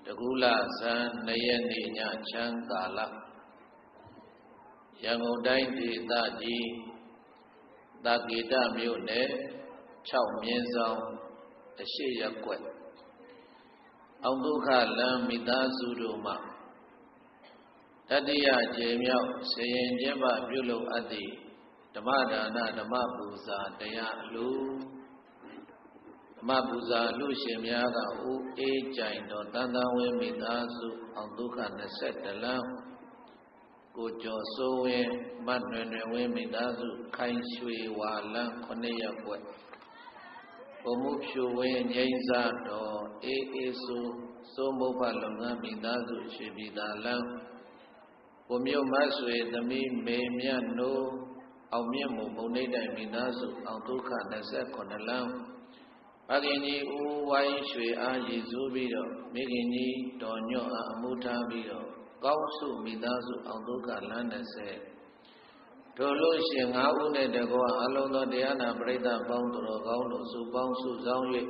Tegula san nayani nya changkala yang udai di tadi Takita miune chau mian zong Asia yakwe Ông Dukha Lam Mitasu Roma Tadiya Jemyao Sayin Jemba Byulo Adi Dhamadana Dhamapuza Daya Lu Dhamapuza Lu Shemyaga U E Jaindo Tandawe Mitasu Ông Dukha Naset Dalam Kujo Sowe Matnwe Mitasu Kain Shui Walang Koneya Kwe Omupshu Wen Yainza Do Esu Somopa Longa Mitasu Shibidalam Omyo Maswe Dami Memya No Aumyamu Moneda Minasu Autuka Naset Konalam Agini U Wai Shwe Aji Zubido Megini Donyo Amuta Bido Kausu Mitasu Autuka Lanase Tolu Shinga Une Dego Alono Diana Breda Boundro Gauno Subangsu Zangye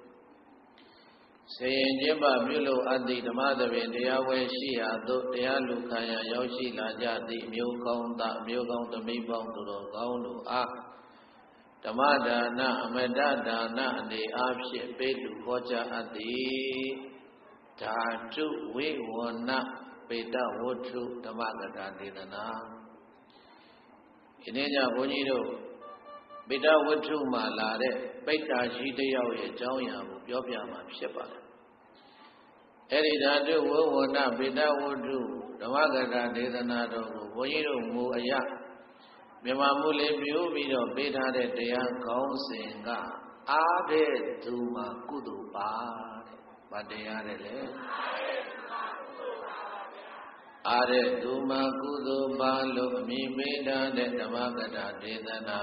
Sayin Jemba Mulo Adi Damadabe Diawe Shia Do Dialukaya Yoshi Lajati Mukong the Mibangduro Gauno A Damadana Amadana the Abshi Betu Kocha Adi Tatu We Wana Beta Wotu Damagata Didana Inenya Bonito Beta Wotu Malare Beta Shideo Jaya Yopiama Shepa Eridadu Wona Beta Wotu Damagata Didana Bonito Mu Aya Memamule Biubido Beta de Dea Gausinga Ade Duma Kuduba Badearele Ade Duma Kuduba Look Me Beta de Damagata Didana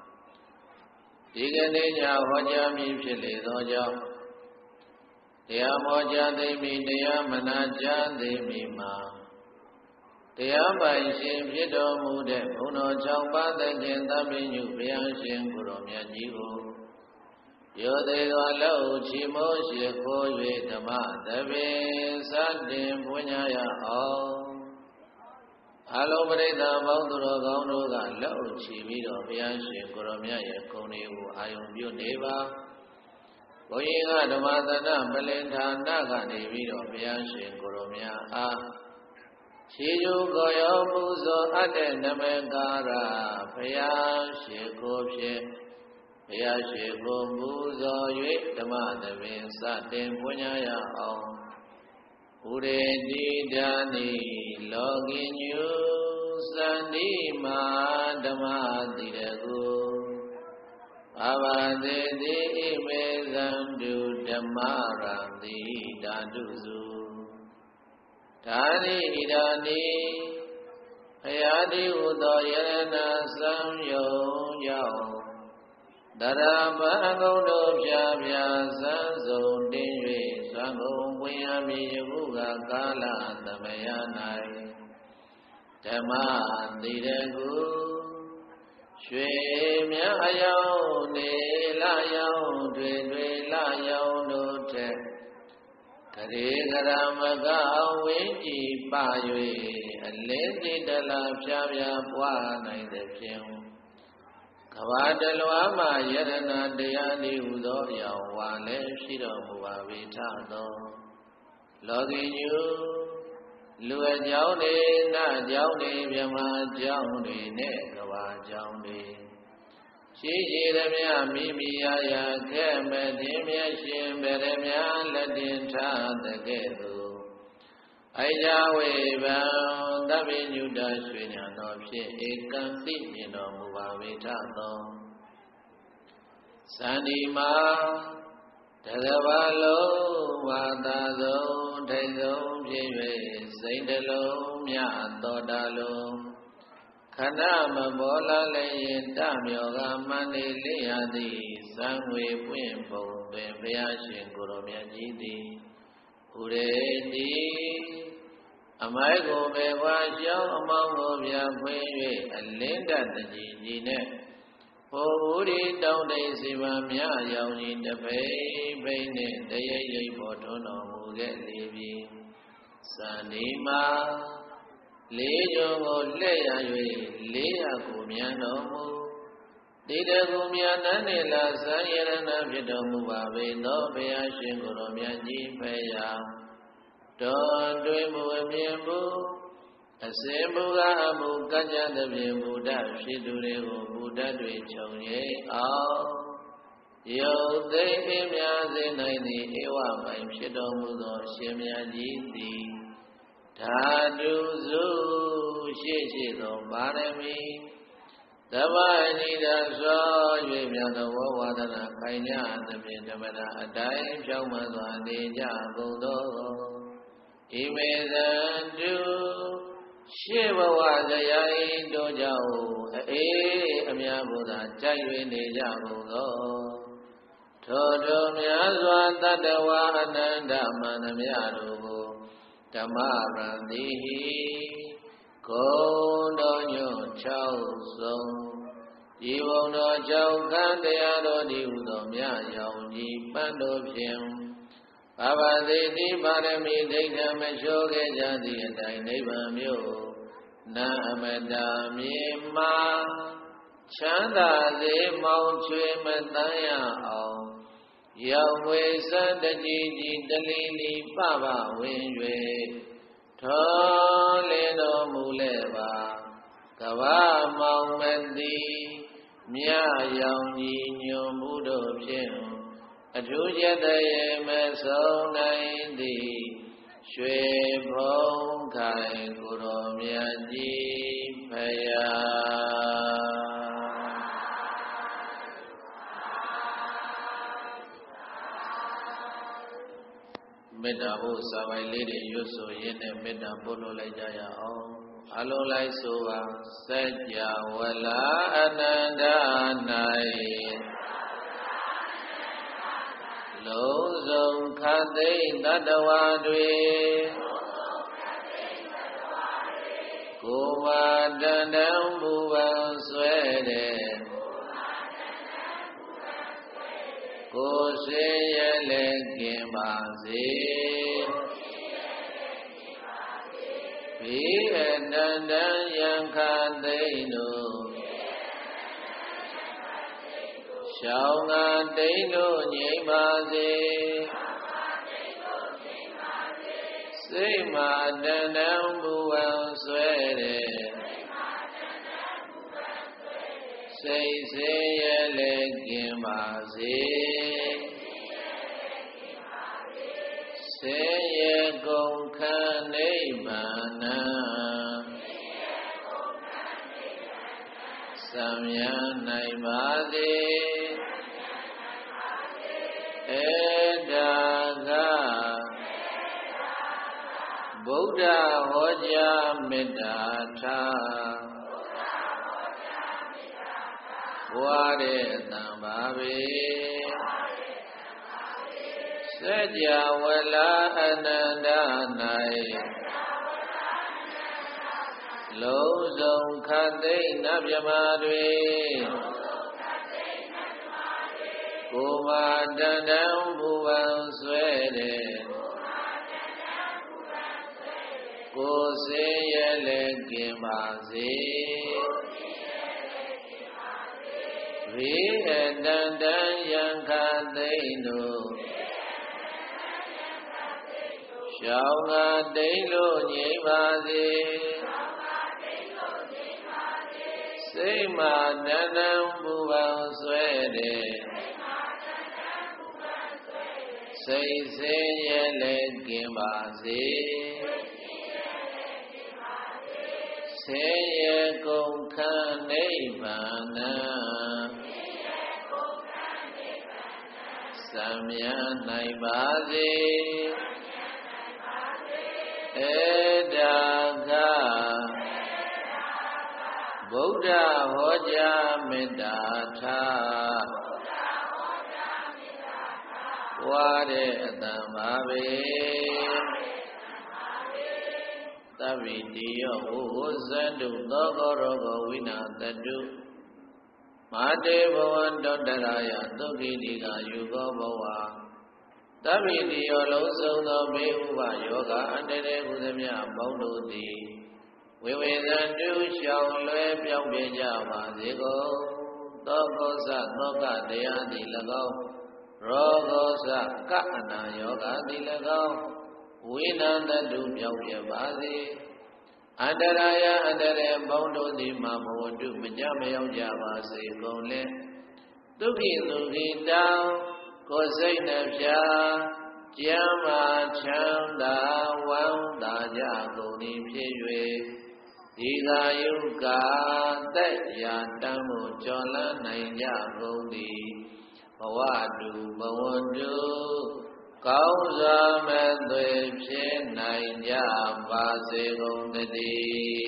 Diganeja Hojami Pili Roja Dea Moja de Mi Dea Manaja de Mima Tiabai Shin Pido Mude, Uno Chamba the Gentaminu, Bianshin Kuromia Jigo. Yode Galo, Chimo, Shiko, Yetama, the Bin, Satin, Punyaya, all. Hello, Breda, Balduro, Gaunoga, Low, Chivido, Bianshin Kuromia, Koni, Ayun Neva. Boyinga, the Madana, Belenta, Naga, Nevido, Bianshin Kuromia, Chiyu Goyo Muzo Ade Namengara Paya Shiko Pye Paya Shiko Muzo Yue Damadavin Satin Punyaya Om Ure Didani Login Yu Sandi Ma Damadiragu Abade Di Imezandu Damarandi Daduzu Tani Idani Hayadi Udo Yerana Sam Yo Yao Daraba Godo Pya Sanzon Dinwe Sangong Wiyami Yuga Kala Tamayanai Tama Didegu Shwe Mya Ayao Ne La Yao Dwe La Yao No Te Kare Garamaga Winji Baywe Alendi Dala Pya Pwa Nai the Pim Kavadalwama Yerana Deyani Udo Yawale Shido Muavita Do Login you Lua Jouni Na Jouni Vyama Jouni Negava Jouni Shijiremya Mimiya Kemetimya Shimberemya Ladinta Tagedu Ayawe Bam Davinyuda Swinyano Pye Ekanti Mino Muvavitato Sandima Tagavalo Vadazo Taizo Pye Saindalo Mya Todalo Kanama Bola Layin Damyoga Mani Liadi Sangwe Pwimbo Bembeashin Kuromya Jidi Uredi Amaigo Bewa Xiao Amango Bia Pwinwe Alinda Tajine Uri down the Sivamia Yauni the Pain the Yay Botono Mugelli Sanima Leo Lea Lea Gumiano Dida Gumiana Nela Sayana Vidomuva no Bea Shingoromia Jipaya Don Dwemu Asembuga Mukaja the Buddha Shidurego Buddha Dwichonye all Yo they Miazinaini Ewa by Shidomuzo Shemia Jiti Tadu Zu Shishido Barami Davani Daso Yemiano Wadana Kanya the Bindamana Adai Jaumazo Nija Budo Imezandu Shiva was a yai dojao, Amia Buddha, Jai Nijabudo, Todo Miazwan Tadawa Ananda Manamiarugo, Tamarandi, Kondo Chao Song, Iwono Chao Kandeado Diudo Mia Yauni Pando Pim. Baba Diti Parami Dika Meshoge Jadi Dai Nibamyo Namada Mima Chanda De Mau Chue Mataya Ao Yahwe Sandaji Dalili Baba Winwe Toleno Muleva Kava Mau Mandi Mia Yauni Nyomudo Pim Ajujataye Mesonai Shwe Bong Kai Kuromyaji Paya Metta Bo Savai Lady Yuso Yene Metta Bolo Lajaya Om Alo Lai Soa Sajja Wala Ananda Nai Long Zong Kate Nadawadwe Kuma Dandam Buvan Swede Kose Yele Kimbazi Pi Dandan Yankadeno Shaunga Deno Nyemaze Sima Danam Buwan Swede Say Yele Kimbaze Say Ye Gongkane Mana Samya Naimaze Edaga Buddha Hoja Medata Wade Tambabe Sajja Wala Ananda Nai Lo Zong Kate Nabyamadwe Kuma Dandam Buvan Swede Kose Yele Kimbazi Vi Dandan Yankadeno Shaunga Delo Nyemazi Sima Danam Buvan Swede Say Yele Kimbazi Say Ye Gongkane Mana Samya Naibazi Edaga Buddha Hoja Medata Wade Tamabe Tavidiyo Zandu Dogorogo Vina Tadu Mate Bhavan Dottaraya Dukkhidika Yuga Bhava Tabiti Yolo Sona Behuva Yoga Andere Budamya Bauduti Vivedantu Shao Lue Pyao Beja Maziko Tokosa Toka Deyadi Lagao Rogosa Kahana Yoga Dilagao Vinandantu Pyao Bebazi Andaraya Andare Bauduti Mamodu Majamayo Java Sikole Duki Duki Down Kosainapya Jama Chanda Wanda Jagoni Pijwe Diga Yuga Daya Tamu Jola Naya Godi Bawadu Bawandu Kauza Madwe Pshin Naya Base Gondadi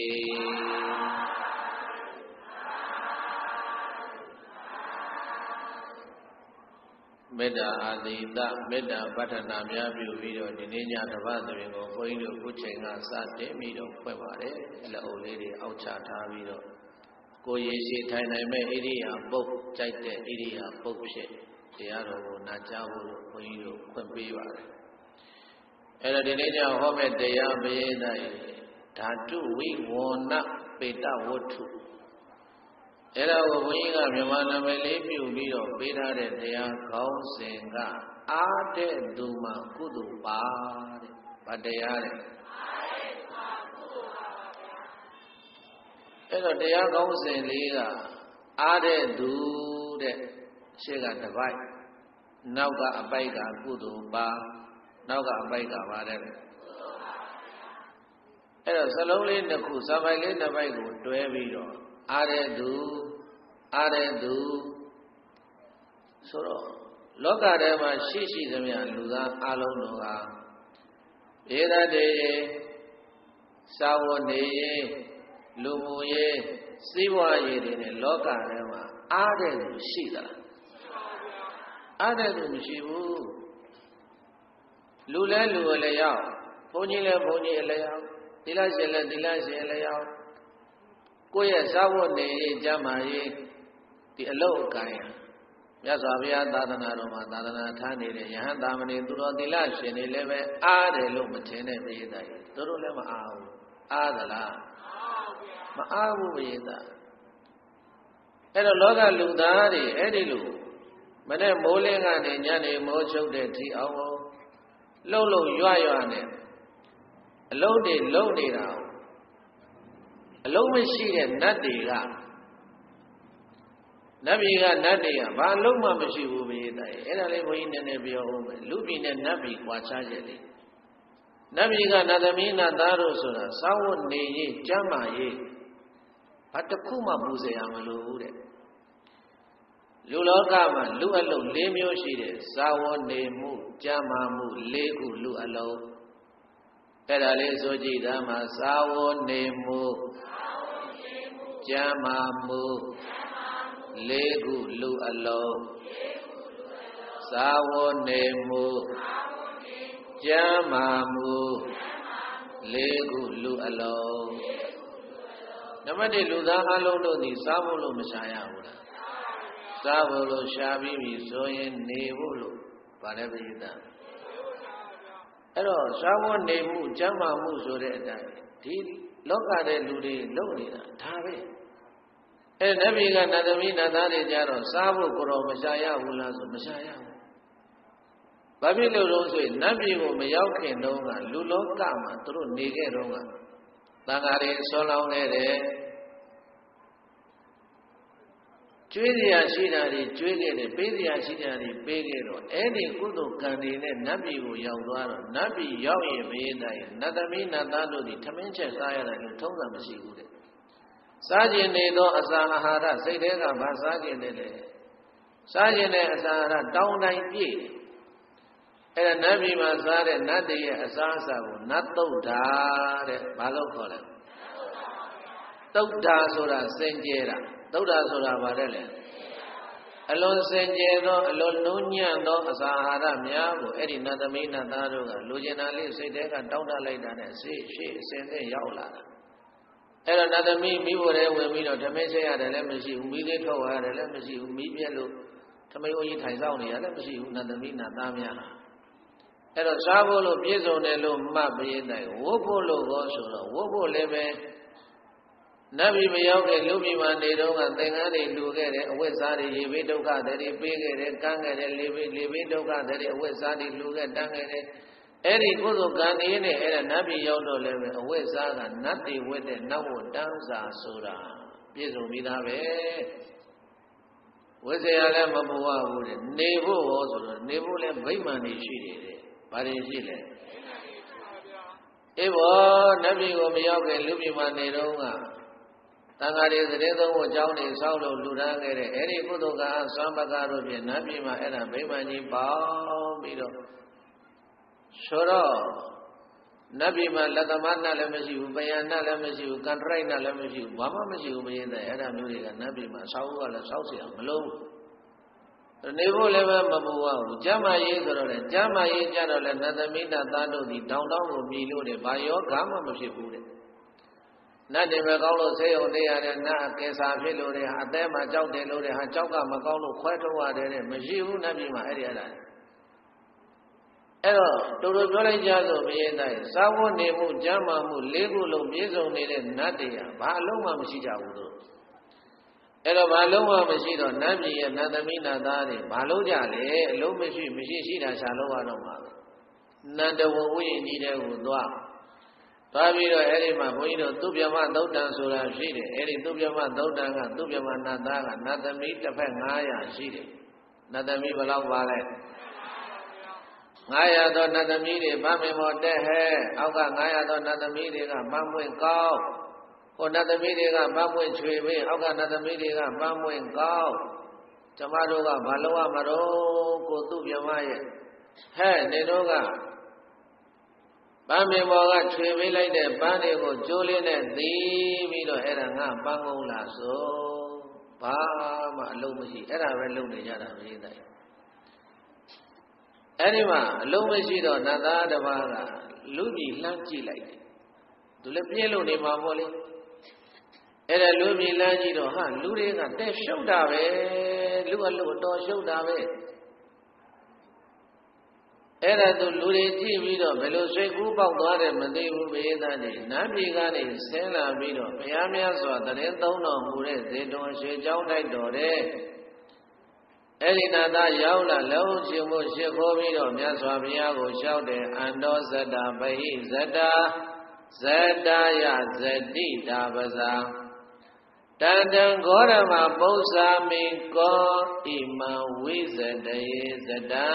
Meda Adita Meda Patana Miabu Video Dinina Tavadringo Poido Kuchenga Sate Mido Pemare La Oledi Auchata Video Koyeshi Tainame Iria Book Chaite Iria Book Shit Tiaro Najabu Poido Quempiva Ella Dinina Home Dea Beda Tatu we won not Beta Wotu Era Winga Yamana Melepi Ubido, Beta de Dea Kausenga, Ate Duma Kudu Bade, Badeare. Era Dea Kausen Liga, Ade Du de Shega the Bike, Nauga Abaiga Kudu Ba, Nauga Abaiga Bade. Era Saloli in the Kusabai in the Bike to Evido, Aredu Soro Loka Dema Shishi Zamia Luga Alonoga Eda de Sawo de Lumuye Siwa Yedin Loka Dema Aredu Shida Aredu Shibu Lula Lulayao Ponile Poni Layao Dila Layao Koya Sawo de Jamaye The Alo Kaya Yasavia Dadana Roma Dadana Tani Yahan Damani Duro the Lash in 11 Ade Lumatene Veda Durulema Au Adala Maabu Veda Ero Loga Ludari Edilu Mane Molinga de Yane Mocho de Ti Awo Lolo Yuayane Alone Lone now Alone she and Nadiga Nabiga Nadia, Baluma Mashibu, Enale Win and Nebio, Lubin and Nabi, Quachajeli. Nabiga Nadamina Darosuna, Sawon Ne, Jama ye, Patakuma Buse Amalude. Lulogama, Lualo, Lemio Shide, Sawon Ne Mu, Jama Mu, Legu, Lualo. Pedale Soji Dama, Sawon Ne Mu, Jama Mu. Legu lu alo Sawo nemu Jamamu Legu lu alo Namade luda alo no di Sawo lo Messiah ula Sawo lo shabi mi soyen nebu lo Parabita Ero Sawo nemu Jamamu sore Di loka de lude lo nida Tabe Nabiga Nadamina Dadi Jaro, Sabu Kuro Messiah Ulazo Messiah. Babilo Rose, Nabigo Mayauke Nonga, Lulo Kama, through Nige Ronga. Tangari Solonere Julia Shidari, Julia, Pedia Shidari, Pegero, any Kudu Kandine, Nabigo Yawara, Nabi Yawi Veda, Nadamina Dado, the Tamencha Saya, and Tonga Messiah. Sajin Nedo Asahara, Sedega Basajin Sajin Asahara, down 9 And Nabi Mazare, Nadia Asasa, Nato Dare, Malokola. Toda Sura Senjera, Toda Sura Varele. Alon Senjero, Alon Nunya, no Asahara, Miago, Eddie Nadamina Daruga, Lujanali, Sedega, down later, and see, she sent a Yaula. အဲ့တော့နတ်သမီးမိဖို့လည်းဝင်ပြီးတော့ဓမင်းချက်ရတယ်လည်းမရှိဘူးမိသေးထုတ်ရတယ်လည်းမရှိဘူးမိပြက်လို့ဓမင်းအိုးကြီးထိုင်ဆောင်နေရတယ်မရှိဘူးနတ်သမီးနတ်သားများဟာအဲ့တော့စားဖို့လို့ပြည့်စုံတယ်လို့မှတ်ပြီးတိုင်ဝတ်ဖို့လို့ဟောဆိုတော့ဝတ်ဖို့လည်းပဲနတ်ပြည်မရောက်တဲ့လူပြည်မှာနေတော့ကသင်္ကန်းတွေလူခဲ့တယ်အဝတ်စားတွေရေဘေးဒုက္ခတွေပေးခဲ့တယ်ကမ်းခဲ့တယ်လေဘေးဒုက္ခတွေအဝတ်စားတွေလူခဲ့တန်းခဲ့တယ်အဲ့ဒီကုသိုလ်ကံနေနဲ့အဲ့ဒါနတ်ပြည်ရောက်တော့လည်းပဲအဝတ်စားကနတ်တွေဝတ်တဲ့နတ်ဝတ်တန်းစာဆိုတာပြည့်စုံပြီးသားပဲဝတ်စရာလည်းမပူရဘူးတဲ့နေဖို့ဟောဆိုတော့နေဖို့လည်းဗိမာန်တွေရှိတယ်တဲ့ဘာတွေရှိလဲအေးဘောနတ်ပြည်ကိုမရောက်ခင်လူပြည်မှာနေတော့ကတန်ဃာတွေသတင်းသုံးဖို့အကြောင်းတွေဆောက်လို့လူတန်းခဲ့တဲ့အဲ့ဒီကုသိုလ်ကံဆွမ်းပကတို့ဖြင့်နတ်ပြည်မှာအဲ့ဒါဗိမာန်ကြီးပေါင်းပြီးတော့ဆိုတော့နတ်ပြည်မှာလက်သမားနတ်လည်းမရှိဘူးပယံနတ်လည်းမရှိဘူးကန်ထရိုက်နတ်လည်းမရှိဘူးဘာမှမရှိဘူးမရင်းတဲ့အဲ့ဒါမျိုးတွေကနတ်ပြည်မှာဆောက်ဖို့ကလည်းဆောက်เสียမလုံးနေဖို့လည်းပဲမပူရဘူးကျမ်းမာရေးဆိုတော့လေကျမ်းမာရေးကြတော့လေနတ်သမီးနတ်သားတို့ဒီတောင်တောင်ကိုမြည်လို့တယ်ဘာယောဂမှမဖြစ်ဘူးတဲ့နတ်တွေမကောင်းလို့ဆေးရုံနေရတယ်နတ်ကင်ဆာဖြစ်လို့တယ်အသေးမှကြောက်တယ်လို့တယ်ဟာကြောက်ကမကောင်းလို့ခွဲထုတ်ရတယ်တဲ့မရှိဘူးနတ်ပြည်မှာအဲ့ဒီအဲ့ဒါအဲ့တော့တို့တို့ပြောလိုက်ကြဆိုမရင်တိုင်းစာဝတ်နေမှုကျမ်းမာမှုလေးခုလုံးပြည့်စုံနေတဲ့နတ်တွေဟာဘာအလုံးမှမရှိကြဘူးတို့အဲ့တော့ဘာလုံးမှမရှိတော့နတ်ပြည်ရဲ့နတ်သမီးနတ်သားတွေဘာလုံးကြလဲအလုံးမရှိရှိတာရှာလုံးရတော့မှာပဲနန္တဝဝိဉ္ကြီးတဲ့ကိုသွားပြီးတော့အဲ့ဒီမှာဘုန်းကြီးတို့သူပြမသုတ်တန်ဆိုတာရှိတယ်အဲ့ဒီသူပြမသုတ်တန်ကသူပြမနတ်သားကနတ်သမီးတစ်ဖက်900ရှိတယ်နတ်သမီးဘယ်လောက်ပါလဲ900သောနတ်သမီးတွေဗမေမောတက်ဟဲအောက်က900သောနတ်သမီးတွေကပန်းပွင့်ကောင်းဟိုနတ်သမီးတွေကပန်းပွင့်ချွေပေးအောက်ကနတ်သမီးတွေကပန်းပွင့်ကောင်းကျမတို့ကဘာလို့ရမလို့ကိုသူ့ပြမရဲ့ဟဲ့နေတို့ကပန်းမေမောကချွေပေးလိုက်တဲ့ပန်းတွေကိုကျိုးလေးနဲ့သီးပြီးတော့အဲ့ဒါငါပန်းကုန်းလာဆိုဘာမှအလုံးမရှိအဲ့ဒါပဲလုပ်နေကြတာမင်းတိုင်းအဲ့ဒီမှာအလုံးမရှိတော့နတ်သားတစ်ပါးကလူကြီးလှမ်းကြည့်လိုက်တယ်သူလည်းပြင်းလို့နေမှာပေါ့လေအဲ့ဒါလူကြီးလှမ်းကြည့်တော့ဟာလူတွေကတဲ့ရှုပ်တာပဲလူအလို့တော်ရှုပ်တာပဲအဲ့ဒါသူလူတွေကြည့်ပြီးတော့ဘယ်လိုဆွေကူးပေါက်သွားတယ်မသိဘူးဘေးသားနေနတ်ပြည်ကနေဆင်းလာပြီးတော့ဘုရားများစွာတရင်သုံးတော်မူတဲ့ဇေတဝန်ရွှေเจ้าတိုက်တော်တဲ့အဲ့ဒီနာသားရောက်လာလုံးချင်မှုရှ िख ိုးပြီးတော့မြတ်စွာဘုရားကိုလျှောက်တယ်အန္တောဇတ္တပဟိဇတ္တာဇတ္တယဇတိတာပဇာတန္တံဂေါရမပု္ပ္ပာမိကောဣမံဝိဇတယေဇတံ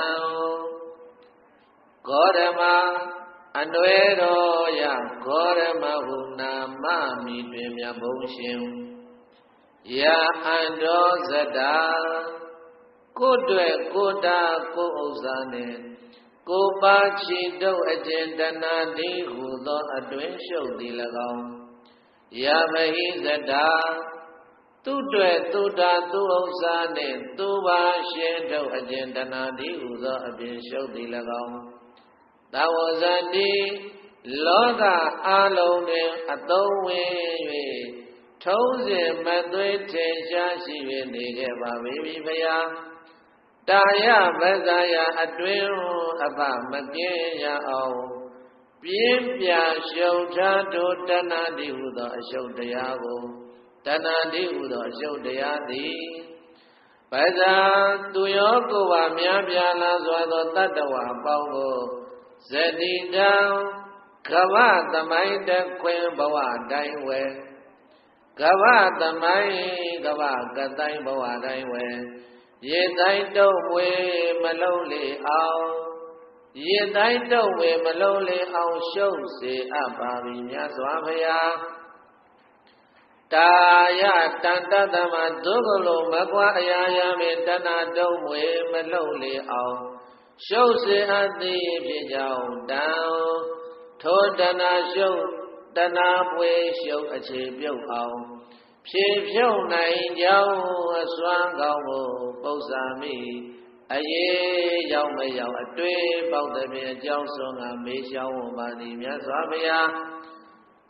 ဂေါရမအနွယ်တော်ယဂေါရမဟုနာမမိတွင်မြတ်ဘုံရှင်ယအန္တောဇတ္တာကိုယ်တွေ့ကိုယ်တာကိုယ်ဥစ္စာနဲ့ကိုယ်ပါချီတုပ်အကျဉ်တဏှာတိဟုသောအတွင်းရှုပ်သည်၎င်းယမဟိဇတာသူတွေ့သူတာသူဥစ္စာနဲ့သူပါရှင်တုပ်အကျဉ်တဏှာတိဟုသောအပြင်ရှုပ်သည်၎င်းသဝဇတိလောကအလုံးတွင်အသုံးဝင်၍ထုံးစဉ်မသွေးထင်ရှားရှိ၍နေခဲ့ပါပြီဘုရားတာယပဇာယအတွင်းအပမကင်းရအောင်ပြင်းပြရှုပ်ထားတို့တဏှာတိဟုသောအရှုပ်တရားကိုတဏှာတိဟုသောအရှုပ်တရားသည်ပဇာသူရောကိုယ်ပါများပြားလာစွာသောတတ္တဝါအပေါင်းကိုဇတိတံကဗ္ဗသမိုင်းတခွင်ဘဝတိုင်းဝဲကဗ္ဗသမိုင်းကဗ္ဗကတိုင်းဘဝတိုင်းဝဲရေတိုင်းတုံးဝေမလုံးလေအောင်ရေတိုင်းတုံးဝေမလုံးလေအောင်ရှုပ်စေအပ်ပါပြီမြတ်စွာဘုရားတာယတန်တသမဒုက္ခလုံးမကွာအရာရာမေတဏတုံးဝေမလုံးလေအောင်ရှုပ်စေအပ်သည်ဖြစ်ကြောင်းတံထိုတဏရှုပ်တဏပွေရှုပ်အခြေပြုတ်အောင်ဖြေဖြုတ်နိုင်ကြောင်းအစွမ်းကောင်းကိုပု္ပ္ပာမိအရေးရောက်မရောက်အတွေ့ပေါက်သည်ဖြင့်အကြောင်းဆုံးကမေးလျှောင်းပါသည်မြတ်စွာဘုရား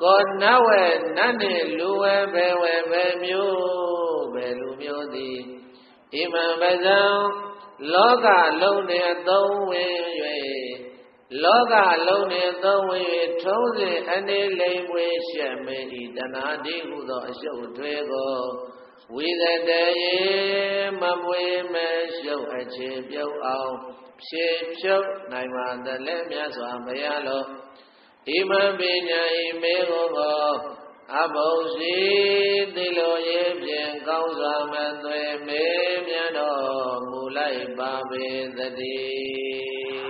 ကောနဝေနတ်နှင့်လူဝဲဘယ်ဝဲဘယ်မျိုးဘယ်လူမျိုးသည်ဣမံပဇံလောကလုံးနှင့်အသုံးဝင်၍လောကလုံးနှင့်အသုံးဝင်၍ထုံးစဉ်အနေလိမ်မွေရှက်မေဤတဏှာတိဟုသောအရှုပ်ထွေးကိုဝိသတေယေမမွေမဲ့ရှုပ်အခြေပြုတ်အောင်ဖြေဖြုတ်နိုင်ပါသလဲမြတ်စွာဘုရားလောဣမံပညာဤမေကိုအဘုစီသိလိုရေးဖြင့်ကောင်းစွာမသွေမေမြတ်တော်မူလိုက်ပါပေသတည်း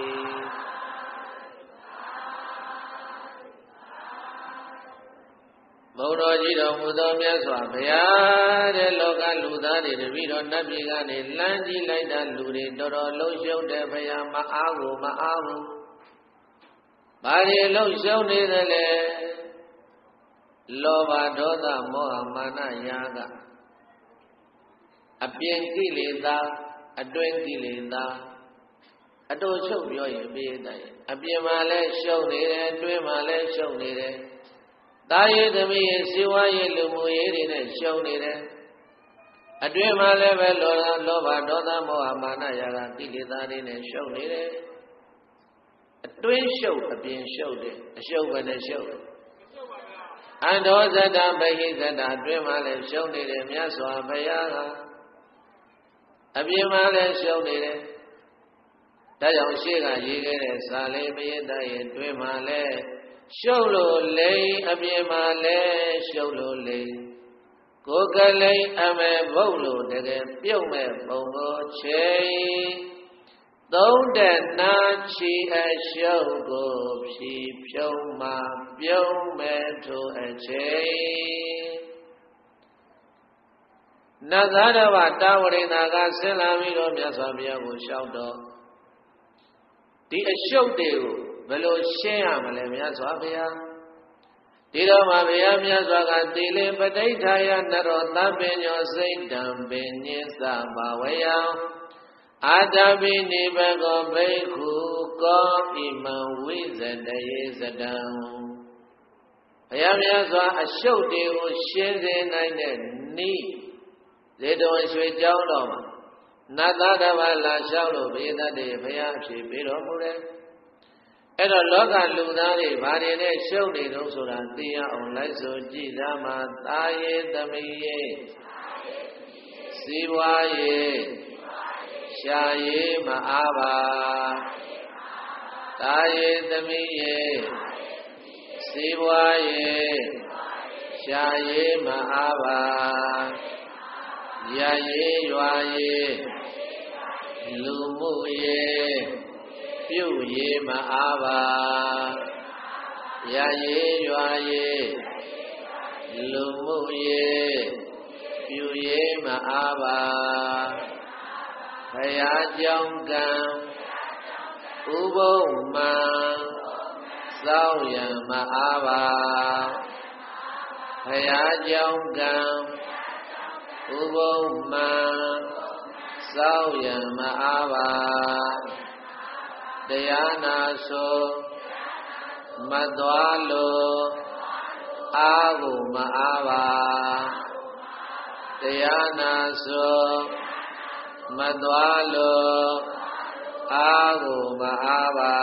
ဘုရားကြီးတော်မူသောမြတ်စွာဘုရားတဲ့လောကလူသားတွေတပည့်တော်နတ်ပြည်ကနေလမ်းကြည့်လိုက်တဲ့လူတွေတော်တော်လှုပ်ရှုပ်တဲ့ဘုရားမအားဘူးမအားဘူးဘာတွေလှုပ်ရှုပ်နေသလဲလောဘဒေါသမောဟမာနရာဂအပြင်ကိလေသာအတွင်းကိလေသာအတူချုပ်ပြောရင်ပြည့်တယ်အပြင်မှာလည်းရှုပ်နေတယ်အတွင်းမှာလည်းရှုပ်နေတယ်တာယေသမီးရဲ့စီဝါရေးလူမှုရေးတွေနဲ့ရှုံနေတယ်အတွင်းမှာလည်းပဲလောဘဒေါသမောဟမာနရာဂကိလေသာတွေနဲ့ရှုံနေတယ်အတွင်းရှုပ်အပြင်ရှုပ်တယ်အရှုပ်ပဲနဲ့ရှုပ်တယ်အန္တောဇတဗဟိဇတအတွင်းမှာလည်းရှုံနေတယ်မြတ်စွာဘုရားကအပြင်မှာလည်းရှုံနေတယ်ဒါကြောင့်ရှေ့ကရေးခဲ့တဲ့ဇာလေးပရိသတ်ရဲ့အတွင်းမှာလည်းရှုပ်လို့လိမ်အပြင်မှာလည်းရှုပ်လို့လိမ်ကိုယ်ကလိမ်အမဲဘုတ်လို့တကယ်ပြုတ်မဲ့ပုံကိုချိန်သုံးတဲ့နာချီအရှုပ်ကိုဖြီးဖြုံးမှပြုံးမဲ့ထိုအချိန်နတ်သားတော်တာဝရိန္ဒာကဆင်းလာပြီးတော့မြတ်စွာဘုရားကိုလျှောက်တော့ဒီအရှုပ်တွေကိုဘယ်လိုရှင်းရမလဲမြတ်စွာဘုရားဒီတော့မှဘုရားမြတ်စွာကသီလပဋိဋ္ဌာယနရောသဗ္ဗညောစိတ်တံပင်ညစ္စဘာဝယံအာတပိနိဘကောဘိက္ခုကောဣမံဝိဇတယေဇတံဘုရားမြတ်စွာအရှုပ်တွေကိုရှင်းစေနိုင်တဲ့နိဇေတဝန်ရွှေကျောင်းတော်မှာနတ်သားတစ်ပါးလာလျှောက်လို့ဘုရားတည်းဘုရားအဖြစ်ပေးတော်မူတယ်အဲ့တော့လောကလူသားတွေဘာတွေနဲ့ရှုပ်နေတော့ဆိုတာသိရအောင်လိုက်ဆိုကြည်သားမှာသာယေသမီးယေစီဝါယေရှာယေမအားပါသာယေသမီးယေစီဝါယေရှာယေမအားပါရယေရွာယေလူမှုယေပြုရေမအားပါရရေရွာရေလူမှုရေပြုရေမအားပါဘုရားကြောင့်ကံဥပုပ်မှန်စောင့်ရမအားပါဘုရားကြောင့်ကံဥပုပ်မှန်စောင့်ရမအားပါတရားနာဆိုမသွားလို့အာဟုမအားပါတရားနာဆိုမသွားလို့အာဟုမအားပါ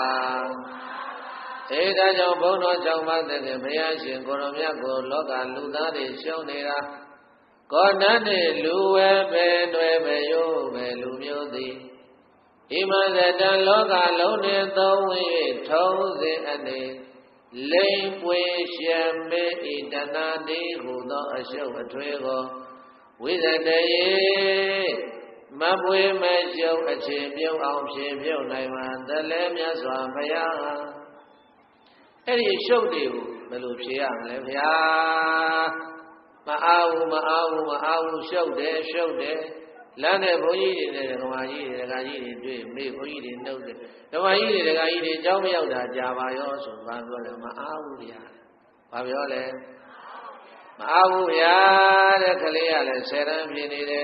အဲဒါကြောင့်ဘုန်းတော်ကြောင့်ပါတဲ့ဘုရားရှင်ကိုရောမြတ်ကိုလောကလူသားတွေရှုံးနေတာကောနတ်တွေလူဝဲပဲတွယ်ပဲရိုးပဲလူမျိုးသည်ဣမံဇတံလောကလုံးနှင့်သုံးဝင်၍ထုံးစဉ်အနေလိမ်ပွေရှံမေဤတဏှာတိဟုသောအရှုပ်အထွေးကိုဝိဇတယေမပွေမရှုပ်အခြေပြုံးအောင်ဖြေပြုံးနိုင်မှသလဲမြတ်စွာဘုရားအဲ့ဒီရှုပ်တွေကိုဘယ်လိုဖြေရမလဲဗျာမအားဘူးမအားဘူးမအားဘူးရှုပ်တယ်ရှုပ်တယ်လမ်းနဲ့ဘုန်းကြီးတွေနဲ့ဓမ္မကြီးတွေဒကာကြီးတွေတွေ့မေဘုန်းကြီးတွေနှုတ်တယ်ဓမ္မကြီးတွေဒကာကြီးတွေအကြောင်းမရောက်တာကြာပါရောဆိုဘာပြောလဲမအားဘူးဗျာဘာပြောလဲမအားဘူးဗျာတဲ့ကလေးကလည်း10တန်းပြင်းနေတယ်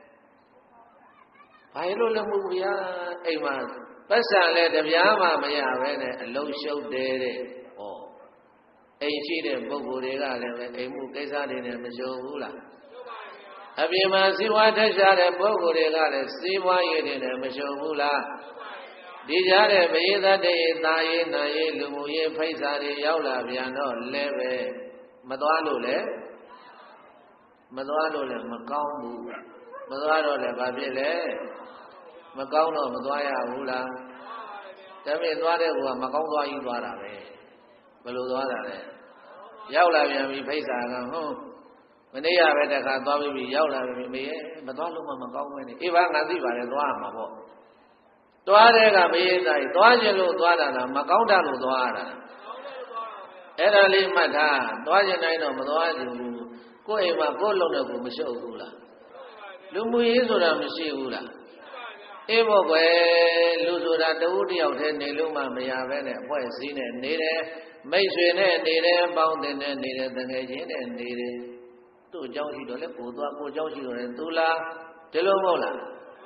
ဘာလို့လဲမဟုတ်ဗျာအိမ်မှာပတ်စံလဲတပြားမှမရပဲနဲ့အလုံးရှုပ်တယ်တဲ့ဩအိမ်ရှိတဲ့ပုဂ္ဂိုလ်တွေကလည်းပဲအိမ်မှုကိစ္စတွေနဲ့မရှုံဘူးလားအပြင်မှာစီးပွားထက်ရှားတဲ့ပုဂ္ဂိုလ်တွေကလည်းစီးပွားရေးတွေနဲ့မရှုံဘူးလားဒီကြတဲ့ပရိသတ်တွေသာရေးနာရေးလူမှုရေးဖိတ်စာတွေရောက်လာပြန်တော့လည်းပဲမသွားလို့လည်းမကောင်းဘူးမသွားတော့လည်းဘာဖြစ်လဲမကောင်းတော့မသွားရဘူးလားတမင်သွားတဲ့ဘုရားမကောင်းသွားကြီးသွားတာပဲဘယ်လိုသွားတာလဲရောက်လာပြန်ပြီဖိတ်စာကဟုတ်မနေ့ကပဲတခါသွားပြီးရောက်လာပြီမေးမသွားလို့မကောင်းဘူးနဲ့အေးပါငါသိပါတယ်သွားမှာပေါ့သွားတဲ့ကမေးသားကြီးသွားခြင်းလို့သွားတာလားမကောင်းတာလို့သွားရတာအဲ့ဒါလေးမှတ်ထားသွားခြင်းတိုင်းတော့မသွားကြဘူးကိုယ့်အိမ်မှာကိုယ့်လုံးနဲ့ကိုမရှုပ်ဘူးလားလူမှုရေးဆိုတာမရှိဘူးလားအေးပေါ့ကွယ်လူဆိုတာတဝူတယောက်တည်းနေလို့မှမရပဲနဲ့အဖွဲ့စည်းနဲ့နေတယ်မိတ်ဆွေနဲ့နေတယ်ပေါင်းတင်နဲ့နေတယ်တကယ်ချင်းနဲ့နေတယ်သူ့အကြောင်းရှိတော့လေကိုသွားကိုအကြောင်းရှိတော့လေသူလားဒီလိုမဟုတ်လား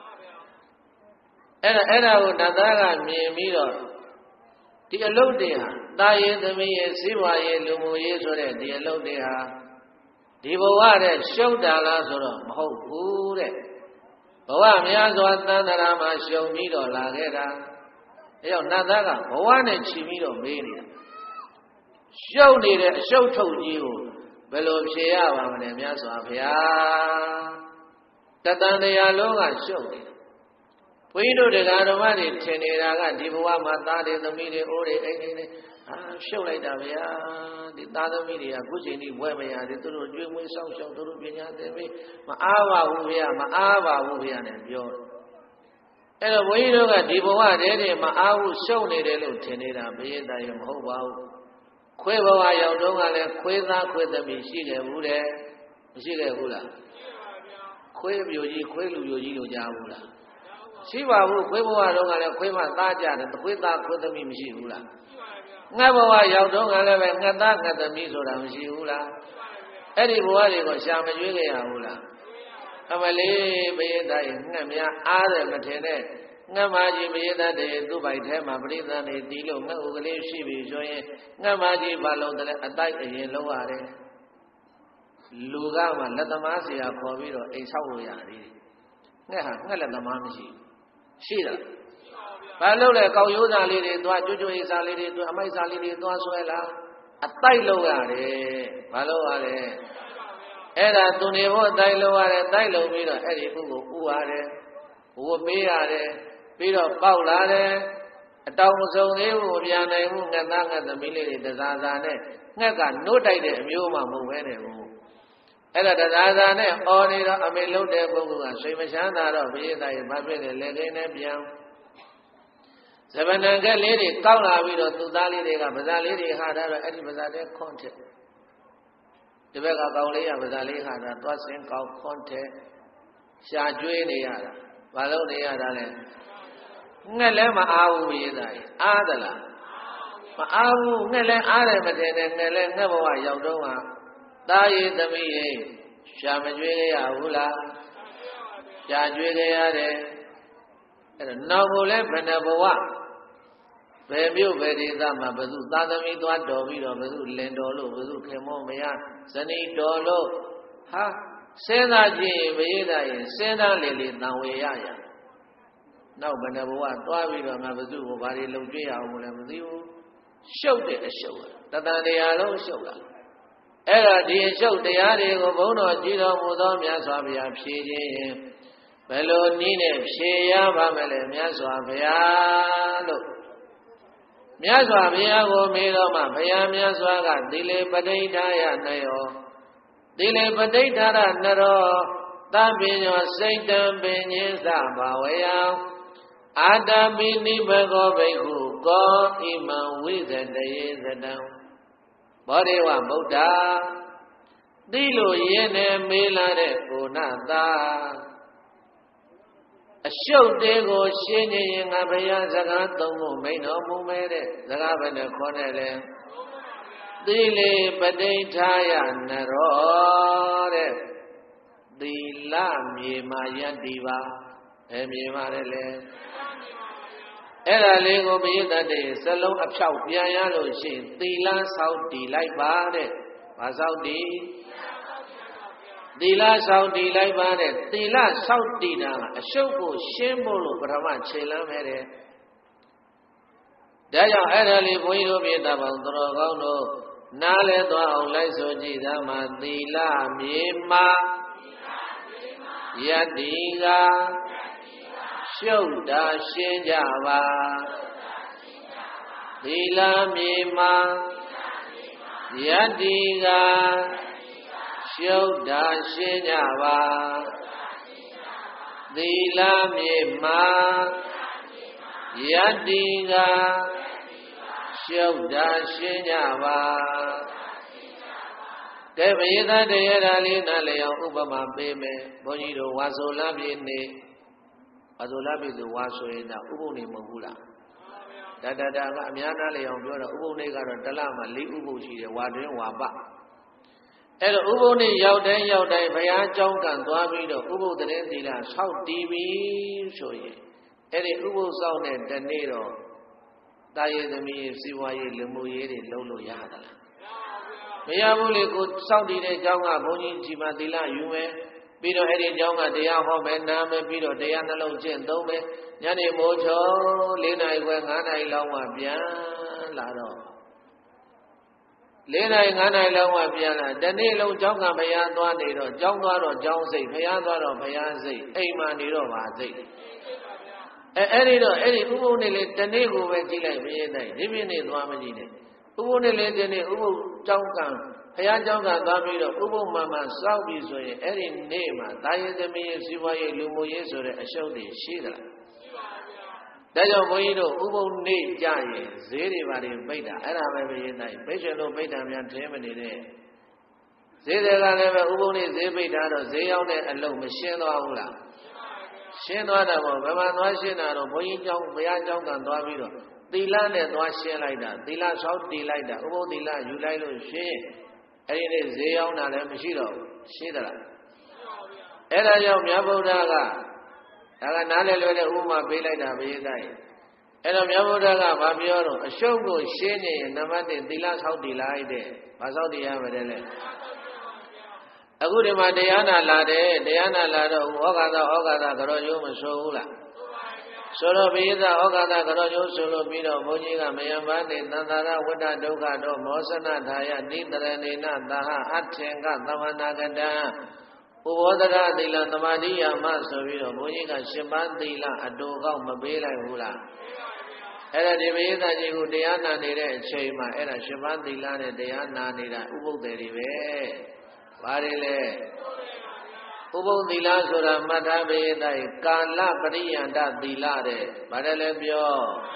အဲ့ဒါကိုနတ်သားကမြင်ပြီးတော့ဒီအလုပ်တွေဟာတာရေးသမီးရေးစီးပွားရေးလူမှုရေးဆိုတဲ့ဒီအလုပ်တွေဟာဒီဘဝတဲ့ရှုပ်တာလားဆိုတော့မဟုတ်ဘူးတဲ့ဘဝများစွာသန္တရာမှာရှုံပြီးတော့လာခဲ့တာအဲကြောင့်နတ်သားကဘဝနဲ့ချီပြီးတော့မေးနေတာရှုပ်နေတဲ့အရှုပ်ထုတ်ကြီးကိုဘယ်လိုဖြေရပါမလဲမြတ်စွာဘုရားတတန်တရားလုံးကရှုပ်နေဘုန်းကြီးတို့တရားတော်မတွေထင်နေတာကဒီဘဝမှာသားတွေသမီးတွေအိုးတွေအိမ်တွေရှုပ်လိုက်တာဗျာဒီသားသမီးတွေကခုချိန်ကြီးဘွဲမရတယ်သူတို့ကျွေးမွေးဆောက်ရှောက်သူတို့ပညာသင်ပြီးမအားပါဘူးဗျာမအားပါဘူးဗျာနဲ့ပြောတယ်အဲ့တော့ဘုန်းကြီးတို့ကဒီဘဝတည်းတည်းမအားဘူးရှုပ်နေတယ်လို့ထင်နေတာဘယ်တည်းမဟုတ်ပါဘူးခွေးဘဝရောက်တော့ကလည်းခွေးသားခွေးသမီးရှိခဲ့ဘူးတဲ့မရှိခဲ့ဘူးလားခွေးမျိုးကြီးခွေးလူမျိုးကြီးတို့ကြားဘူးလားရှိပါဘူးခွေးဘဝတော့ကလည်းခွေးမသားကြတယ်ခွေးသားခွေးသမီးမရှိဘူးလားငှက်ဘဝရောက်တော့ကလည်းပဲငှက်သားငှက်သမီးဆိုတာမရှိဘူးလားအဲ့ဒီဘဝတွေကိုရှာမကျွေးကြရဘူးလားအမလေးဘယင်းသားငှက်များအားတယ်မထင်နဲ့ငှက်မကြီးဘယင်းသားတွေသူ့ဘိုက်ထဲမှာပရိသတ်တွေတီးလို့ငှက်ဥကလေးရှိပြီဆိုရင်ငှက်မကြီးဘာလို့တလဲအတိုက်အရင်လုံးရတယ်လူကမှလက်သမားဆရာခေါ်ပြီးတော့အိမ်ဆောက်လို့ရတယ်ငှက်ဟာငှက်လက်သမားမရှိရှိတယ်ဘာလို့လဲကောက်ရိုးစားလေးတွေသွားကျွတ်ကျွတ်ရေးစားလေးတွေသွားအမိုက်စားလေးတွေသွားဆွဲလာအတိုက်လုံးရတယ်ဘာလို့ရလဲအဲ့ဒါသူနေဖို့အတိုက်လုံးရတယ်တိုက်လုံးပြီးတော့အဲ့ဒီပုဂ္ဂိုလ်ဥရတယ်ဝတ်ပေးရတယ်ပြီးတော့ပေါက်လာတယ်အတောင်မစုံသေးဘူးမပြန်နိုင်ဘူးငှက်သားငှက်သမီးလေးတွေတစားစားနဲ့ငှက်ကနိုးတိုက်တဲ့အမျိုးမှမဟုတ်ပဲနဲ့ဘူးအဲ့ဒါတစားစားနဲ့အော်နေတော့အမေလုံးတဲ့ပုဂ္ဂိုလ်ကဆွေမချမ်းသာတော့ဘိသားရေဘာဖြစ်လဲလက်ခင်းနဲ့ပြန်ဇဗဏံကလေးတွေကောက်လာပြီးတော့သူသားလေးတွေကဗဇာလေးတွေဟာတာတော့အဲ့ဒီဗဇာတဲ့ခွန်ထက်ဒီဘက်ကကောင်လေးကဗဇာလေးဟာတာသွားစင်ကောက်ခွန်ထက်ရှာကျွေးနေရတာဘာလို့နေရတာလဲငှက်လည်းမအားဘူးရေးသားရေအားသလားမအားဘူးငှက်လည်းအားတယ်မထင်နဲ့ငှက်လည်းငှက်ဘဝရောက်တော့ဟာသားရည်သမီးရည်ရှာမကျွေးရဘူးလားရှာကျွေးကြရတယ်အဲ့တော့နောက်ကိုလည်းဘယ်နှဘဝဘယ်မြို့ဘယ်ဒေသမှာဘယ်သူသာသမီသွားတော်ပြီးတော့ဘယ်သူလင်တော်လို့ဘယ်သူခင်မောမရဇနီးတော်လို့ဟာစဉ်းစားကြည့်ရင်ဘယ်ရရင်စဉ်းစားလေလေတန်ဝေရရနောက်ဘယ်နှဘဝသွားပြီးတော့ငါဘယ်သူကိုဘာတွေလုံကျွေးရအောင်လဲမသိဘူးရှုပ်တဲ့အရှုပ်တတန်တရားလုံးရှုပ်လာအဲ့ဒါဒီအရှုပ်တရားတွေကိုဘုန်းတော်ကြည်တော်မူသောမြတ်စွာဘုရားဖြေခြင်းဘယ်လိုနည်းနဲ့ဖြေရပါမလဲမြတ်စွာဘုရားလို့မြတ်စွာဘုရားကိုမေးတော့မှဘုရားမြတ်စွာကသီလေပဋိဋ္ဌာယနယောသီလေပဋိဋ္ဌာရနရောသဗ္ဗညောစိတ်တံပင်ညင်းစဘာဝယံအာတပိနိဘဂောဘိက္ခုကောဣမံဝိသတယေသတံဘောဓိဝဗုဒ္ဓသိလို့ရင်းနဲ့မေးလာတဲ့ကိုဏသာအရှုပ်တွေကိုရှင်းနေရင်ငါဘုရားစကားသုံးဖို့မိန်တော်မူမဲတဲ့စကားဘယ်နဲ့ခေါ်နေလဲသီလေပဋိဋ္ဌာယနရောတဲ့သီလမြေမှာယတ္တိပါဘယ်မြေမှာလဲအဲ့ဒါလေးကိုပရိသတ်တွေစလုံးအဖြောက်ပြန်ရလို့ရှိရင်သီလဆောက်တည်လိုက်ပါတဲ့။ဘာဆောက်တည်သီလဆောက်တည်လိုက်ပါတဲ့သီလဆောက်တည်တာအရှုပ်ကိုရှင်းဖို့လို့ပထမခြေလှမ်းပဲတဲ့။ဒါကြောင့်အဲ့ဒါလေးဘုန်းကြီးတို့ပြတာပေါင်းတော်ကောင်းတို့နားလဲသွားအောင်လိုက်ဆိုကြည့်သားမှာသီလမြေမှာယတ္တိကရှုပ်တာရှင်းကြပါသီလမြေမှာယတ္တိကရှုပ်တာရှင်းကြပါသီလမြေမှာယတ္တိကရှုပ်တာရှင်းကြပါကဲပရိသတ်တရားဓာလေးနားလျောင်ဥပမာပေးမယ်ဘုန်းကြီးတို့ဝါဆိုလပြည့်နေဝါဆိုလပြည့်ဆိုဝါဆိုရင်တော့ဥပုပ်နေမဟုတ်ဘူးလားဒါကအများနားလျောင်ပြောတော့ဥပုပ်နေကတော့တစ်လမှာ၄ဥပုပ်ရှိတယ်ဝါတွင်ဝါပအဲ့တော့ဥပုပ်နေရောက်တိုင်းဘုရားကျောင်းကံသွားပြီးတော့ဥပုပ်တဲ့သီလဆောက်တည်ပြီဆိုရင်အဲ့ဒီဥပုပ်ဆောက်တဲ့တနေ့တော့တာယေသမီးစီဝါရေးလူမှုရေးတွေလုံးလို့ရသလားမရဘူးလေကိုစောင့်တည်တဲ့ကျောင်းကဘုန်းကြီးဒီမှာသီလယူမယ်ပြီးတော့အဲ့ဒီကျောင်းကတရားဟောမယ်နားမယ်ပြီးတော့တရားနှလုံးကျင့်သုံးမယ်ညနေမိုးချုံ4 နာရီခွဲ5 နာရီလောက်မှပြန်လာတော့4 နာရီ5 နာရီလောက်မှပြန်လာတနေ့လုံးကျောင်းကဘုရားသွားနေတော့ကျောင်းသွားတော့ကျောင်းစိတ်ဘုရားသွားတော့ဘုရားစိတ်အိမ်မှာနေတော့ပါစိတ်အဲ့ဒီတော့အဲ့ဒီဥပုပ်နေ့လေတနေ့ကိုပဲကြည့်လိုက်ပြည့်တိုင်းဒီပြည့်နေ့သွားမကြည့်နဲ့ဥပုပ်နေ့လေတနေ့ဥပုပ်ကျောင်းကံဘုရားကျောင်းကသွားပြီးတော့ဥပုပ်မှစောက်ပြီးဆိုရင်အဲ့ဒီနေ့မှာတာယေသမီးစီဝါရေးလူမှုရေးဆိုတဲ့အရှုပ်တွေရှိသလားရှိပါဗျာဒါကြောင့်ဘုန်းကြီးတို့ဥပုပ်နေ့ကြရင်ဈေးတွေပါတွေပိတ်တာအဲ့ဒါပဲပြည့်တိုင်းပိတ်ချင်လို့ပိတ်တာများထဲမနေတဲ့ဈေးတွေကလည်းပဲဥပုပ်နေ့ဈေးပိတ်တာတော့ဈေးရောက်တဲ့အလုံးမရှင်းသွားဘူးလားရှင်းသွားတာပေါ့ဘယ်မှာသွားရှင်းတာတော့ဘုန်းကြီးကျောင်းဘုရားကျောင်းကသွားပြီးတော့သီလနဲ့သွားရှင်းလိုက်တာသီလဆောက်တည်လိုက်တာဥပုပ်သီလယူလိုက်လို့ရှင်းအဲ့ဒီနေ့ဈေးရောက်တာလည်းမရှိတော့ဘူးရှိသလားအဲ့ဒါကြောင့်မြတ်ဗုဒ္ဓကဒါကနားလည်လွယ်တဲ့ဥပမာပေးလိုက်တာဘုရားတိုင်းအဲ့တော့မြတ်ဗုဒ္ဓကဘာပြောတော့အရှုပ်ကိုရှင်းနေရင်နံပါတ်1သီလဆောက်တည်လိုက်တဲ့ဘာဆောက်တည်ရမှာလဲအခုဒီမှာတရားနာလာတယ်တရားနာလာတော့ဩဃာသကြောကျိုးမဆိုဘူးလားဆိုတော့ပိသဩဃာသကြောကျိုးဆိုလို့ပြီးတော့ဘုန်းကြီးကမယံပန်းနေသံသာရဝတ္တဒုက္ခတော့မောစနထာယတိတရဏေနသာဟအထင်္ဂသမနာကတံဥဘောဓရသီလသမာဓိယမဆိုပြီးတော့ဘုန်းကြီးက10 ပါးသီလအတူကောက်မပေးလိုက်ဘူးလားအဲ့ဒါဒီပိသကြီးကိုတရားနာနေတဲ့အချိန်မှာအဲ့ဒါ10 ပါးသီလနဲ့တရားနာနေတာဥပုပ်တယ်တွေပဲဘာတွေလဲဥပုပ်သီလဆိုတာမှတ်ထားပေးတဲ့ကာလပရိယန္တသီလတဲ့ဘာတယ်လဲပြော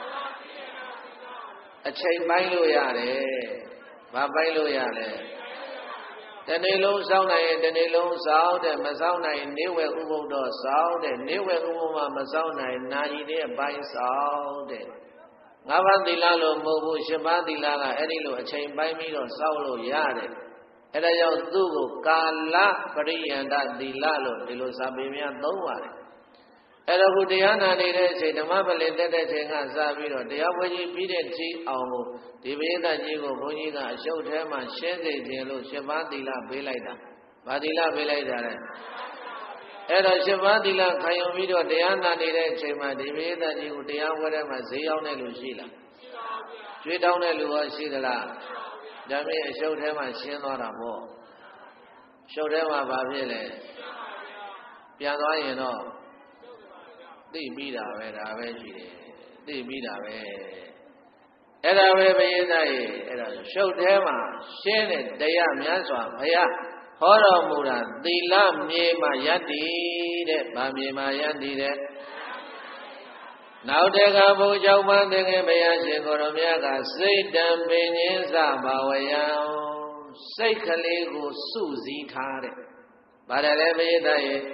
အချိန်ပိုင်းလို့ရတယ်ဘာပိုင်းလို့ရလဲတနေ့လုံးစောင့်နိုင်ရင်တနေ့လုံးစောင့်တဲ့မစောင့်နိုင်ရင်နေဝဲဥပုပ်တော့စောင့်တဲ့နေဝဲဥပုပ်မှမစောင့်နိုင်နာရီတဲ့ပိုင်းစောင့်တဲ့5 ပါးသီလလို့မဟုတ်ဘူး10 ပါးသီလကအဲ့ဒီလိုအချိန်ပိုင်းပြီးတော့စောင့်လို့ရတယ်အဲ့ဒါကြောင့်သူ့ကိုကာလပရိယန္တသီလလို့ဒီလိုစာပေများသုံးပါတယ်အဲ့တော့ခုတရားနာနေတဲ့အချိန်ဓမ္မပလင်တက်တဲ့ချိန်ကစပြီးတော့တရားပွဲကြီးပြီးတဲ့ချိန်အောင်ကိုဒီပိဋကကြီးကိုဘုန်းကြီးကအရှုပ်ထဲမှာရှင်းစေခြင်းလို့10 ပါးသီလပေးလိုက်တာဗာသီလပေးလိုက်တာလေအဲ့တော့10 ပါးသီလခံယူပြီးတော့တရားနာနေတဲ့အချိန်မှာဒီပိဋကကြီးကိုတရားပွဲထဲမှာဈေးရောက်တဲ့လူရှိလားရှိပါဘူးကျွေးတောင်းတဲ့လူရောရှိသလားဒါပေမဲ့အရှုပ်ထဲမှာရှင်းသွားတာပေါ့ရှုပ်ထဲမှာဘာဖြစ်လဲပြန်သွားရင်တော့သိပြီးတာပဲဒါပဲရှိတယ်သိပြီးတာပဲအဲ့ဒါပဲဘုရားသားရေအဲ့ဒါရှုပ်ထဲမှာရှင်းတဲ့တရားများစွာဘုရားဟောတော်မူတာသီလမြေမှာယတ္တိတဲ့ဗာမြေမှာယတ္တိတဲ့နောက်တကဘုကြောင့်မှသင်္ကေဘုရားရှင်ကိုရောမြတ်ကစိတ်တံပင်ညင်းစဘာဝယံစိတ်ကလေးကိုစုစည်းထားတဲ့ဗါတယ်လေဘုရားသားရေ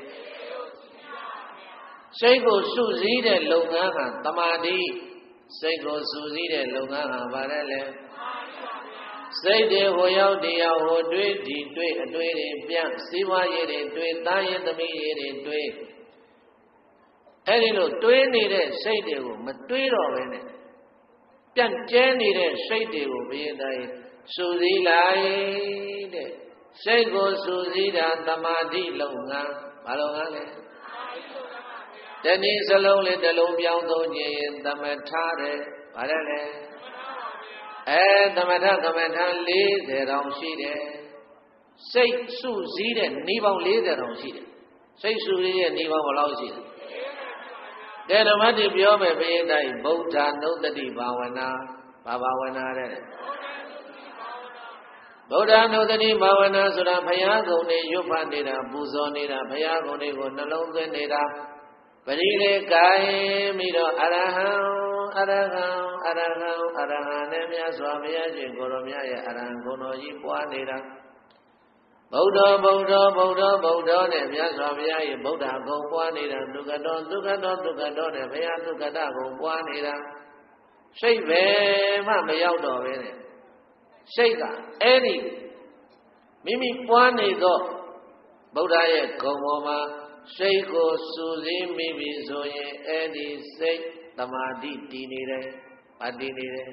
စိတ်ကိုစုစည်းတဲ့လုပ်ငန်းဟာတမာတိစိတ်ကိုစုစည်းတဲ့လုပ်ငန်းဟာဗါတယ်လေစိတ်တွေဟိုရောက်တရားဟိုတွေးဒီတွေးအတွေးတွေပြန့်စီးပွားရေးတွေတွေးသားရေးသမီးရေးတွေတွေးအဲ့ဒီလိုတွေးနေတဲ့စိတ်တွေကိုမတွေးတော့ဘဲနဲ့ပြန့်ကျဲနေတဲ့စိတ်တွေကိုဘုရားသားစူးစီးလိုက်တဲ့စိတ်ကိုစူးစီးတာသမာဓိလုပ်ငန်းဘာလုပ်ငန်းလဲတနည်းစလုံးလေးတစ်လုံးပြောင်းသုံးခြင်းသမထတဲ့ဘာလဲလဲသမထကမ္မထ40တောင်ရှိတယ်စိတ်စုစည်းတဲ့ဤပေါင်း40တောင်ရှိတယ်စိတ်စုစည်းတဲ့ဤပေါင်းဘယ်လောက်ရှိတယ်ဓမ္မတိပြောမယ်ဘုရားတိုင်းဗုဒ္ဓနုတ္တိဘာဝနာဘာဘာဝနာတဲ့ဗုဒ္ဓနုတ္တိဘာဝနာဆိုတာဘုရားကုံတွေရွတ်ဖတ်နေတာပူဇော်နေတာဘုရားကုံတွေကိုနှလုံးသွင်းနေတာပရိလေကိုင်းပြီးတော့အရဟံအရဟံအရဟံအရဟံနဲ့မြတ်စွာဘုရားရှင်ကိုရောမြတ်ရဲ့အရဟံဂုဏ်တော်ကြီးပွားနေတာဗုဒ္ဓဗုဒ္ဓဗုဒ္ဓဗုဒ္ဓနဲ့မြတ်စွာဘုရားရဲ့ဗုဒ္ဓဂုံပွားနေတာဒုက္ခတော်ဒုက္ခတော်ဒုက္ခတော်နဲ့ဘုရားဒုက္ခတဂုံပွားနေတာစိတ်ပဲမှမရောက်တော့ပဲနဲ့စိတ်ကအဲ့ဒီမိမိပွားနေသောဗုဒ္ဓရဲ့ဂုံပေါ်မှာစိတ်ကိုစူးစီးမိပြီဆိုရင်အဲ့ဒီစိတ်သမာဓိတည်နေတယ်။တည်နေတယ်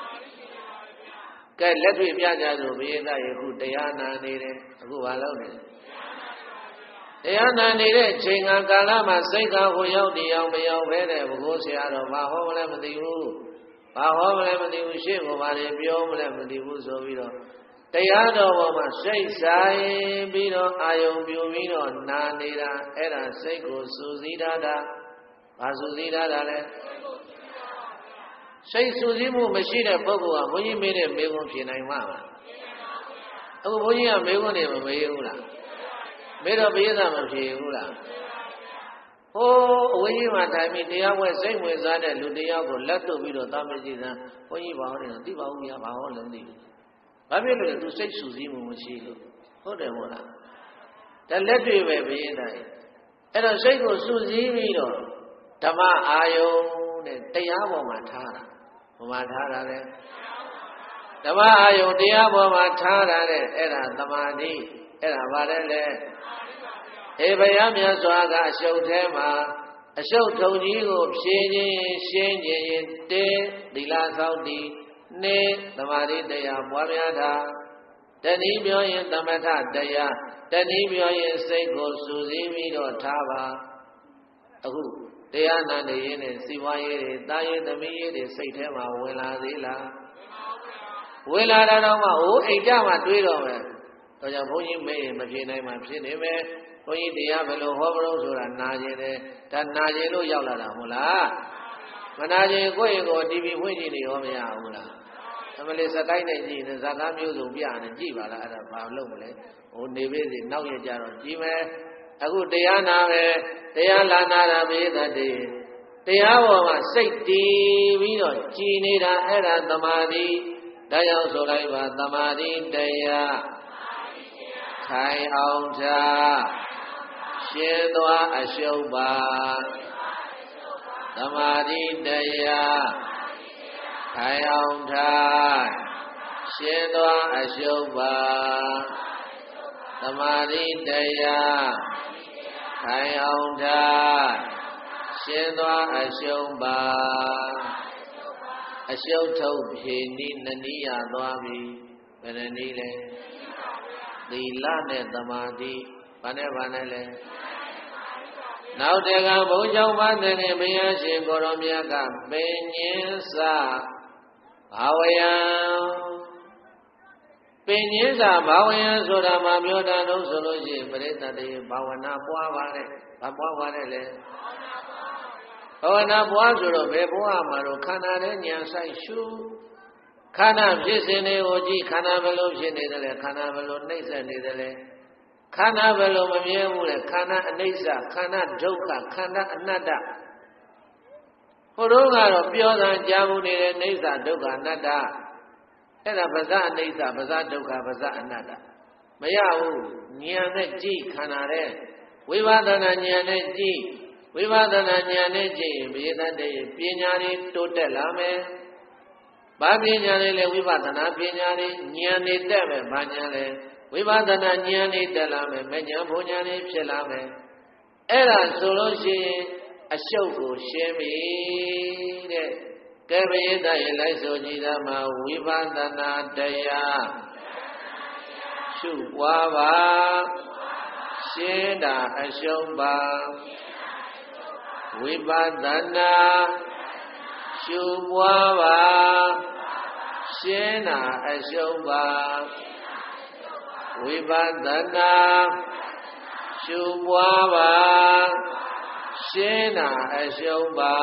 ။ကဲလက်တွေ့ပြကြဆိုဘုရားသားယခုတရားနာနေတယ်အခုဘာလုပ်နေလဲတရားနာနေတဲ့ချိန်ကာလမှာစိတ်ကဟိုရောက်တည်အောင်မရောက်ပဲတဲ့ဘုရားဆရာတော်ဘာဟောမလဲမသိဘူး။ဘာဟောမလဲမသိဘူးရှေ့ကဘာတွေပြောမလဲမသိဘူးဆိုပြီးတော့တရားတော်ပေါ်မှာစိတ်ဆိုင်ပြီးတော့အာယုံပြုပြီးတော့နာနေတာအဲ့ဒါစိတ်ကိုစူးစီးတာဘာစူးစီးတာလဲစိတ်စူးစီးမှုမရှိတဲ့ပုဂ္ဂိုလ်ကဘုန်းကြီးမေးတဲ့မေးခွန်းဖြေနိုင်မှာမလားအခုဘုန်းကြီးကမေးခွန်းတွေမမေးဘူးလားမေးတော့ဘုရားသာမဖြေဘူးလားဟိုးအဝိကြီးမှာထိုင်ပြီးတရားဝဲစိတ်ဝင်စားတဲ့လူတရားကိုလက်တုပ်ပြီးတော့သာမကြည့်စမ်းဘုန်းကြီးဘာဟောနေလဲသိပါဘူးဗျာဘာဟောလဲမသိဘူးဘာဖြစ်လို့လဲသူစိတ်စူးစီးမှုမရှိလို့ဟုတ်တယ်မို့လားဒါလက်တွေ့ပဲဘုရားတိုင်းအဲ့တော့စိတ်ကိုစူးစီးပြီးတော့ဓမ္မအာယုံတဲ့တရားပေါ်မှာထားတာဘယ်မှာထားတာလဲဓမ္မအာယုံတရားပေါ်မှာထားတာတဲ့အဲ့ဒါသမာဓိအဲ့ဒါဘာလဲလဲဘုရားမြတ်စွာကအရှုပ်ထဲမှာအရှုပ်ထုံကြီးကိုဖြည့်ခြင်းရှင်းခြင်းတေသီလဆောက်တည်နေသမာဓိတရားပွားများတာတဏှီပြောရင်သမထတရားတဏှီပြောရင်စိတ်ကိုစူးစီးပြီးတော့ထားပါအခုတရားနာနေရင်နဲ့စီဝါရေးတွေတာရေးသမီးရေးတွေစိတ်ထဲမှာဝင်လာသေးလားဝင်လာတော့မှအိမ်ကြမှာတွေးတော့မယ်တော့ကြောင့်ဘုန်းကြီးမေးရင်မပြေနိုင်မှဖြစ်နေမယ်ဘုန်းကြီးတရားဘယ်လိုဟောမလို့ဆိုတာနာကျင်တယ်ဒါနာကျင်လို့ရောက်လာတာမဟုတ်လားမနာကျင်ကိုယ့်ရင်ကိုတီဗီဖွင့်ကြည့်နေရောမရဘူးလားအမလေးစတိုင်းနဲ့ကြည့်နေဇာကားမျိုးစုံပြနေကြည့်ပါလားအဲ့ဒါဘာလုပ်မလဲဟိုနေပြီစီနောက်ရကြတော့ကြည့်မယ်အခုတရားနာမယ်တရားလာနာတာမေးတဲ့တရားပေါ်မှာစိတ်တည်ပြီးတော့ကြည်နေတာအဲ့ဒါသမာဓိတရားဆိုလိုက်ပါသမာဓိတရားခိုင်အောင်ထားရှင်းသွားအရှုပ်ပါသမာဓိတရားခိုင်အောင်ထားရှင်းသွားအရှုပ်ပါသမာဓိတရားခိုင်အောင်ထားရှင်းသွားအရှုံးပါအရှုံးထုတ်ဖြေနည်းနည်းရသွားပြီဘယ်နည်းလဲသီလနဲ့သမာဓိဘာနဲ့လဲနောက်တကဘုန်းကျောင်းပါတဲ့ဘုရားရှင်ကိုရောမြတ်ကပင်ညင်းစာဘာဝယံပင်ညင်းစာဘာဝယံဆိုတာမှပြောတာတော့ဆိုလို့ရှိရင်ပရိသတ်တွေဘာဝနာပွားပါလေဘာပွားပါလဲဘာဝနာပွားဆိုတော့ဘယ်ဘဝမှာတော့ခန္ဓာနဲ့ဉာဏ်ဆိုင်ရှုခန္ဓာဖြစ်စဉ်တွေကိုကြည့်ခန္ဓာဘယ်လိုဖြစ်နေတယ်လဲခန္ဓာဘယ်လိုနှိမ့်ဆက်နေတယ်လဲခန္ဓာဘယ်လိုမမြဲဘူးလဲခန္ဓာအနိစ္စခန္ဓာဒုက္ခခန္ဓာအနတ္တဟိုတော့ကတော့ပြောတာကြားမှုနေတဲ့နိစ္စဒုက္ခအနတ္တအဲ့ဒါပါဇအနိစ္စပါဇဒုက္ခပါဇအနတ္တမရဘူးဉာဏ်နဲ့ကြည့်ခန္ဓာတဲ့ဝိပဿနာဉာဏ်နဲ့ကြည့်ဝိပဿနာဉာဏ်နဲ့ကြည့်ရင်ဘိသတ္တေပညာတွေတိုးတက်လာမယ်။ဘာပညာတွေလဲဝိပဿနာပညာတွေဉာဏ်တွေတက်မယ်။ဘာဉာဏ်လဲဝိပဿနာဉာဏ်တွေတက်လာမယ်။မဉာဏ်ဘုံဉာဏ်တွေဖြစ်လာမယ်။အဲ့ဒါဆိုလို့ရှိရင်အရှုပ်ကိုရှင်းပြီတဲ့ကဲပရိသတ်ရဲ့လိုက်ဆိုကြည်သာမှာဝိပဿနာတရားရှုပွားပါရှင်းတာအရှုံးပါဝိပဿနာရှုပွားပါရှင်းတာအရှုံးပါဝိပဿနာရှုပွားပါရှင်းတာအရှုံးပါ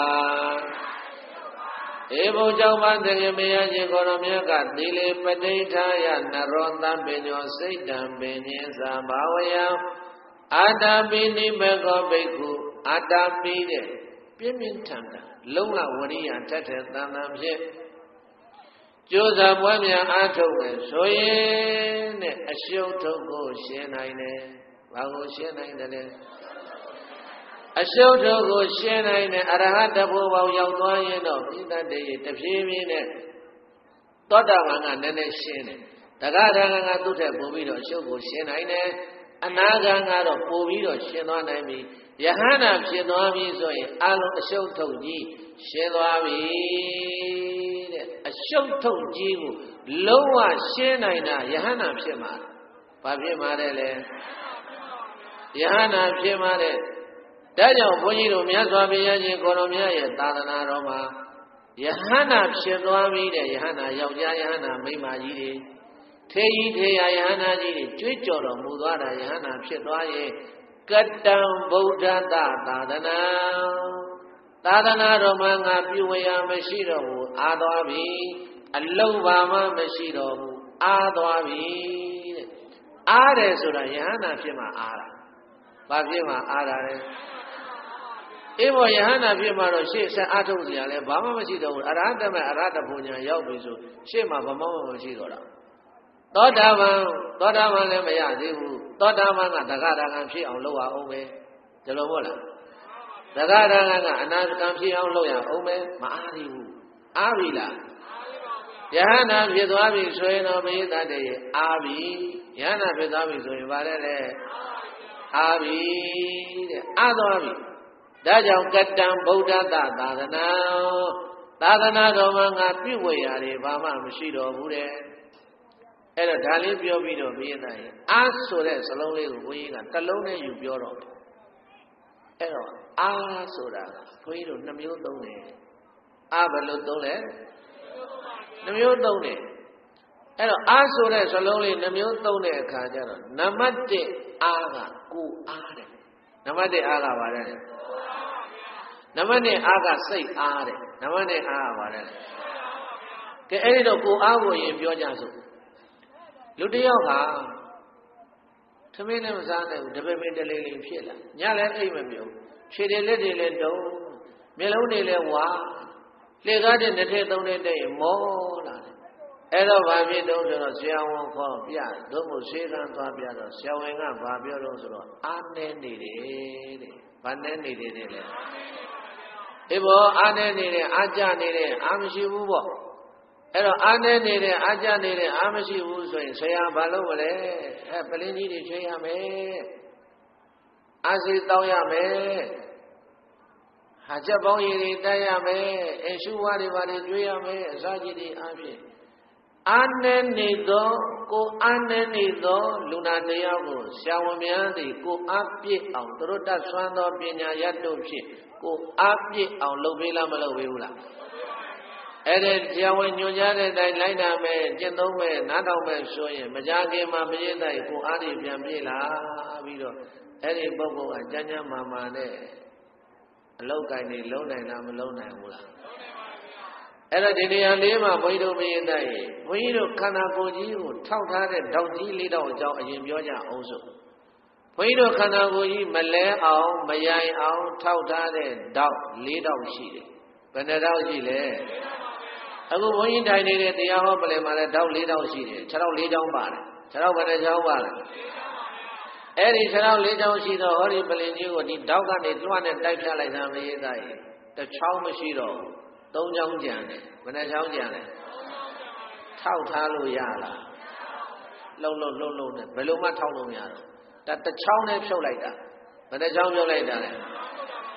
ဧဘုံကြောင့်ပါတကယ်မရခြင်းကိုရောမြတ်ကသီလေပဋိဌာယနရောသပညောစိတ်တံပင်ခြင်းသာဘာဝယအာတပိနိဘကောဘိက္ခုအာတပိတဲ့ပြင်းပြင်းထန်ထန်လုံးလဝရိယထက်ထက်တန်တန်ဖြင့်ကြိုးစားပွားများအားထုတ်မယ်ဆိုရင်တဲ့အရှုံးထုတ်ကိုရှင်းနိုင်တယ်။ဘာကိုရှင်းနိုင်တယ်လဲ။အရှုံးထုတ်ကိုရှင်းနိုင်တဲ့အရဟတဘုဘောင်ရောက်သွားရင်တော့ပိဋကတည်းတဖြည်းဖြည်းနဲ့သောတာပန်ကနည်းနည်းရှင်းတယ်။တဂရဂံကသူ့ထက်ပိုပြီးတော့အရှုံးကိုရှင်းနိုင်တယ်။အနာဂံကတော့ပိုပြီးတော့ရှင်းသွားနိုင်ပြီ။ယဟန္တာဖြစ်သွားပြီဆိုရင်အလုံးအရှုံးထုတ်ကြီးရှင်းသွားပြီတဲ့အရှုံးထုတ်ကြီးကိုလုံးဝရှင်းနိုင်တာယဟန္တာဖြစ်မှာဘာဖြစ်မှာလဲယဟန္တာဖြစ်မှာတဲ့ဒါကြောင့်ဘုန်းကြီးတို့မြတ်စွာဘုရားရှင်ကိုရောမြတ်ရဲ့သာသနာတော်မှာယဟန္တာဖြစ်သွားပြီတဲ့ယဟန္တာယောက်ျားယဟန္တာမိန်းမကြီးတွေထေကြီးထေရယဟန္တာကြီးတွေကြွေးကြော်တော်မူသွားတာယဟန္တာဖြစ်သွားရဲ့ကတံဗုဒ္ဓသာသနာသာသနာတော်မှာငါပြုဝေရမရှိတော့ဘူးအားသွားပြီအလုံးပါမှမရှိတော့ဘူးအားသွားပြီတဲ့အားတယ်ဆိုတာယဟန္တာဖြစ်မှအားတာဘာဖြစ်မှအားတာလဲအေးဘောယဟန္တာဖြစ်မှတော့ရှေ့ဆက်အားထုတ်စရာလဲဘာမှမရှိတော့ဘူးအရဟတမေအရဟတဘုံညာရောက်ပြီဆိုရှေ့မှာဘာမှမရှိတော့တာသောတာပန်လည်းမရသေးဘူးသောတာပန်ကတဂရဂံဖြစ်အောင်လုပ်ရအောင်ပဲဒီလိုမဟုတ်လားတဂရဂံကအနာဂံဖြစ်အောင်လုပ်ရအောင်ပဲမအားသေးဘူးအားပြီလားယဟန္တာဖြစ်သွားပြီဆိုရင်တော့ဘိသတ္တေအားပြီယဟန္တာဖြစ်သွားပြီဆိုရင်ဗါလဲလေအားပြီတဲ့အားသွားပြီဒါကြောင့်ကတံဗုဒ္ဓသာသနာသာသနာတော်မှာငါပြုဝေရတယ်ဘာမှမရှိတော့ဘူးတဲ့အဲ့တော့ဒါလေးပြောပြီးတော့ဘိသတ္တေအားဆိုတဲ့စလုံးလေးကိုဘုန်းကြီးကတစ်လုံးနဲ့ယူပြောတော့အဲ့တော့အားဆိုတာကဘုန်းကြီးတို့နှမျိုးသုံးတယ်အားဘယ်လိုသုံးလဲနှမျိုးသုံးတယ်အဲ့တော့အားဆိုတဲ့စလုံးလေးနှမျိုးသုံးတဲ့အခါကျတော့နံပါတ်1အားကကိုအားတဲ့နံပါတ်1အားကဘာလဲနံပါတ်2အားကစိတ်အားတဲ့နံပါတ်2အားကဘာလဲကဲအဲ့ဒီတော့ကိုအားကိုရင်ပြောကြစို့လူတစ်ယောက်ကသမင်းနဲ့မစားနိုင်ဘူးတပည့်ပင်တလေးလေးဖြစ်လာညလည်းအိမ်မပြုံးခြေတွေလက်တွေလည်းတုံးမျက်လုံးတွေလည်းဝါလေကားတဲ့နှစ်ထည့်သုံးတဲ့တဲ့မောလာတယ်အဲ့တော့ဘာဖြစ်တော့ဆိုတော့ဆရာဝန်ခေါ်ပြသို့မဟုတ်ဆေးကန်းသွားပြတော့ဆရာဝန်ကဘာပြောတော့ဆိုတော့အားနေနေတယ်တဲ့ဘာနဲ့နေတယ်လဲဒီဘောအားနေနေတယ်အားကြနေတယ်အားမရှိဘူးပေါ့အဲ့တော့အားနေနေတယ်အားကြနေတယ်အားမရှိဘူးဆိုရင်ဆရာဘာလုပ်မလဲပလင်းကြီးတွေချွေးရမယ်အားစီတောင်းရမယ်ဟာချက်ပေါင်းရည်တွေတိုက်ရမယ်အရှုဝါတွေဘာတွေကျွေးရမယ်အစာကြီးတွေအားဖြင့်အားနေနေသောကိုအားနေနေသောလူနာတရားကိုဆရာဝန်များသည်ကိုအားပြည့်အောင်သူတို့တတ်ဆွမ်းသောပညာရတ်တို့ဖြင့်ကိုအားပြည့်အောင်လုပ်ပေးလားမလုပ်ပေးဘူးလားအဲ့ဒီဆရာဝန်ညွှန်ကြားတဲ့အတိုင်းလိုက်နာမယ်ကျင့်သုံးမယ်နားထောင်မယ်ဆိုရင်မကြခင်မှာပြည့်တဲ့ကိုအားတွေပြန်ပြည့်လာပြီးတော့အဲ့ဒီပုဂ္ဂိုလ်ကကျမ်းကျမ်းမာမာနဲ့အလောက်ကိုင်းနေလုံးနိုင်လားမလုံးနိုင်ဘူးလားအဲ့တော့ဒီနေရာလေးမှာဘုန်းကြီးတို့ပြည့်တဲ့ဘုန်းကြီးတို့ခန္ဓာကိုယ်ကြီးကိုထောက်ထားတဲ့ဓာတ်ကြီးလေးတော့အကြောင်းအရင်ပြောကြအောင်စို့ဘုန်းကြီးတို့ခန္ဓာကိုယ်ကြီးမလဲအောင်မယိုင်အောင်ထောက်ထားတဲ့ဓာတ်၄ဓာတ်ရှိတယ်ဘယ်နှဓာတ်ရှိလဲအခုဘုန်းကြီးထိုင်နေတဲ့တရားဟောပလင်မှာလည်းဓာတ်၄ဓာတ်ရှိတယ်6ဓာတ်4ချောင်းပါတယ်6ဓာတ်ဘယ်နှချောင်းပါလဲအဲ့ဒီ6ဓာတ်4ချောင်းရှိတော့ဟောဒီပလင်ကြီးကိုဒီဓာတ်ကနေတွန်းနဲ့တိုက်ဖြတ်လိုက်တာမရေးသားရင်တစ်ချောင်းမရှိတော့3ချောင်းကြံတယ်ဘယ်နှချောင်းကြံလဲထောက်ထားလို့ရလားလှုပ်နဲ့ဘယ်လိုမှထောက်လို့မရတော့ဒါတစ်ချောင်းနဲ့ဖြုတ်လိုက်တာဘယ်နှချောင်းဖြုတ်လိုက်တာလဲ2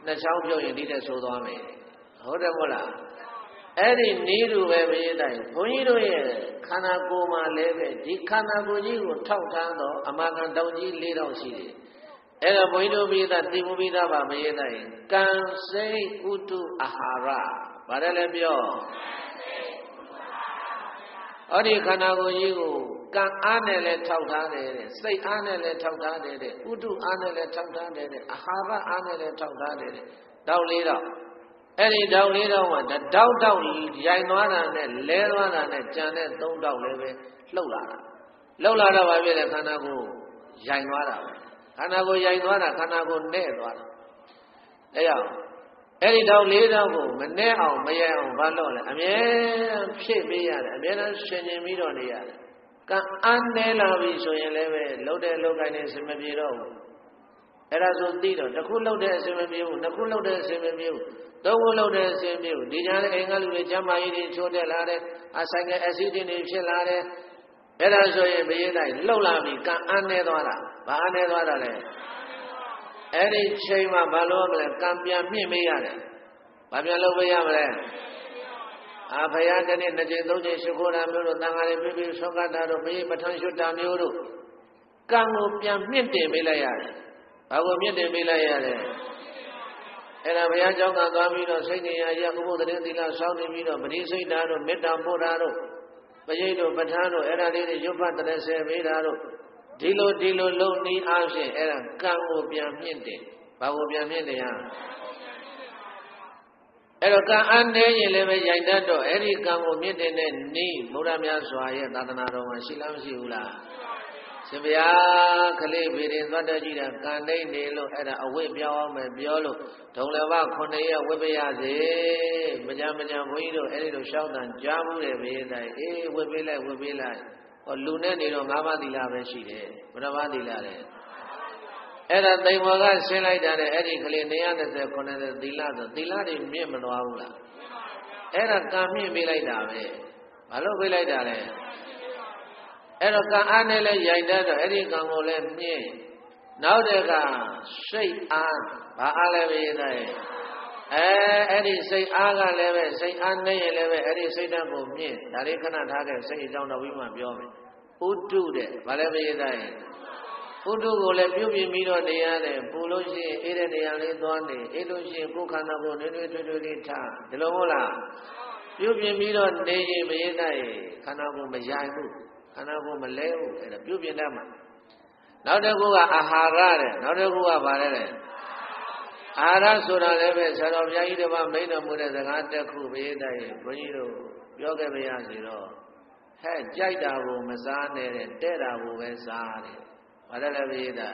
cháo biểu hiện đi để số đó mày hốt được không là ấy thì ní đủ về bây giờ bố nhí đồ ye khana cô mà lấy về đi khana cô chỉ có thâu tháng đó ama căn đầu chỉ lấy đâu xí đi ấy là bố nhí đồ bây giờ tìm bây giờ bà bây giờ can say utu ahara bà đây là biểu ở đi khana cô chỉ có can ăn này là thâu tháng đấy say ăn này là thâu tháng đấy utu ăn này là thâu tháng đấy ahara ăn này là thâu tháng đấy đâu lấy đâu ấy đi đâu lấy đâu mà đâu đâu dạy nói là này lẽ nói là này cha này tông đâu lấy về lâu là đâu vậy là khana cô dạy nói là khana cô dạy nói là khana cô nể nói đấy không ấy đi đâu lấy đâu cô mình nể ông mấy ông bắt lâu là anh biết bây giờ anh biết nó sinh nhật mấy đứa này cái anh nể là vì số tiền lấy về lâu cái này xem mấy đâu ấy là số tiền đó nó cũng lâu đấy xem mấy nó cũng lâu đấy xem mấy đâu có lâu đấy xem mấy đi ra đấy anh lưu chăm mai đi chốt đấy là đấy sang cái acid này phía là đấy ấy là số tiền bây giờ này lâu là vì cái anh nể đó là bà anh nể đó là đấy ấy đi chơi mà bà lo mà cam biếng miên mấy à đấy bà biếng lâu bây giờ mà đấy bây giờ cái này nó chỉ đâu chỉ số cô làm được tăng cái này bị số cái đó rồi bây giờ bắt thằng số làm nhiều rồi cam biếng miên tiền mấy lại à bà có miên tiền mấy lại à đấy ấy là bây giờ cháu càng toánပြီးတော့စိတ်နေရရကုဘုဒ္ဓရင်သီလစောင့်နေပြီးတော့ပရိစိတ်ဓာတ်တို့မေတ္တာပို့တာတို့ပရိတို့ပဋ္ဌာန်းတို့အဲ့ဒါလေးတွေရွတ်ဖတ်တဲ့ဆယ်ပေးတာတို့ဒီလိုလုံနည်းအားဖြင့်အဲ့ဒါကံကိုပြန်မြင့်တယ်ဘာကိုပြန်မြင့်တယ်ဟာအဲ့တော့ကံအားနည်းရင်လည်းပဲရိုက်တတ်တော့အဲ့ဒီကံကိုမြင့်တဲ့နည်းဘုရားမြတ်စွာရဲ့သာသနာတော်မှာရှိလားမရှိဘူးလားရှင်ဗျာခလေးဘေရင်သွားတဲ့ကြည့်တာကံတိတ်နေလို့အဲ့ဒါအဝိပြောင်းအောင်မယ်ပြောလို့ဒုံလဘ9ရက်ဝိပရစေမကြဘုန်းကြီးတို့အဲ့ဒီလိုရှောက်တန်ကြားမှုတယ်ဘေးတိုင်းဝိပေးလိုက်ဟောလူနဲ့နေတော့၅ပါးသီလပဲရှိတယ်ဘယ်နှပါးသီလလဲအဲ့ဒါတိမ်မော်ကဆင်းလိုက်တာနဲ့အဲ့ဒီကလေး929သီလဆိုသီလတွေမြင့်မသွားဘူးလားအဲ့ဒါကံမြင့်ပေးလိုက်တာပဲဘာလို့ပေးလိုက်တာလဲအဲ့တော့ကံအားနဲ့လည်းရိုက်တတ်တော့အဲ့ဒီကံကိုလည်းမြင့်နောက်တကစိတ်အားဘာအားလဲပဲတဲ့အဲ့ဒီစိတ်အားကလည်းပဲစိတ်အားနဲ့ရင်လည်းပဲအဲ့ဒီစိတ်ဓာတ်ကိုမြင့်ဒါလေးခဏထားခဲ့စိတ်အကြောင်းတော်ပြီးမှပြောမယ်ဥတုတဲ့ဘာလဲပဲတဲ့ဥတုကိုလည်းပြုပြင်ပြီးတော့နေရတယ်ပူလို့ရှိရင်အေးတဲ့နေရာလေးသွားနေအေးလို့ရှိရင်ကိုယ်ခန္ဓာကိုယ်နွေးနွေးထွေးထွေးလေးထားဒီလိုမဟုတ်လားပြုပြင်ပြီးတော့နေရင်မရင်တဲ့ခန္ဓာကိုယ်မရိုက်ဘူးခန္ဓာကိုယ်မလဲဘူးအဲ့ဒါပြုပြင်တတ်မှာနောက်တစ်ခုကအာဟာရတဲ့နောက်တစ်ခုကဘာလဲတဲ့အာဟာရဆိုတာလည်းပဲဆရာတော်ဘုရားကြီးတပါးမိန့်တော်မူတဲ့စကားတစ်ခုပဲတဲ့ဘုန်းကြီးတို့ပြောခဲ့ပါရစေတော့ဟဲ့ကြိုက်တာကိုမစားနဲ့တဲ့တာကိုပဲစားတယ်ဘာလဲလဲပဲတဲ့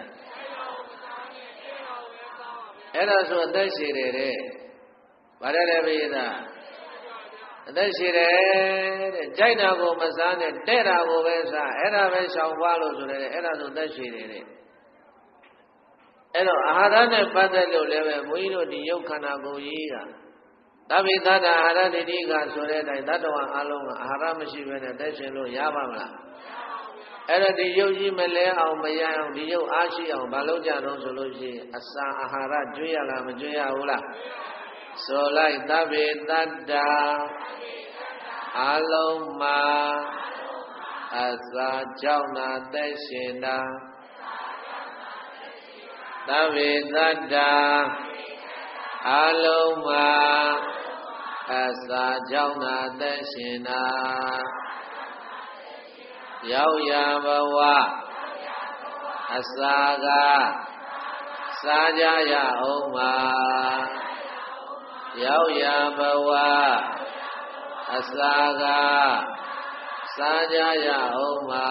အဲ့ဒါဆိုအသက်ရှည်တယ်တဲ့ဘာလဲလဲပဲတဲ့အသက်ရှိတယ်တဲ့ကြိုက်တာကိုမစားနဲ့တဲ့တာကိုပဲစားအဲ့ဒါပဲရှောင်ပွားလို့ဆိုတယ်အဲ့ဒါဆိုသက်ရှိတယ်တဲ့အဲ့တော့အာဟာရနဲ့ပတ်သက်လို့လည်းပဲဘုန်းကြီးတို့ဒီယုတ်ခန္ဓာကိုယ်ကြီးကသဗ္ဗေသတ္တအာဟာရတိတိကဆိုတဲ့အတိုင်းတတ္တဝါအလုံးကအာဟာရမရှိဘဲနဲ့သက်ရှင်လို့ရပါမလားအဲ့တော့ဒီယုတ်ကြီးမလဲအောင်မရအောင်ဒီယုတ်အားရှိအောင်မလုပ်ကြတော့ဆိုလို့ရှိရင်အစာအာဟာရကျွေးရလားမကျွေးရဘူးလားဆိုလိုက်သဗ္ဗေတတ္တအလုံးမှာအစာကြောင့်သာသက်ရှင်တာသဗ္ဗေတတ္တအလုံးမှာအစာကြောင့်သာသက်ရှင်တာရောက်ရဘဝအစာကစားကြရအောင်မှာရောက်ရဘဝအစာကစားကြရအောင်မှာ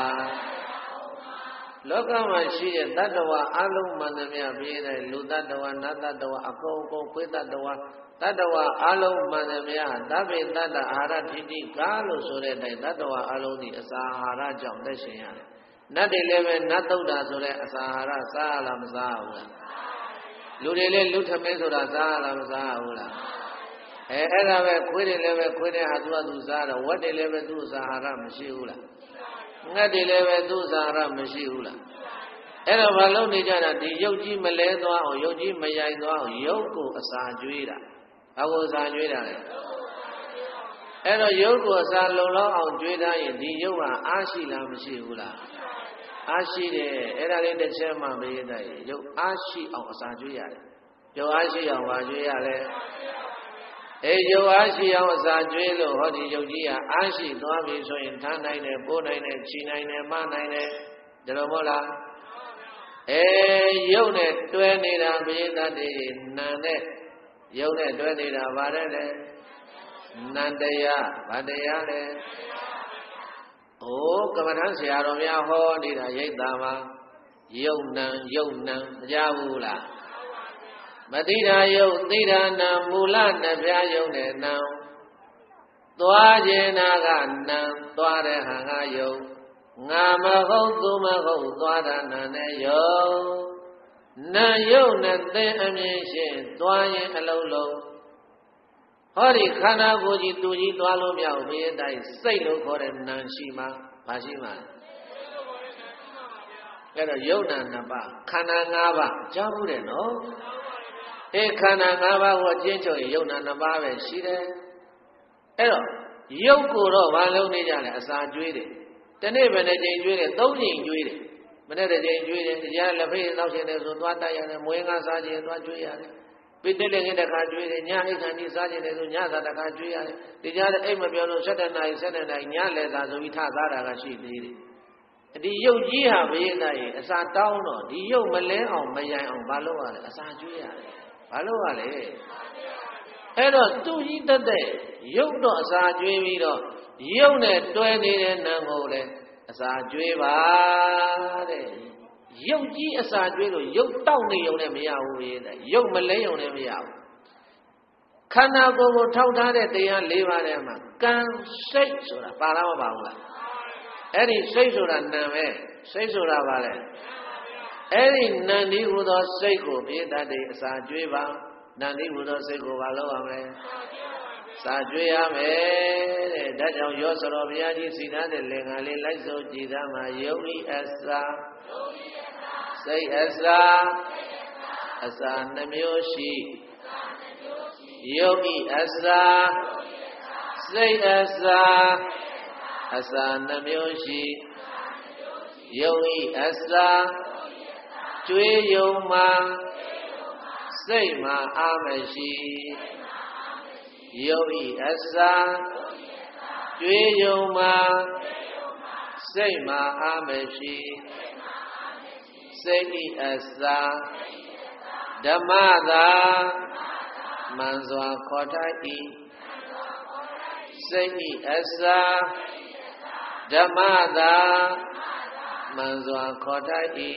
လောကမှာရှိတဲ့တတ္တဝါအလုံးမှန်သမျှပြည့်တဲ့လူတတ္တဝါနတ်တတ္တဝါအကုန်ခွေးတတ္တဝါတတ္တဝါအလုံးမှန်သမျှသဗ္ဗေတတ္တအာဟာရထိတိကားလို့ဆိုတဲ့အတိုင်းတတ္တဝါအလုံးဒီအစာအာဟာရကြောင့်သက်ရှင်ရတယ်နတ်တွေလည်းပဲနတ်သုဒ္ဓဆိုတဲ့အစာအာဟာရစားရလားမစားဘူးလားလူတွေလည်းလူထမင်းဆိုတာစားရလားမစားဘူးလားအဲ့ဒါပဲခွေးတွေလည်းပဲခွေးတဲ့ဟာသူစားတော့ဝက်တွေလည်းပဲသူ့စာဟာရမရှိဘူးလားငှက်တွေလည်းပဲသူ့စာဟာရမရှိဘူးလားအဲ့တော့ဘာလုပ်နေကြတာဒီရုပ်ကြီးမလဲသွားအောင်ရုပ်ကြီးမရိုက်သွားအောင်ရုပ်ကိုအစာကျွေးတာဘာကိုအစာကျွေးတာလဲအဲ့တော့ရုပ်ကိုအစာလုံလောက်အောင်ကျွေးထားရင်ဒီရုပ်ဟာအားရှိလားမရှိဘူးလားအားရှိတယ်အဲ့ဒါလေးတစ်ချက်မှမရတဲ့ရုပ်အားရှိအောင်အစာကျွေးရတယ်ရုပ်အားရှိအောင်ဘာကျွေးရလဲရုပ်အားရှိအောင်အစာကျွေးလို့ဟောဒီရုပ်ကြီးဟာအားရှိသွားပြီဆိုရင်ထားနိုင်တယ်ပိုးနိုင်တယ်ခြိနိုင်တယ်မနိုင်တယ်ဒါလိုမဟုတ်လားရုပ်နဲ့တွဲနေတာဘိသတ်တွေနာနဲ့ရုပ်နဲ့တွဲနေတာဗါတဲ့လေနန္တရားဗာတရားလေကမ္မထဆရာတော်များဟောနေတာရိပ်သာမှာယုတ်နံမကြဘူးလားမသိတာယုတ်သိတာနံမူလနှစ်ပြားယုတ်နဲ့နံသွားခြင်းနာကနံသွားတဲ့ဟာကယုတ်ငါမဟုတ်သူမဟုတ်သွားတာနာနဲ့ယုတ်နာယုတ်နဲ့သိအမြင်ရှင်းသွားရင်အလုံးလုံးဟောဒီခန္ဓာကိုယ်ကြီးသူကြီးသွားလို့မရဘူးဘယ်တိုင်းစိတ်လို့ခေါ်တဲ့နာရှိမှဘာရှိမှအဲ့တော့ယုတ်နာနှစ်ပါးခန္ဓာ၅ပါးကြားဘူးတယ်နော်ခန္ဓာ၅ပါးကိုကျင့်ချုပ်ရင်ယုတ်နာနှစ်ပါးပဲရှိတယ်အဲ့တော့ယုတ်ကိုတော့ဘာလုံးနေကြလဲအစာကျွေးတယ်တနေ့ပဲနဲ့ချိန်ကျွေးတယ်၃ချိန်ကျွေးတယ်မနေ့တစ်ချိန်ကျွေးတယ်တရားလက်ဖေးတောက်ရှင်တယ်ဆိုသွားတိုက်ရတယ်မွေးငါစားခြင်းသွားကျွေးရတယ်ပိတ္တလည်းငင်းတစ်ခါကျွေးတယ်ညအိတ်ခါနီးစားခြင်းတယ်ဆိုညသာတစ်ခါကျွေးရတယ်ဒီကြားတဲ့အိတ်မပြောလို့7 နာရီ7 နာရီညလည်းသာဆိုပြီးထသားတာကရှိသေးတယ်ဒီရုပ်ကြီးဟာဘိသရဲ့အစာတောင်းတော့ဒီရုပ်မလဲအောင်မယိုင်အောင်ဘာလုပ်ရလဲအစာကျွေးရတယ်ဘာလုပ်ရလဲအဲ့တော့သူကြီးတက်တဲ့ရုပ်တော့အစာကျွေးပြီးတော့ရုပ်နဲ့တွဲနေတဲ့နာမ်ကိုလည်းအစာကျွေးပါတဲ့ရုပ်ကြီးအစာကျွေးလို့ရုပ်တောက်နေုံနဲ့မရဘူးဘိသရုပ်မလဲုံနဲ့မရဘူးခန္ဓာကိုယ်ကိုထောက်ထားတဲ့တရား၄ပါးထဲမှာကံစိတ်ဆိုတာပါလားမပါဘူးလားအဲ့ဒီစိတ်ဆိုတာနာမ်ပဲစိတ်ဆိုတာပါလေအဲ့ဒီနာမ်ဒီဟူသောစိတ်ကိုပြေတတ်တဲ့အစာကျွေးပါနာမ်ဒီဟူသောစိတ်ကိုဘာလုပ်ရမလဲစာကျွေးရမယ်တဲ့ဒါကြောင့်ရောစတော်ဘုရားကြီးစီထားတဲ့လင်္ကာလေးလိုက်စို့ကြည်သားမှာယုံဤအစာစိတ်အစာနှမျိုးရှိယုံဤအစာစိတ်အစာနှမျိုးရှိယုံဤအစာကျွေးယုံမှာစိတ်မှာအာမရှိယုံဤအစာကျွေးယုံမှာစိတ်မှာအာမရှိစိတ်ဤအစာဓမ္မသာမှန်စွာခေါ်ထိုက်၏စိတ်ဤအစာဓမ္မသာမှန်စွာခေါ်ထိုက်၏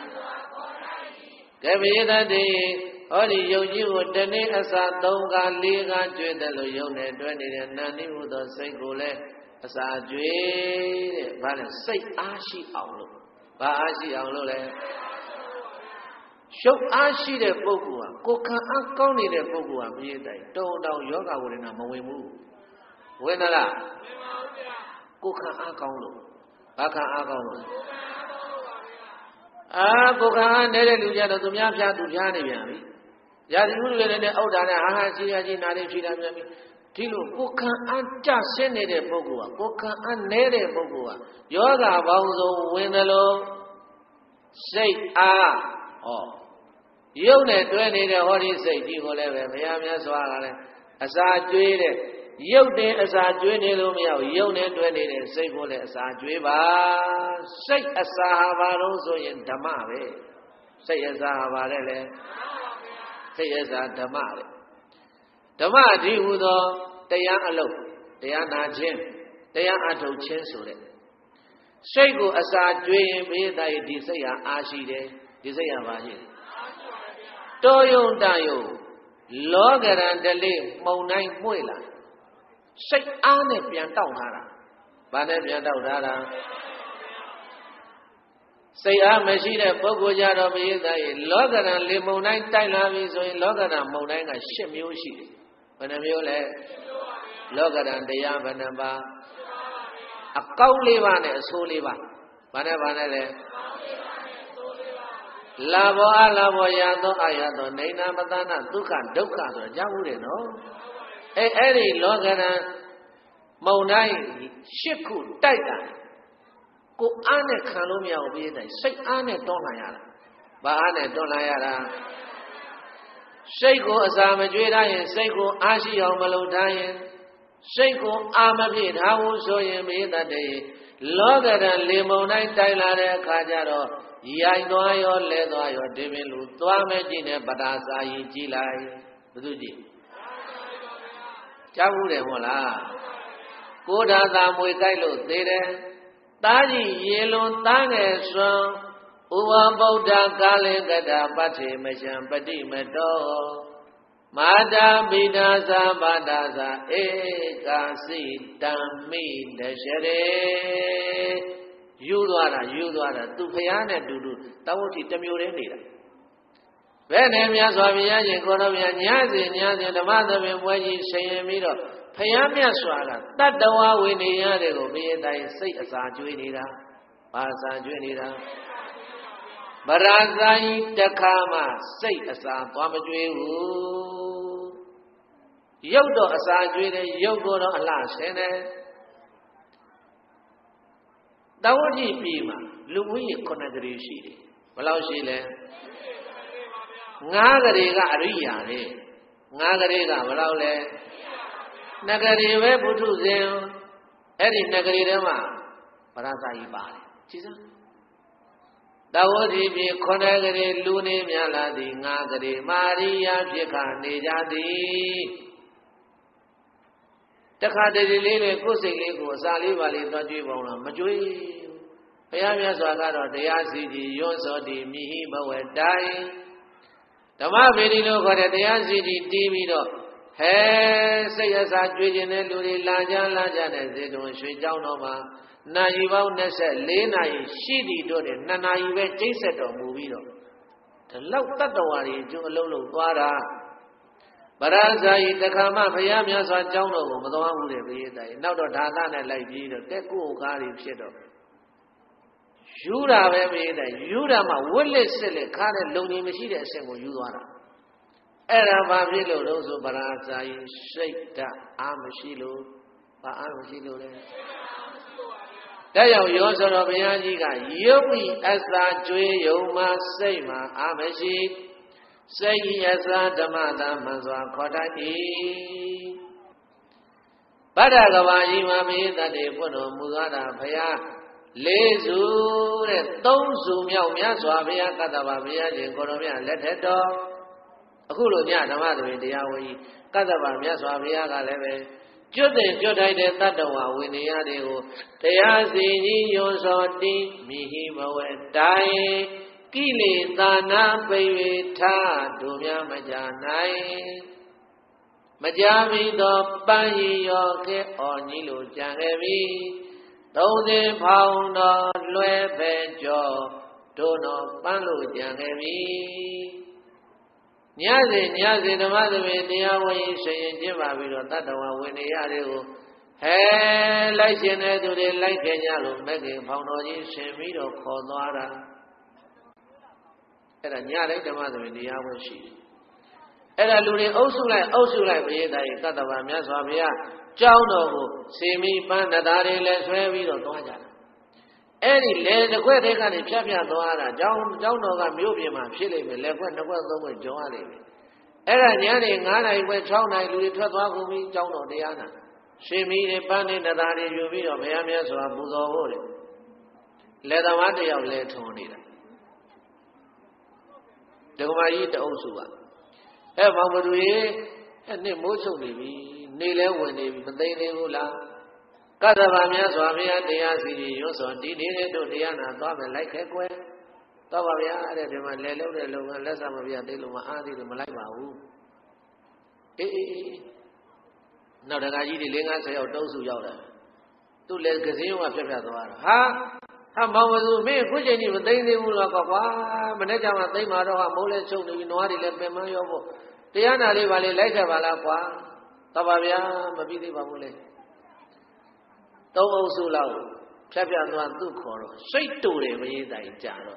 ကဲဘိသတိဟောဒီယုံကြည်ကိုတနေ့အစာ3 ခါ4 ခါကျွေးတယ်လို့ယုံနဲ့တွဲနေတဲ့နာနိဟုသောစိတ်ကိုလည်းအစာကျွေးတဲ့ဘာလဲစိတ်အားရှိအောင်လို့ဘာအားရှိအောင်လို့လဲရှုပ်အားရှိတဲ့ပုဂ္ဂိုလ်ဟာကိုယ်ခံအားကောင်းနေတဲ့ပုဂ္ဂိုလ်ဟာမြည်တိုင်တုံတောင်ယောဂဝေဒနာမဝင်ဘူးဝင်သလားဝင်ပါဘူးဗျာကိုယ်ခံအားကောင်းလို့ဘာခံအားကောင်းလို့ကိုယ်ခံအားနေတဲ့လူကြတော့သူများဖျားသူဖျားနေပြန်ပြီရာသီဥတုလည်းနဲ့အောက်တာနဲ့ဟာရှိရချင်းနားလေးဖြီးတာပြန်ပြီဒီလိုကိုယ်ခံအားကျဆင်းနေတဲ့ပုဂ္ဂိုလ်ဟာကိုယ်ခံအားနည်းတဲ့ပုဂ္ဂိုလ်ဟာယောဂပေါင်းစုံဝင်တယ်လို့စိတ်အားရုပ်နဲ့တွဲနေတဲ့ဟောဒီစိတ်ဒီကိုလည်းပဲဘုရားမြတ်စွာကလည်းအစာကျွေးတဲ့ရုပ်တင်အစာကျွေးနေလို့မရဘူးရုပ်နဲ့တွဲနေတဲ့စိတ်ကိုလည်းအစာကျွေးပါစိတ်အစာဟာဘာလို့ဆိုရင်ဓမ္မပဲစိတ်အစာဟာဘာလဲလဲစိတ်အစာဓမ္မပဲဓမ္မဒီဟူသောတရားအလုပ်တရားနာခြင်းတရားအထုတ်ခြင်းဆိုတဲ့စိတ်ကိုအစာကျွေးရင်ဘိသရဲ့ဒီစိတ်ဟာအားရှိတယ်ဒီစိတ်ဟာဘာရှိလဲတောယုံတယုံလောကရန်တလေးမှုန်တိုင်းမှု့လာစိတ်အားနဲ့ပြန်တောက်ထားတာဘာနဲ့ပြန်တောက်ထားတာစိတ်အားမရှိတဲ့ပုဂ္ဂိုလ်ကြတော့ဘိသရဲ့လောကရန်လေးမှုန်တိုင်းတိုက်လာပြီဆိုရင်လောကရန်မှုန်တိုင်းက10 မျိုးရှိတယ်ဘယ်နှမျိုးလဲလောကရန်တရားဘယ်နှပါအကောင်း4 ပါးနဲ့အဆိုး4 ပါးဘာနဲ့လဲ Labo alabo yato ayato naina patana dukha dukha so jabu de no. Eri logana maunai shikku taita. Ko ane khalo mya ko piye tai sait ane ton la ya la. Ba ane ton la ya la. Sait ko asa ma jwe da yin sait ko a shi yaw ma lou da yin sait ko a ma phit tha wo so yin me tat de logana le maunai tai la de akha ja do Yai doa yo le doa yo devin lu doa me jine padasa yin ji lai betu ji jabu de mo la ko da sa mwe kai lo the de ta ji yin lon ta nge swan uwa buddha kale gada patte ma shan pati ma do mada bida sa bada sa eka si tam mi dashare Yu doa tu phaya ne du tawuti tamyo deနေတာဘယ်နဲ့မြတ်စွာဘုရားရှင်ကိုတော်မြတ်ညစဉ်ဓမ္မသဘင်ပွဲကြီးဆင်ရင်ပြီးတော့ဖယားမြတ်စွာကတတ္တဝဝိနည်းတွေကိုဘုရားတိုင်စိတ်အစာကျွေးနေတာဘာစာကျွေးနေတာဗရာဇာယီတခါမှစိတ်အစာသွားမကျွေးဘူးရုပ်တော့အစာကျွေးတယ်ရုပ်ကိုတော့အလှဆင်းတယ်တဝတိပြည်မှာလူဦးရေ9ကလေးရှိတယ်ဘယ်လောက်ရှိလဲ9ကလေးကအရိယာလေ9ကလေးကဘယ်လောက်လဲ2ကလေးပဲဘုထုဇင်အဲ့ဒီ2ကလေးထဲမှာဗရဇာကြီးပါတယ်ကြည့်စမ်းတဝတိပြည်9ကလေးလူနေများလာသည်9ကလေးမာရိယာဖြစ်ခနေကြသည်တခါတည်းလေးကိုစိတ်လေးကိုအစာလေးပါလေးသွားကြွေးပေါင်းလားမကြွေးဘုရားမြတ်စွာကတော့တရားစီတီရွတ်စောတိမိဟိဘဝတိုင်ဓမ္မဗေဒီလို့ခေါ်တဲ့တရားစီတီတီးပြီးတော့ဟဲစိတ်အစာကြွေးခြင်းတဲ့လူတွေလာကြတဲ့ဇေတုံရွှေကျောင်းတော်မှာနာရီပေါင်း24နာရီရှိသည်တို့တဲ့2နာရီပဲကျိတ်ဆက်တော်မူပြီးတော့ဒီလောက်တတ္တဝါတွေကျုံအလုံးလုံးသွားတာဗရာဇာယီတခါမှဘုရားမြတ်စွာကျောင်းတော်ကိုမသွားဘူးတဲ့ဘုရားတိုင်နောက်တော့ဒါသနဲ့လိုက်ပြီးတော့တက်ကိုကားတွေဖြစ်တော့ယူတာပဲဘုရားတိုင်ယူတာမှဝက်လက်စစ်လက်ခါတဲ့လုံကြီးမရှိတဲ့အဆင့်ကိုယူသွားတာအဲ့ဒါဘာဖြစ်လို့လို့ဆိုဗရာဇာယီစိတ်ဓာတ်အားမရှိလို့ဘာအားမရှိလို့လဲတဲ့ရောက်ရောဆိုတော့ဘုရားကြီးကယုတ်ဤအစာကျွေးယုံမှစိတ်မှအားမရှိစိတ်ဤအစာဓမ္မသာမှန်စွာခေါ်တတ်၏ဗဒ္ဒကဘာကြီးမှာမေတ္တတေဖွင့်တော်မူသွားတာဘုရားလေးစုတဲ့3စုမြောက်မြတ်စွာဘုရားကတ္တဗဘုရားရှင်ကိုတော်မြတ်လက်ထက်တော်အခုလိုညဓမ္မသဘင်တရားဝကြီးကတ္တဗမြတ်စွာဘုရားကလည်းပဲကျွတ်တဲ့ကျွတ်ထိုက်တဲ့တတ္တဝဝိနည်းတွေကိုတရားစီကြီးယွန်စောတိမိဟိဘဝတိုင်ကိလေသာနာပိဝေထတို့များမကြနိုင်မကြမီသောပန်းရည်ရောခဲအော်ကြီးလိုကြံခဲ့ပြီ30ဖောင်တော်လွဲပဲကြောတို့တော်ပန်းလိုကြံခဲ့ပြီညစဉ်ဓမ္မသဘင်တရားဝရင်ရှင်ရင်ကျင့်ပါပြီးတော့တတ္တဝဝိနည်းတွေကိုဟဲလိုက်ရှင်တဲ့သူတွေလိုက်ခဲ့ကြလို့မကင်ဖောင်တော်ကြီးရှင်ပြီးတော့ခေါ်သွားတာအဲ့ဒါညတိုင်းဓမ္မသဘင်တရားဝရှိတယ်အဲ့ဒါလူတွေအုပ်စုလိုက်ပရိသတ်ရဲ့ကတ္တဗမြတ်စွာဘုရားကျောင်းတော်ကိုစေမီပန်းနသားတွေလည်းဆွဲပြီးတော့သွားကြတာအဲ့ဒီလေတစ်ခွက်တည်းကနေဖြတ်သွားတာကျောင်းတော်ကမြို့ပြင်မှာဖြစ်လိမ့်မယ်လေခွက်2ခွက်3ခွက်ကျော်ရလိမ့်မယ်အဲ့ဒါညနေ9နာရီခွဲ6နာရီလူတွေထွက်သွားကုန်ပြီကျောင်းတော်တရားနာစေမီတွေပန်းတွေနသားတွေယူပြီးတော့ဘုရားမြတ်စွာပူဇော်ဖို့တယ်လေသမားတယောက်လဲထုံနေတာဒကမာကြီးတအုပ်စုကအဲ့မောင်ဘသူရေအဲ့နှစ်မိုးချုပ်နေပြီနေလဲဝင်နေပြီမသိသေးဘူးလားကတ္တဗမြတ်စွာဘုရားတရားစီရင်ရွတ်စောဒီနေ့တို့တရားနာသွားမယ်လိုက်ခဲကွယ်တော့ပါဗျာတဲ့ဒီမှာလဲလုံးတဲ့လုံကလက်စမပြသေးလို့မအားသေးလို့မလိုက်ပါဘူးအေးနောက်တခါကြီးတွေ50ယောက်တုံးစုရောက်လာသူလည်းကစင်းကဖြတ်သွားတာဟာမောင်ဘသူမင်းခုချိန်ကြီးမသိသေးဘူးလားကွာမနေ့ကမှသိမှာတော့မိုးလဲချုပ်နေပြီနွားတွေလည်းပင်မရောဖို့တရားနာလေးပါလေလိုက်ခဲ့ပါလားကွာတော့ပါဗျာမပြီးသေးပါဘူးလေ3အုပ်စုလောက်ဖြတ်သွားသူ့ခေါ်တော့စိတ်တူတယ်မရေးတိုင်ကြတော့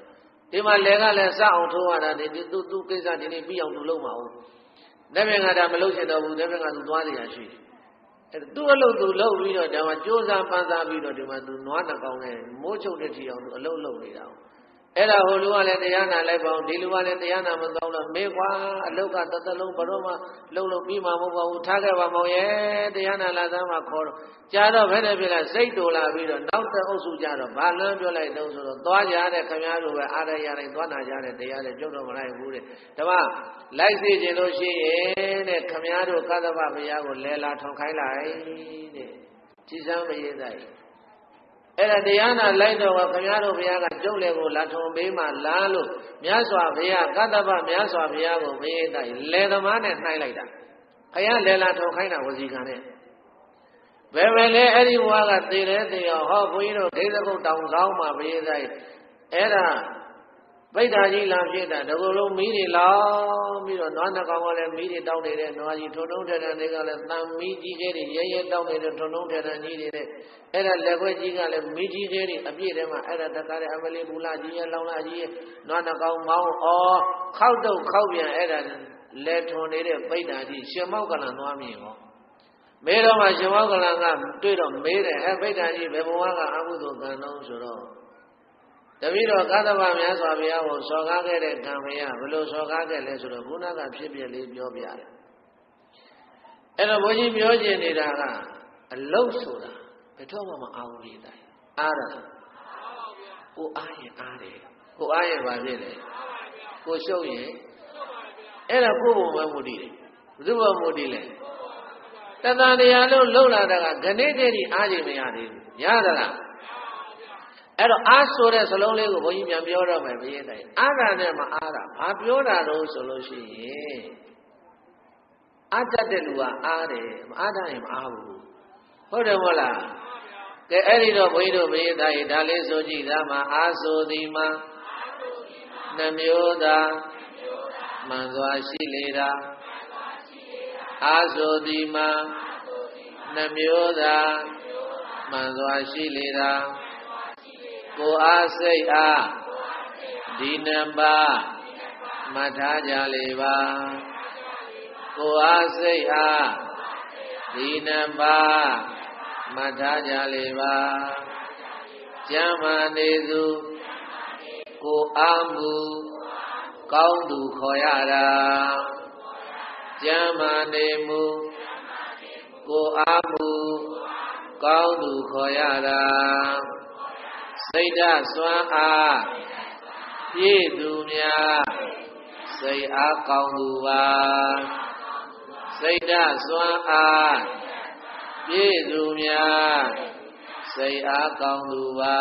ဒီမှာလေကလည်းစအောင်ထိုးရတာဒီသူကိစ္စဒီနေ့ပြီးအောင်သူလုပ်မှာဟုတ်ဒါပေမဲ့ကဒါမလုပ်ချင်တော့ဘူးဒါပေမဲ့ကသူသွားနေရရှိတယ်အဲ့သူ့အလုပ်သူလုပ်ပြီးတော့ဒါမှကြိုးစားပန်းစားပြီးတော့ဒီမှာသူနွားနှကောင်နဲ့မိုးချုပ်တဲ့ထီအောင်သူအလုပ်လုပ်နေတာအဲ့ဒါဟိုလူကလည်းတရားနာလိုက်ပါအောင်ဒီလူကလည်းတရားနာမသွားတော့မေးကွာအလုတ်ကတစ်သက်လုံးဘရောမှလုံပြီးမှမဟုတ်ပါဘူးထားခဲ့ပါမောင်ရဲ့တရားနာလာသမ်းမှခေါ်တော့ကြာတော့ဘယ်နဲ့ဖြစ်လဲစိတ်တူလာပြီးတော့နောက်တဲ့အုပ်စုကြတော့ဘာလမ်းပြောလိုက်တော့ဆိုတော့သွားကြတဲ့ခင်ဗျားတို့ပဲအားရရတိုင်းသွားနာကြတဲ့တရားတွေပြုတ်တော့မလိုက်ဘူးတဲ့ဓမ္မလိုက်စေခြင်းလို့ရှိရင်တဲ့ခင်ဗျားတို့ကသဗ္ဗဘုရားကိုလဲလာထောင်ခိုင်းလိုက်တဲ့ကြည်စမ်းမရေးသားအဲ့ဒါတရားနာလိုက်တော့ခင်ဗျားတို့ဘုရားကကျုပ်လေကိုလာထုံပေးမှလားလို့မြတ်စွာဘုရားကတ္တဗမြတ်စွာဘုရားကိုမေးတိုင်းလေသမားနဲ့နှိုင်းလိုက်တာဘုရားလေလာထုံခိုင်းတာဝစီကံနဲ့ဘယ်ပဲလဲအဲ့ဒီဘုရားကသေတယ်သေရောဟောဘုန်းကြီးတို့ဒိဋ္ဌကုတ်တောင်ဆောင်မှာဘုရားတိုင်းအဲ့ဒါဗိဒ္ဓကြီးလာဖြစ်တာတကူလုံးမီးတွေလောင်ပြီးတော့နွားနှကောင်ကလည်းမီးတွေတောက်နေတဲ့နွားကြီးထုံထုံထထန်တွေကလည်းတန်မီးကြီးတွေရဲရဲတောက်နေတဲ့ထုံထုံထထန်ကြီးတွေနဲ့အဲ့ဒါလက်ခွဲကြီးကလည်းမီးကြီးတွေအပြည့်ထဲမှာအဲ့ဒါတခါတည်းအမလေးဘူးလာကြီးရဲ့လောင်လာကြီးရဲ့နွားနှကောင်မောင်းခောက်တော့ခောက်ပြန်အဲ့ဒါလက်ထွန်နေတဲ့ဗိဒ္ဓကြီးရှင်မောက်ကလန်သွားမြင်ဟောမေးတော့မှရှင်မောက်ကလန်ကတွေ့တော့မေးတယ်ဗိဒ္ဓကြီးဘယ်ဘဝကအမှုသို့ကံတော့ဆိုတော့တပည့်တော်ကသဗ္ဗမြတ်စွာဘုရားကိုစော်ကားခဲ့တဲ့ကံမရဘယ်လိုစော်ကားခဲ့လဲဆိုတော့ခုနကဖြစ်ပြလေးပြောပြတယ်အဲ့တော့ဘုန်းကြီးပြောချင်နေတာကအလုတ်ဆိုတာဘယ်တော့မှမအောင်ဘူးတဲ့အားရကိုအားရင်အားတယ်ကိုအားရင်ဘာဖြစ်လဲကိုရှုပ်ရင်အဲ့ဒါကိုယ်ပုံမှမူတည်တယ်ဘယ်သူမှမူတည်လဲတဏှာတရားလို့လှုပ်လာတာကဂဏိတ္တိအားချိန်မရသေးဘူးရသလားအဲ့တော့အားဆိုတဲ့စလုံးလေးကိုဘုန်းကြီးပြန်ပြောတော့မယ်ဘုရားတိုင်အားတာနဲ့မအားတာဘာပြောတာတော့ဆိုလို့ရှိရင်အားတတ်တဲ့လူကအားတယ်မအားတတ်ရင်မအားဘူးဟုတ်တယ်မဟုတ်လားကဲအဲ့ဒီတော့ဘုန်းကြီးတို့ဘုရားတိုင်ဒါလေးဆိုကြည့်သားမှာအားဆိုသည်မှာနှမျိုးသာမှန်စွာရှိလေတာအားဆိုသည်မှာနှမျိုးသာမှန်စွာရှိလေတာကိုအားစိတ်အားဒီနှစ်ပါးမှတ်ထားကြလေပါကိုအားစိတ်အားဒီနှစ်ပါးမှတ်ထားကြလေပါကျမ်းမာနေစုကိုအားမူကောင်းသူခေါ်ရတာကျမ်းမာနေမူကိုအားမူကောင်းသူခေါ်ရတာစိတ်ဓာတ်စွမ်းအားပြည့်သူများစိတ်အားကောင်းသူပါစိတ်ဓာတ်စွမ်းအားပြည့်သူများစိတ်အားကောင်းသူပါ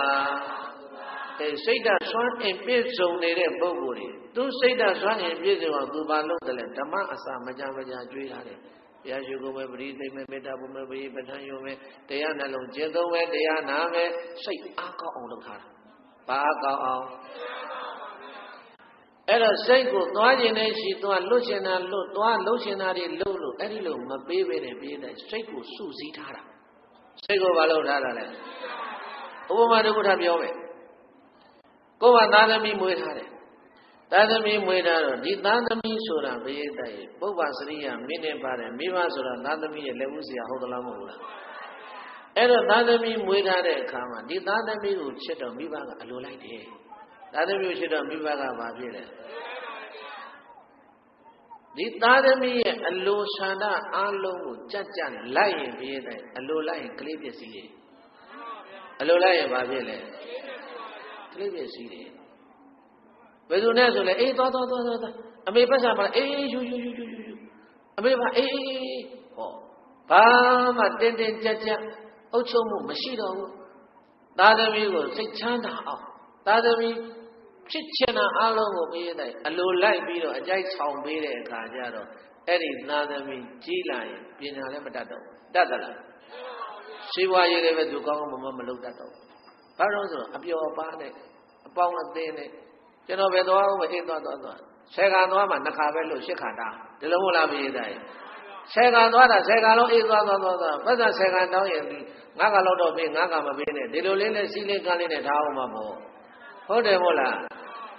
စိတ်ဓာတ်စွမ်းအင်ပြည့်စုံနေတဲ့ပုဂ္ဂိုလ်တွေသူစိတ်ဓာတ်စွမ်းအင်ပြည့်စုံအောင်သူဘာလုပ်တယ်လဲဓမ္မအစာမကြမကြကျွေးရတယ်တရားရှိခိုးမယ်ပရိသိမ့်မယ်မေတ္တာပို့မယ်ပရိပဋ္ဌာန်းယုံမယ်တရားနှလုံးကျင့်သုံးမယ်တရားနာမယ်စိတ်အားကောင်းအောင်လုပ်ထားတာဘာအားကောင်းအောင်အဲ့တော့စိတ်ကိုသွားခြင်းနဲ့ရှိသွားလွတ်ခြင်းနဲ့လွတ်သွားလှုပ်ခြင်းနဲ့လှုပ်လို့အဲ့ဒီလိုမပေးဘဲနဲ့ပေးတဲ့စိတ်ကိုစုစည်းထားတာစိတ်ကိုဘာလုပ်ထားတာလဲဥပမာတစ်ခုထားပြောမယ်ကိုယ်ကသားသမီးမွေးထားတယ်သားသမီးမွေးထားတော့ဒီသားသမီးဆိုတာဘယိတ္တရဲ့ပုဗ္ဗစရိယမင်းနဲ့ပါတယ်မိဘဆိုတာသားသမီးရဲ့လက်ဦးစရာဟုတ်သလားမဟုတ်လားအဲ့တော့သားသမီးမွေးထားတဲ့အခါမှာဒီသားသမီးကိုချစ်တော့မိဘကအလိုလိုက်တယ်သားသမီးကိုချစ်တော့မိဘကဘာဖြစ်လဲဒီသားသမီးရဲ့အလိုဆန္ဒအားလုံးကိုကြက်ကြက်လိုက်ရင်ဘယိတ္တအလိုလိုက်ရင်ကလေးပစ္စည်းတွေအလိုလိုက်ရင်ဘာဖြစ်လဲကလေးပစ္စည်းတွေဘယ်သူနဲ့ဆိုလဲအေးသွားအမေပတ်စံမှာအေးယူအမေပါအေးဟောဘာမှတင်းကြပ်အုပ်ချုပ်မှုမရှိတော့ဘူးသားသမီးကိုစိတ်ချမ်းသာအောင်သားသမီးဖြစ်ချင်တာအလုံးကိုပေးတဲ့အလိုလိုက်ပြီးတော့အကြိုက်ဆောင်ပေးတဲ့အခါကျတော့အဲ့ဒီသားသမီးကြီးလာရင်ပညာလည်းမတတ်တော့တတ်သလားရှိဝါရေးလည်းပဲသူကောင်းကောင်းမလုပ်တတ်တော့ဘာလို့ဆိုတော့အပျော်အပါးနဲ့အပေါင်းအသင်းနဲ့ကျွန်တော်ပဲသွားဦးမအေးသွားဆယ်ခံသွားမှနှစ်ခါပဲလို့ရှစ်ခါတာဒီလိုမဟုတ်လားပြည်သားဆယ်ခံသွားတာဆယ်ခံလုံးအေးသွားပတ်စံဆယ်ခံတောင်းရင်ငါးခါလောက်တော့ပေးငါးခါမပေးနဲ့ဒီလိုလေးနဲ့စီးလေးကန်းလေးနဲ့ထားအောင်မှာပေါ့ဟုတ်တယ်မို့လား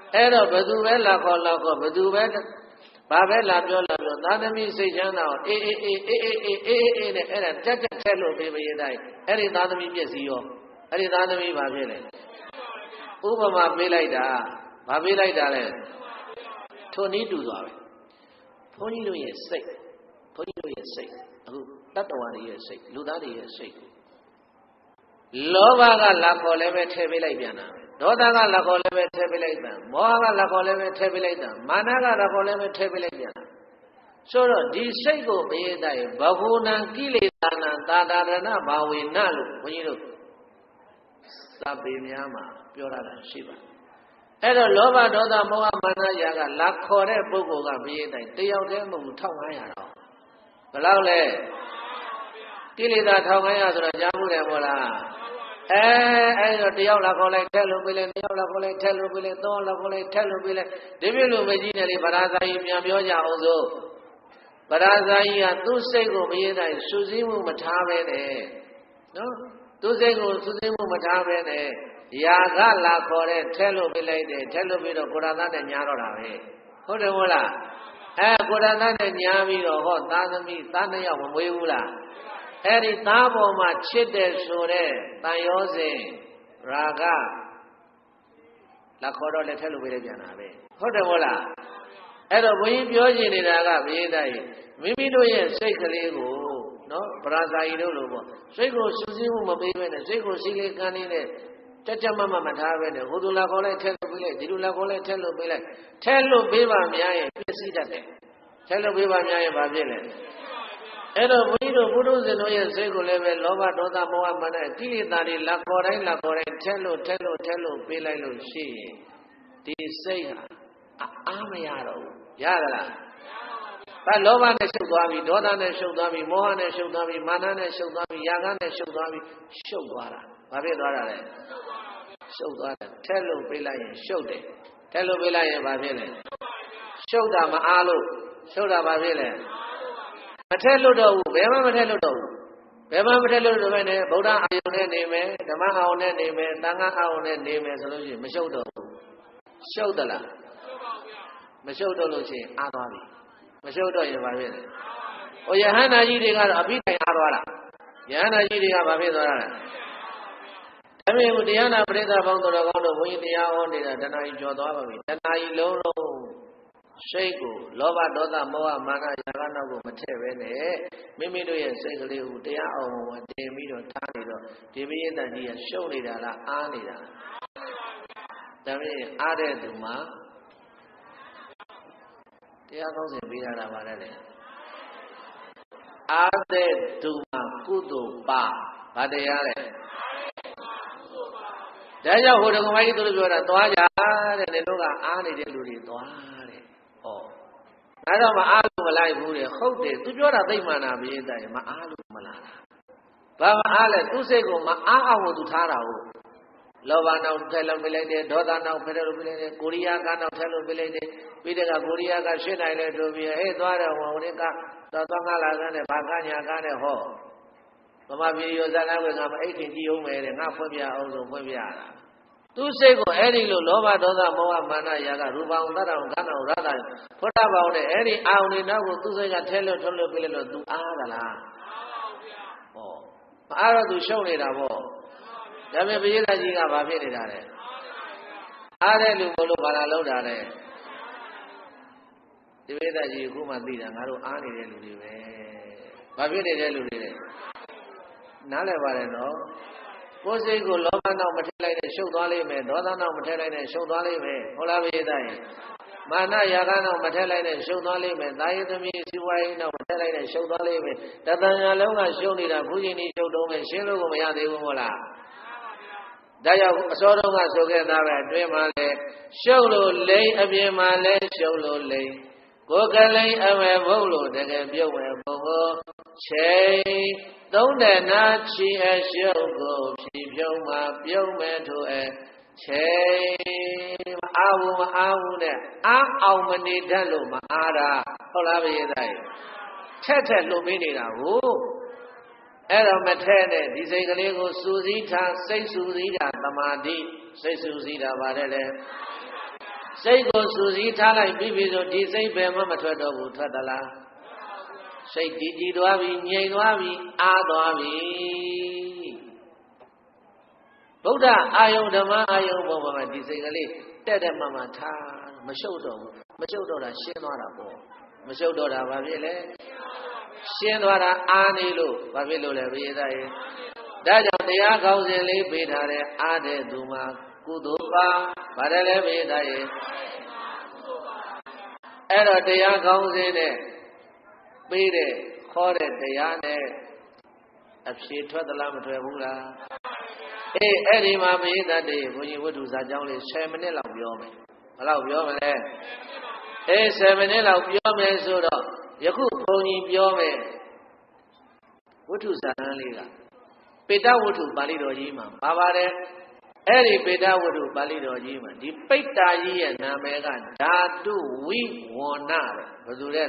အဲ့တော့ဘသူပဲလာခေါ်ဘသူပဲဘာပဲလာပြောသားသမီးစိတ်ချမ်းသာအေးနဲ့အဲ့ဒါတက်ထက်လို့ပေးပေးတိုင်းအဲ့ဒီသားသမီးပြည့်စည်ရောအဲ့ဒီသားသမီးဘာဖြစ်လဲဥပမာပေးလိုက်တာဘာပေးလိုက်တာလဲထိုနည်းတူသွားပဲဘုန်းကြီးတို့ရဲ့စိတ်အခုတတ္တဝါတွေရဲ့စိတ်လူသားတွေရဲ့စိတ်လောဘကလာခေါ်လည်းပဲထည့်ပေးလိုက်ပြန်တာဒေါသကလာခေါ်လည်းပဲထည့်ပေးလိုက်တာမောဟကလာခေါ်လည်းပဲထည့်ပေးလိုက်တာမာနကလာခေါ်လည်းပဲထည့်ပေးလိုက်ပြန်တာဆိုတော့ဒီစိတ်ကိုမေးတဲ့ဘဂုဏံကိလေသာနံသာဒရဏဘာဝေနလို့ဘုန်းကြီးတို့စာပေများမှာပြောရတာရှိပါအဲ့တော့လောဘဒေါသမောဟမာနရာကလာခေါ်တဲ့ပုဂ္ဂိုလ်ကမေးတဲ့တယောက်တည်းမဟုတ်1500တော့ဘယ်လောက်လဲကိလေသာ1500ဆိုတော့ကြားမှုတယ်မို့လားအဲ့တော့တယောက်လာခေါ်လိုက်ထက်လို့ပြလိုက်တယောက်လာခေါ်လိုက်ထက်လို့ပြလိုက်သုံးလာခေါ်လိုက်ထက်လို့ပြလိုက်ဒီပြလို့မကြီးနဲ့လေဗရာဇာကြီးပြန်ပြောကြအောင်စို့ဗရာဇာကြီးကသူ့စိတ်ကိုမရေးနိုင်စူးစိမှုမထားပဲနဲ့နော်သူ့စိတ်ကိုစူးစိမှုမထားပဲနဲ့ယာကလာခေါ်တဲ့ထက်လို့ပြလိုက်တယ်ထက်လို့ပြီးတော့ကိုရသားနဲ့ညာတော့တာပဲဟုတ်တယ်မို့လားကိုရသားနဲ့ညာပြီးတော့ဟောသားသမီးသားနှစ်ယောက်မမွေးဘူးလားအဲ့ဒီသားပေါ်မှာချစ်တဲ့ဆိုတဲ့တန်ရောစဉ်ရာဂလာခေါ်တော့လက်ထက်လို့ပြလိုက်ပြန်တာပဲဟုတ်တယ်မို့လားအဲ့တော့ဘုန်းကြီးပြောချင်နေတာကဘိဓာကြီးမိမိတို့ရဲ့စိတ်ကလေးကိုနော်ပရာဇာယီတို့လိုပေါ့စိတ်ကိုစူးစီးမှုမပေးဘဲနဲ့စိတ်ကိုစီလေးကန်းနေတဲ့ကြမမထားပဲနဲ့ဟိုသူလာခေါ်လိုက်ထက်လို့ပေးလိုက်ဒီလိုလာခေါ်လိုက်ထက်လို့ပေးလိုက်ထက်လို့ပေးပါများရင်ပြည့်စည်တတ်တယ်ထက်လို့ပေးပါများရင်ဘာဖြစ်လဲအဲ့တော့ဘုန်းကြီးတို့ဘုဒ္ဓဇင်တို့ရဲ့စိတ်ကိုလည်းပဲလောဘဒေါသမောဟမာနကိလေသာတွေလာခေါ်တိုင်းထက်လို့ပေးလိုက်လို့ရှိရင်ဒီစိတ်ဟာအားမရတော့ဘူးရသလားဘာလောဘနဲ့ရှုပ်သွားပြီဒေါသနဲ့ရှုပ်သွားပြီမောဟနဲ့ရှုပ်သွားပြီမာနနဲ့ရှုပ်သွားပြီယာကနဲ့ရှုပ်သွားပြီရှုပ်သွားတာဘာဖြစ်သွားတာလဲရှုပ်သွားတယ်ထက်လို့ပေးလိုက်ရင်ရှုပ်တယ်ထက်လို့ပေးလိုက်ရင်ဘာဖြစ်လဲရှုပ်တာမအားလို့ရှုပ်တာဘာဖြစ်လဲမထက်လို့တော့ဘူးဘယ်မှမထက်လို့တော့ဘူးဘယ်မှမထက်လို့တော့ပဲနဲ့ဗုဒ္ဓအာယုန်နဲ့နေမယ်ဓမ္မအာယုန်နဲ့နေမယ်သံဃာအာယုန်နဲ့နေမယ်ဆိုလို့ရှိရင်မရှုပ်တော့ဘူးရှုပ်သလားမရှုပ်တော့လို့ရှိရင်အားသွားပြီမရှုပ်တော့ရင်ဘာဖြစ်လဲဟိုယဟန္တာကြီးတွေကတော့အဘိဓိအားသွားတာယဟန္တာကြီးတွေကဘာဖြစ်သွားတာလဲဒါပေမဲ့တရားနာပရိသတ်ပေါင်းတော်ကောင်းတို့ဘုန်းကြီးတရားဟောနေတာတဏှာကြီးကျော်သွားပါပြီတဏှာကြီးလုံးစိတ်ကိုလောဘဒေါသမောဟမာနရာဂနောက်ကိုမထည့်ပဲနဲ့မိမိတို့ရဲ့စိတ်ကလေးကိုတရားအောင်ဝင်တင်ပြီးတော့ထားနေတော့ဒီပိယတန်ကြီးကရှုပ်နေတာလားအားနေတာဒါပေမဲ့အားတဲ့သူမှာတရားကောင်းစဉ်ပေးရတာပါလေအားတဲ့သူမှာကုသိုလ်ပါဗတရားလေဒါကြောင့်ဟိုတက္ကမကြီးတို့ပြောတာသွားကြတဲ့နေတို့ကအားနေတဲ့လူတွေသွားတဲ့ဟောဒါတော့မအားလို့မလိုက်ဘူးတဲ့ဟုတ်တယ်သူပြောတာသိမှန်တာမင်းတိုင်မအားလို့မလာတာဘာမအားလဲသူစိတ်ကိုမအားအောင်သူထားတာဟုတ်လောဘနောက်ထက်လို့ပြလိုက်တယ်ဒေါသနောက်ဖက်လို့ပြလိုက်တယ်ကိုရိယာကနောက်ထက်လို့ပြလိုက်တယ်ပြီးတဲ့ကကိုရိယာကရှင်းနိုင်လဲတို့ပြီးဟဲ့သွားတယ်ဟိုဝင်ကတော့ငါလာတဲ့ဘာကညာကားတဲ့ဟောဗမာပြည်ရောဇာနာဝေကမအိတ်ထင်ကြည့်အောင်မယ်တဲ့ငါဖွင့်ပြအောင်ဆိုဖွင့်ပြရတာသူစိတ်ကိုအဲ့ဒီလိုလောဘဒေါသမောဟမာနရာကရူပအောင်တတ္တအောင်ကဏ္ဍအောင်ရတာဖွတ်တာပေါင်းတဲ့အဲ့ဒီအာုန်တွေနောက်ကိုသူစိတ်ကထဲလို့ထုတ်လို့ပြလိုက်လို့သူအားသလားဟောမအားတော့သူရှုံနေတာပေါ့ဒါပေမဲ့ဘုရားကြီးကဘာဖြစ်နေတာလဲအားတဲ့လူမလို့ဘာလာလောက်တာလဲဒီဝိသကြီးအခုမှသိတာငါတို့အားနေတဲ့လူတွေပဲဘာဖြစ်နေတဲ့လူတွေလဲနားလည်ပါတယ်နော်ကိုယ်စိတ်ကိုလောဘနောက်မထည့်လိုက်နဲ့ရှုပ်သွားလိမ့်မယ်ဒေါသနောက်မထည့်လိုက်နဲ့ရှုပ်သွားလိမ့်မယ်ဟုတ်လားဘုရားကြီးမာနရာဂနောက်မထည့်လိုက်နဲ့ရှုပ်သွားလိမ့်မယ်သာယသမီးစီဝါရေးနောက်မထည့်လိုက်နဲ့ရှုပ်သွားလိမ့်မယ်တသံညာလုံးကရှုပ်နေတာဘုရင်ကြီးရှုပ်တော့မယ်ရှင်းလို့ကိုမရသေးဘူးမို့လားဒါကြောင့်အစောတုန်းကဆိုခဲ့တာပဲအတွင်းမှာလဲရှုပ်လို့လိမ့်အပြင်မှာလဲရှုပ်လို့လိမ့်ကိုယ်ကလိမ့်အမယ်ဘုံလို့တကယ်ပြုတ်မယ်ဘုံကိုချိန်သုံးတဲ့နာချီအရှုပ်ကိုဖြီးဖြုံးမှာပြုံးမဲ့ထိုအချိန်မအားဘူးနဲ့အားအောင်မနေတတ်လို့မအားတာဟုတ်လားဘုရားသားထက်လို့ပေးနေတာကိုအဲ့တော့မထဲနဲ့ဒီစိတ်ကလေးကိုစူးစီးထားစိတ်စူးစီးတာသမာဓိစိတ်စူးစီးတာပါတယ်လေစိတ်ကိုစူးစီးထားလိုက်ပြီးဆိုဒီစိတ်ပဲမထွက်တော့ဘူးထွက်သလားစိတ်တည်ကြည်သွားပြီငြိမ်သွားပြီအားသွားပြီဗုဒ္ဓအာယုံဓမ္မအာယုံပေါ်မှာဒီစိတ်ကလေးတက်မှထားမရှုပ်တော့ဘူးမရှုပ်တော့တာရှင်းသွားတာပေါ့မရှုပ်တော့တာဘာဖြစ်လဲရှင်းသွားတာအားနေလို့ဘာဖြစ်လို့လဲဘုရားသားရေဒါကြောင့်တရားကောင်းစဉ်လေးပေးထားတဲ့အားတဲ့သူမှာကုသိုလ်ပါဗါတယ်လေဘုရားသားရေအဲ့တော့တရားကောင်းစဉ်နဲ့ပေးတဲ့ခေါ်တဲ့တရားနဲ့အဖြေထွက်သလားမထွက်ဘူးလားအဲ့ဒီမှာဘုရားသားတွေဘုန်းကြီးဝတ္ထုစာကြောင်းလေး10မိနစ်လောက်ပြောမယ်ဘယ်လောက်ပြောမလဲ10မိနစ်လောက်ပြောမယ်ဆိုတော့ယခုဘုန်းကြီးပြောမယ်ဝတ္ထုစာတမ်းလေးကပေတဝတ္ထုပါဠိတော်ကြီးမှာပါပါတယ်အဲ့ဒီပေတဝတ္ထုပါဠိတော်ကြီးမှာဒီပိတ္တာကြီးရဲ့နာမည်ကဓာတုဝိဝဏတဲ့ဘယ်သူလဲ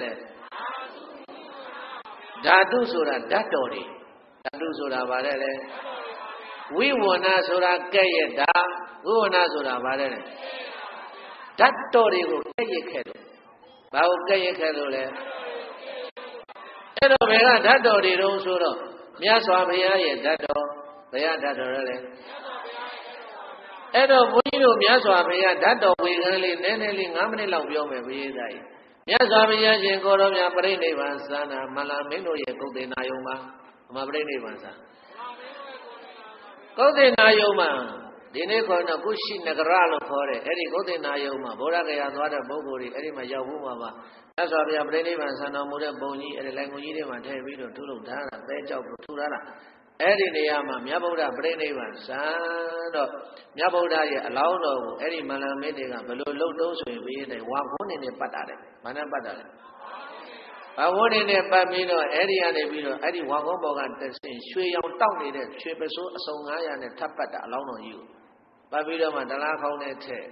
ဓာတုဆိုတာဓာတ်တော်တွေဓာတုဆိုတာဗါတဲ့လေဝိဝဏဆိုတာကဲ့ရဲ့ဓာဝိဝဏဆိုတာဗါတဲ့လေဓာတ်တော်တွေကိုကဲ့ရဲ့ခဲ့တယ်ဘာကိုကဲ့ရဲ့ခဲ့လို့လဲအဲ့တော့ဘယ်ကဓာတ်တော်တွေတုံးဆိုတော့မြတ်စွာဘုရားရဲ့ဓာတ်တော်ဘယ်ဓာတ်တော်လဲအဲ့တော့ဘုန်းကြီးတို့မြတ်စွာဘုရားဓာတ်တော်ဝေခံလေးနည်းနည်းလေး9မိနစ်လောက်ပြောမယ်ဘုရားသားကြီးမြတ်စွာဘုရားရှင်ကိုတော်မြတ်ပြိဋိဘံသန္တာမလာမင်းတို့ရဲ့ဂုတ်တေနာယုံမှာမပြိဋိဘံသံဂုတ်တေနာယုံမှာဒီနေ့ခေါ်တော့ကုရှိနဂရလို့ခေါ်တယ်အဲ့ဒီဂုတ်တေနာယုံမှာဗောဓဂယာသွားတဲ့ပုဂ္ဂိုလ်တွေအဲ့ဒီမှာရောက်ဖို့မှာပါမြတ်စွာဘုရားပြိဋိဘံသံတော်မူတဲ့ပုံကြီးအဲ့ဒီလိုင်ကုန်ကြီးတွေမှာထည့်ပြီးတော့ထုလုပ်ထားတာသဲကြောက်ကိုထုထားတာအဲ့ဒီနေရာမှာမြတ်ဗုဒ္ဓပြိဋိဘံသံတော့မြတ်ဗုဒ္ဓရဲ့အလောင်းတော်ကိုအဲ့ဒီမန္တမင်းတွေကဘယ်လိုလှုပ်တုံးဆိုရင်ပြီးတဲ့ဝါခွန်းနေနဲ့ပတ်တာတယ်ဘာနဲ့ပတ်တာလဲဝါခွန်းနေနဲ့ပတ်ပြီးတော့အဲ့ဒီကနေပြီးတော့အဲ့ဒီဝါခွန်းဘောကတဆင်ရွှေရောင်တောက်နေတဲ့ရွှေပစိုးအစုံ900နဲ့ထပ်ပတ်တာအလောင်းတော်ကြီးကိုပတ်ပြီးတော့မှဒလားခေါင်းနဲ့ထည့်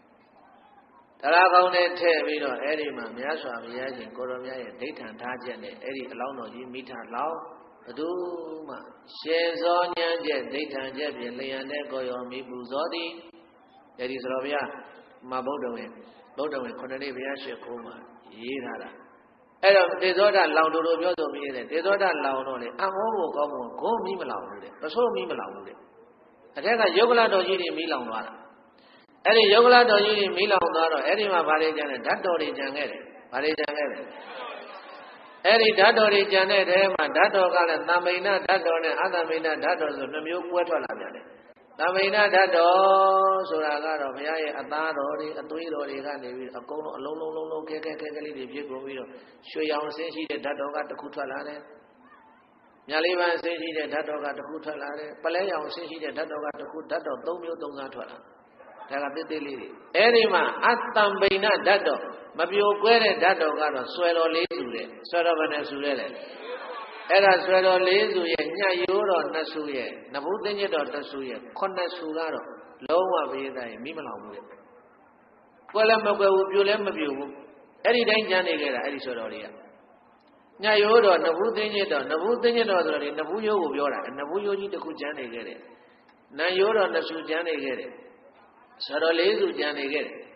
ပြီးတော့အဲ့ဒီမှာမြတ်စွာဘုရားရှင်ကိုရောမြတ်ရဲ့ဒိဋ္ဌံထားချက်နဲ့အဲ့ဒီအလောင်းတော်ကြီးမိထလောင်းဘသူမှရှင်စောဉာဏ်ချက်ဒိဋ္ဌံချက်ဖြင့်လျံတဲ့ကိုရောမိပူဇော်သည်အဲ့ဒီဆိုတော့ဗျာမှာဗုဒ္ဓဝင်ခုနှစ်လေးဘုရားရှိခိုးမှာရေးထားတာအဲ့တော့တေဇောဓလောင်တို့ပြောဆိုပြီးတဲ့တေဇောဓလောင်တော့လေအမောကိုကောင်းဖို့ဂုံးမီးမလောင်ဘူးတဲ့ပစိုးမီးမလောင်ဘူးတဲ့အထက်ကယုတ်ကလတော်ကြီးတွေမီးလောင်သွားတာအဲ့ဒီယုတ်ကလတော်ကြီးတွေမီးလောင်သွားတော့အဲ့ဒီမှာဗာလေးကျန်တဲ့ဓာတ်တော်တွေကျန်ခဲ့တယ်ဗာလေးကျန်ခဲ့တယ်အဲ့ဒီဓာတ်တော်တွေကျန်တဲ့ထဲမှာဓာတ်တော်ကလည်းသံမိဏဓာတ်တော်နဲ့အသမိဏဓာတ်တော်ဆို2မျိုးကွဲထွက်လာပြန်တယ်သံမိဏဓာတ်တော်ဆိုတာကတော့ဘုရားရဲ့အသားတော်တွေအသွေးတော်တွေကနေပြီးအကုန်လုံးအလုံးခဲလေးတွေဖြစ်ကုန်ပြီးတော့ရွှေရောင်ဆင်းရှိတဲ့ဓာတ်တော်ကတစ်ခုထွက်လာတယ်မြလေးပန်းဆင်းရှိတဲ့ဓာတ်တော်ကတစ်ခုထွက်လာတယ်ပလဲရောင်ဆင်းရှိတဲ့ဓာတ်တော်ကတစ်ခုဓာတ်တော်3မျိုး3စားထွက်လာဒါကတိလေးတွေအဲ့ဒီမှာအတံပိဏဓာတ်တော်မပြိုကွဲတဲ့ဓာတ်တော်ကတော့ဆွဲတော်လေးစုတဲ့ဆွဲတော်ဘယ်နဲ့စုလဲအဲ့ဒါဆွဲတော်လေးစုရဲ့ညှက်ရိုးတော်2စုရဲ့နဗုသိညတ်တော်1စုရဲ့9စုကတော့လုံးဝဘေးသားရင်မိမလောင်ဘူးတဲ့ကွဲလည်းမကွဲဘူးပြိုလည်းမပြိုဘူးအဲ့ဒီတိုင်းကျန်နေကြတာအဲ့ဒီဆွဲတော်လေးကညှက်ရိုးတော်နဗုသိညတ်တော်ဆိုတော့ဒီနဗုရိုးကိုပြောတာနဗုရိုးကြီးတစ်ခုကျန်နေခဲ့တယ်နံရိုးတော်2စုကျန်နေခဲ့တယ်ဆွဲတော်4စုကျန်နေခဲ့တယ်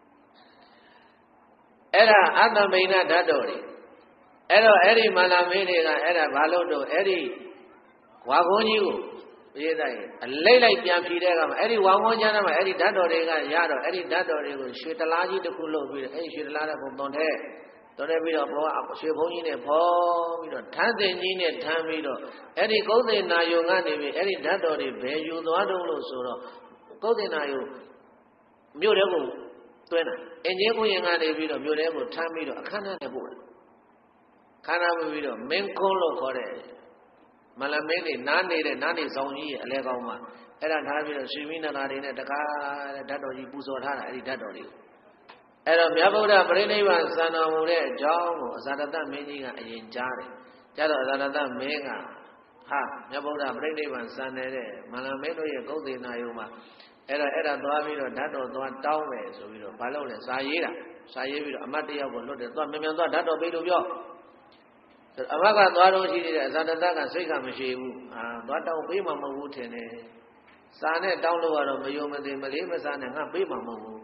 အဲ့ဒါအတ္တမိဏဓာတ်တော်တွေအဲ့တော့အဲ့ဒီမန္တမင်းတွေကအဲ့ဒါဘာလို့တော့အဲ့ဒီဝါခွန်ကြီးကိုပြေးတိုင်းအလိုက်ပြန်ဖြီးတဲ့ကမှာအဲ့ဒီဝါခွန်ကျမ်းထဲမှာအဲ့ဒီဓာတ်တော်တွေကရတော့အဲ့ဒီဓာတ်တော်တွေကိုရွှေတလားကြီးတစ်ခုလုပ်ပြီးတော့အဲ့ဒီရွှေတလားတဲ့ပုံသွန်တဲ့ပြီးတော့ဘောကရွှေဘုံကြီးနဲ့ဖော်ပြီးတော့ထန်းသိင်ကြီးနဲ့ထမ်းပြီးတော့အဲ့ဒီကုသိနာယုံကနေပြီးအဲ့ဒီဓာတ်တော်တွေဘယ်ယူသွားတော့လို့ဆိုတော့ကုသိနာယုံမြို့တဲ့ကိုတွဲတာအင်ဂျင်ကိုရင်ကနေပြီးတော့မြို့ထဲကိုထမ်းပြီးတော့အခမ်းအနားနဲ့ပို့တယ်ခန္ဓာမပြီးတော့မင်းခွန်းလို့ခေါ်တဲ့မလမင်းတွေနားနေတဲ့နားနေဆောင်ကြီးရဲ့အလဲကောင်းမှာအဲ့ဒါထားပြီးတော့ရွှေမီးနာတွေနဲ့တကားတဲ့ဓာတ်တော်ကြီးပူဇော်ထားတာအဲ့ဒီဓာတ်တော်လေးအဲ့တော့မြတ်ဗုဒ္ဓပြိဋိဘံစံတော်မူတဲ့အကြောင်းကိုအဇာတတမင်းကြီးကအရင်ကြားတယ်ကြားတော့အဇာတတမင်းကဟာမြတ်ဗုဒ္ဓပြိဋိဘံစံနေတဲ့မလမင်းတို့ရဲ့ဂုတ်သေနာယုံမှာအဲ့ဒါသွားပြီးတော့ဓာတ်တော်သွားတောင်းမယ်ဆိုပြီးတော့ဘာလုပ်လဲစာရေးပြီးတော့အမတ်တယောက်ကိုလွတ်တယ်သွားမြန်သွားဓာတ်တော်ပေးလို့ပြောအမတ်ကသွားတော့ရှိနေတဲ့အဇာတတကစိတ်ကမရှိဘူးသွားတောင်းပေးမှမဟုတ်ဘူးထင်တယ်စာနဲ့တောင်းလို့ကတော့မယုံမသိမလေးမစားနဲ့ငါပေးမှမဟုတ်ဘူး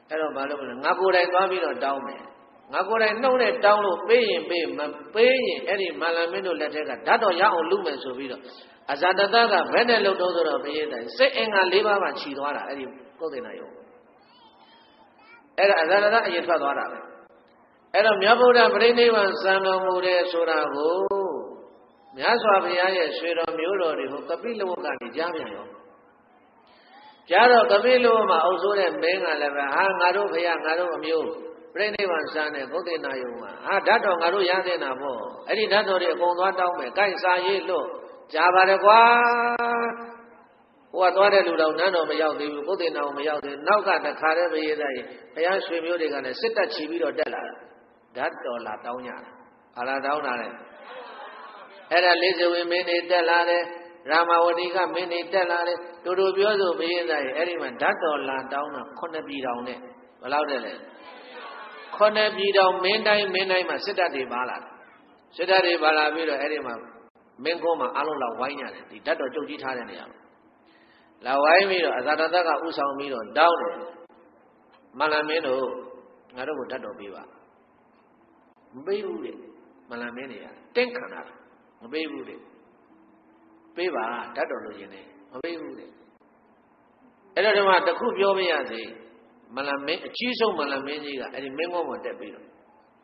အဲ့တော့ဘာလို့လဲငါကိုယ်တိုင်သွားပြီးတော့တောင်းမယ်ငါကိုယ်တိုင်နှုတ်နဲ့တောင်းလို့ပေးရင်ပေးမပေးရင်အဲ့ဒီမန္လမင်းတို့လက်ထက်ကဓာတ်တော်ရအောင်လုပ်မယ်ဆိုပြီးတော့အဇာတတကဘယ်နဲ့လုပ်တော့ဆိုတော့ဘုရားတိုင်စိတ်အင်္ဂါ၄ပါးမှခြီသွားတာအဲ့ဒီကုသိဏယုံအဲ့ဒါအဇာတတအရင်ထွက်သွားတာပဲအဲ့တော့မြတ်ဗုဒ္ဓပြိဋိဘံစံတော်မူတဲ့ဆိုတာကိုမြတ်စွာဘုရားရဲ့ဆွေတော်မျိုးတော်တွေဟိုကပိလဝကကနေကြားပြန်ရောကြားတော့ကပိလဝမှာအုပ်ဆိုးတဲ့မင်းကလည်းပဲဟာငါတို့ဘုရားငါတို့အမျိုးပြိဋိဘံစံတဲ့ကုသိဏယုံမှာဟာဓာတ်တော်ငါတို့ရတဲ့နာပေါ့အဲ့ဒီဓာတ်တော်တွေအကုန်သွားတောင်းမယ်ကိုက်စာရေးလို့ကြားပါတယ်ကွာဟိုကသွားတဲ့လူတော်နန်းတော်မရောက်သေးဘူးကုသိဏတော်မရောက်သေးနောက်ကတခါတည်းဘုရားသားကြီးဘုရားဆွေမျိုးတွေကလည်းစစ်တပ်ချီပြီးတော့တက်လာတာဓာတ်တော်လာတောင်းကြတာဟာလာတောင်းတာလေအဲ့ဒါလေးဇဝေမင်းတွေတက်လာတယ်ရာမဝတိကမင်းတွေတက်လာတယ်တူတူပြောဆိုဘုရားသားကြီးအဲ့ဒီမှာဓာတ်တော်လာတောင်းတာ9ပြည်တော်နဲ့ဘယ်လောက်တဲ့လဲ9ပြည်တော်မင်းတိုင်းမှာစစ်တပ်တွေပါလာတယ်စစ်တပ်တွေပါလာပြီးတော့အဲ့ဒီမှာမင်းကုန်းမှာအလုံးလောက်ဝိုင်းရတယ်ဒီဓာတ်တော်ကြုတ်ကြီးထားတဲ့နေရာမှာလာဝိုင်းပြီးတော့အဇာတတကဥဆောင်ပြီးတော့တောင်းတယ်မန္လမင်းတို့ငါတို့ကိုဓာတ်တော်ပေးပါမပေးဘူးလေမန္လမင်းတွေကတင့်ခံတာမပေးဘူးလေပေးပါဓာတ်တော်လို့ရင်တယ်မပေးဘူးလေအဲ့တော့ဒီမှာတခုပြောပြရစီမန္လမင်းအကြီးဆုံးမန္လမင်းကြီးကအဲ့ဒီမင်းကုန်းမှာတက်ပြီးတော့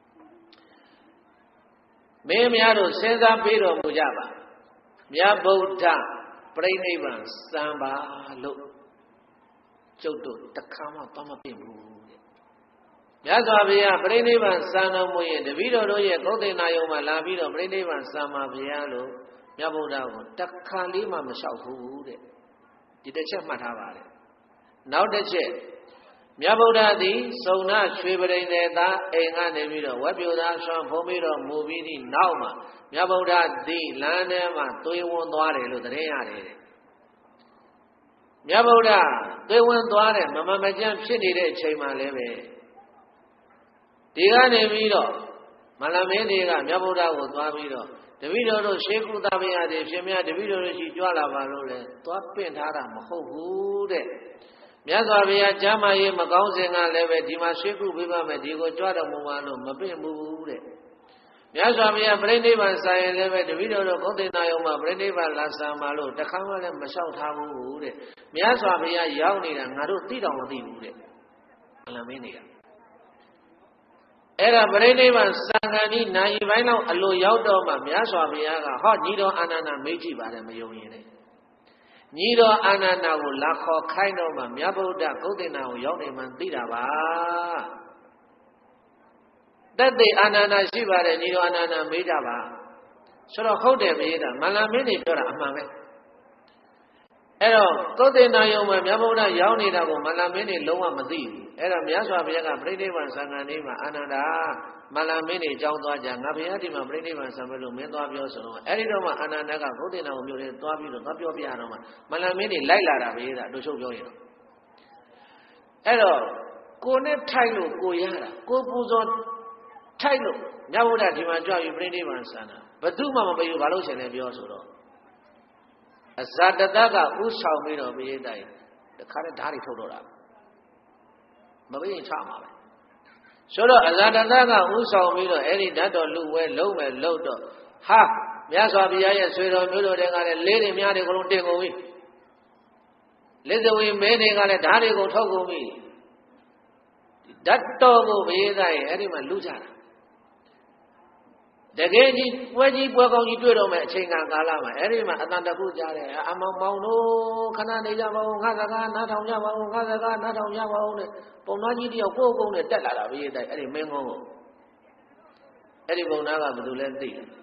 မင်းများတို့စဉ်းစားပေးတော်မူကြပါမြတ်ဗုဒ္ဓပြိဋိဘံစံပါလို့ကျုပ်တို့တခါမှသွားမပြင်ဘူးတဲ့မြတ်စွာဘုရားပြိဋိဘံစံတော်မူရင်တပည့်တော်တို့ရဲ့ဂုတ်တိဏယုံမှာလာပြီးတော့ပြိဋိဘံစံပါဘုရားလို့မြတ်ဗုဒ္ဓကိုတခါလေးမှမလျှောက်ဘူးတဲ့ဒီတစ်ချက်မှတ်ထားပါလေနောက်တစ်ချက်မြတ်ဗုဒ္ဓသည်စုံနာရွှေပရိသေသာအိမ်ကနေပြီးတော့ဝက်ပြူသာဆွမ်းဖုံးပြီးတော့မူပြီးသည့်နောက်မှာမြတ်ဗုဒ္ဓသည်လမ်းထဲမှာသွေးဝင်သွားတယ်လို့သတင်းရတယ်တဲ့မြတ်ဗုဒ္ဓသွေးဝင်သွားတယ်မကြမ်းဖြစ်နေတဲ့အချိန်မှလည်းပဲဒီကနေပြီးတော့မလမင်းတွေကမြတ်ဗုဒ္ဓကိုသွားပြီးတော့တပည့်တော်တို့ရှေးကုသမရသည်ရှင်မြတ်တပည့်တော်တို့ရှိကြွလာပါလို့လဲသွားပင့်ထားတာမဟုတ်ဘူးတဲ့မြတ်စွာဘုရားကျမ်းမာရေးမကောင်းစဉ်ကလည်းပဲဒီမှာရှေးကုပေးပါမယ်ဒီကိုကြွတော်မူပါလို့မပင့်ဘူးတဲ့မြတ်စွာဘုရားပြိဋိဘံစာရင်လည်းပဲတပည့်တော်တို့ဂုတ်တိဏယုံမှာပြိဋိဘံလာဆံပါလို့တခါမှလည်းမလျှောက်ထားဘူးတဲ့မြတ်စွာဘုရားရောက်နေတာငါတို့သိတော်မသိဘူးတဲ့အလံမင်းတွေကအဲ့ဒါပြိဋိဘံစံဃာနီးနိုင်ပိုင်းလောက်အလိုရောက်တော့မှမြတ်စွာဘုရားကဟောညီတော်အာနန္ဒာမေးကြည့်ပါတယ်မယုံရင်လေညီတော်အာနန္ဒာကိုလာခေါ်ခိုင်းတော့မှမြတ်ဗုဒ္ဓဂုတ်တိဏကိုရောက်နေမှသိတာပါတက်တဲ့အာနန္ဒာရှိပါတယ်ညီတော်အာနန္ဒာမေးကြပါဆိုတော့ဟုတ်တယ်မေးတာမန္လမင်းတွေပြောတာအမှန်ပဲအဲ့တော့ဂုတ်တိဏယုံမှာမြတ်ဗုဒ္ဓရောက်နေတာကိုမန္လမင်းတွေလုံးဝမသိဘူးအဲ့တော့မြတ်စွာဘုရားကပြိဋိဘံစံဃာနေမှာအာနန္ဒာမန္လမင်းတွေကြောင်းသွားကြငါဘုရားဒီမှာပြိဋိဘံစံပဲလို့မင်းသွားပြောဆိုတော့အဲ့ဒီတော့မှအာနန္ဒာကဂုတ်တိဏကိုမြို့ထဲသွားပြီးတော့ပြောပြရတော့မှမန္လမင်းတွေလိုက်လာတာပဲဒါတို့ချုပ်ပြောရင်တော့အဲ့တော့ကိုနဲ့ထိုက်လို့ကိုရတာကိုပူဇော်ထိုက်လို့မြတ်ဗုဒ္ဓဒီမှာကြွပြီးပြိဋိဘံစံတာဘယ်သူမှမပေးဘူးဘာလို့ရှင်လဲပြောဆိုတော့အဇာတတကဥဆောင်ပြီးတော့ဘုရားတိုင်တခါတည်းဓာတ်တွေထုတ်တော့တာမပေးရင်ချမှာပဲဆိုတော့အဇာတတကဥဆောင်ပြီးတော့အဲ့ဒီဓာတ်တော်လူဝဲလုံးမယ်လို့တော့ဟာမြတ်စွာဘုရားရဲ့ဆွေတော်မျိုးတော်တွေကလည်းလေးတွေများတွေကိုလုံးတင်ကုန်ပြီလက်ဇဝေမင်းတွေကလည်းဓာတ်တွေကိုထုတ်ကုန်ပြီဓာတ်တော်ကိုဘုရားတိုင်အဲ့ဒီမှာလူကြတာတကယ်ကြီးပွဲကြီးပွဲကောင်းကြီးတွေ့တော့မယ်အချိန်ကာလမှာအဲ့ဒီမှာအတန်တခုကြားတယ်အမောင်မောင်တို့ခဏနေကြပါဦးငါစကားနားထောင်ကြပါဦးငါစကားနားထောင်ကြပါဦးတဲ့ပုံသားကြီးတယောက်ကိုယ်ကုန်းနဲ့တက်လာတာဘယ်တိုင်အဲ့ဒီမင်းကုန်းကိုအဲ့ဒီပုံသားကဘယ်သူလဲသိတယ်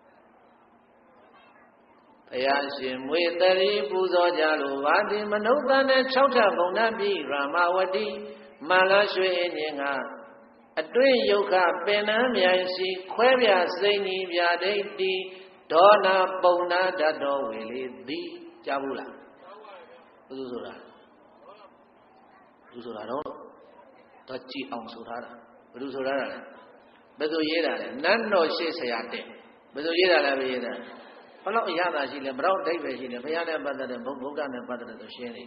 ဘုရားရှင်မွေတရီပူဇော်ကြလို့ဗာတိမနုဿနဲ့6ထပ်ပုံသားပြီးရာမဝတိမန္လရွှေအင်းကအတွင်းယုတ်ခပင်နှမ်းမြိုင်စီခွဲပြစိမ့်ဤပြဒိဋ္ဌိဒေါနာပုံနာဓာတ်တော်ဝေလေသည်ကြားဘူးလားဘယ်သူဆိုတာတော့ကြည်အောင်ဆိုထားတာဘယ်သူဆိုထားတာလဲဘယ်သူရေးတာလဲနန်းတော်ရှေ့ဆရာတဲ့ဘယ်သူရေးတာလဲဘယ်ရေးတာဘယ်လောက်အရသာရှိလဲဘယ်တော့ဒိဋ္ဌိပဲရှိလဲဘုရားနဲ့ပတ်သက်တဲ့ဗုဒ္ဓနဲ့ပတ်သက်တဲ့ဆိုရှင်းနေ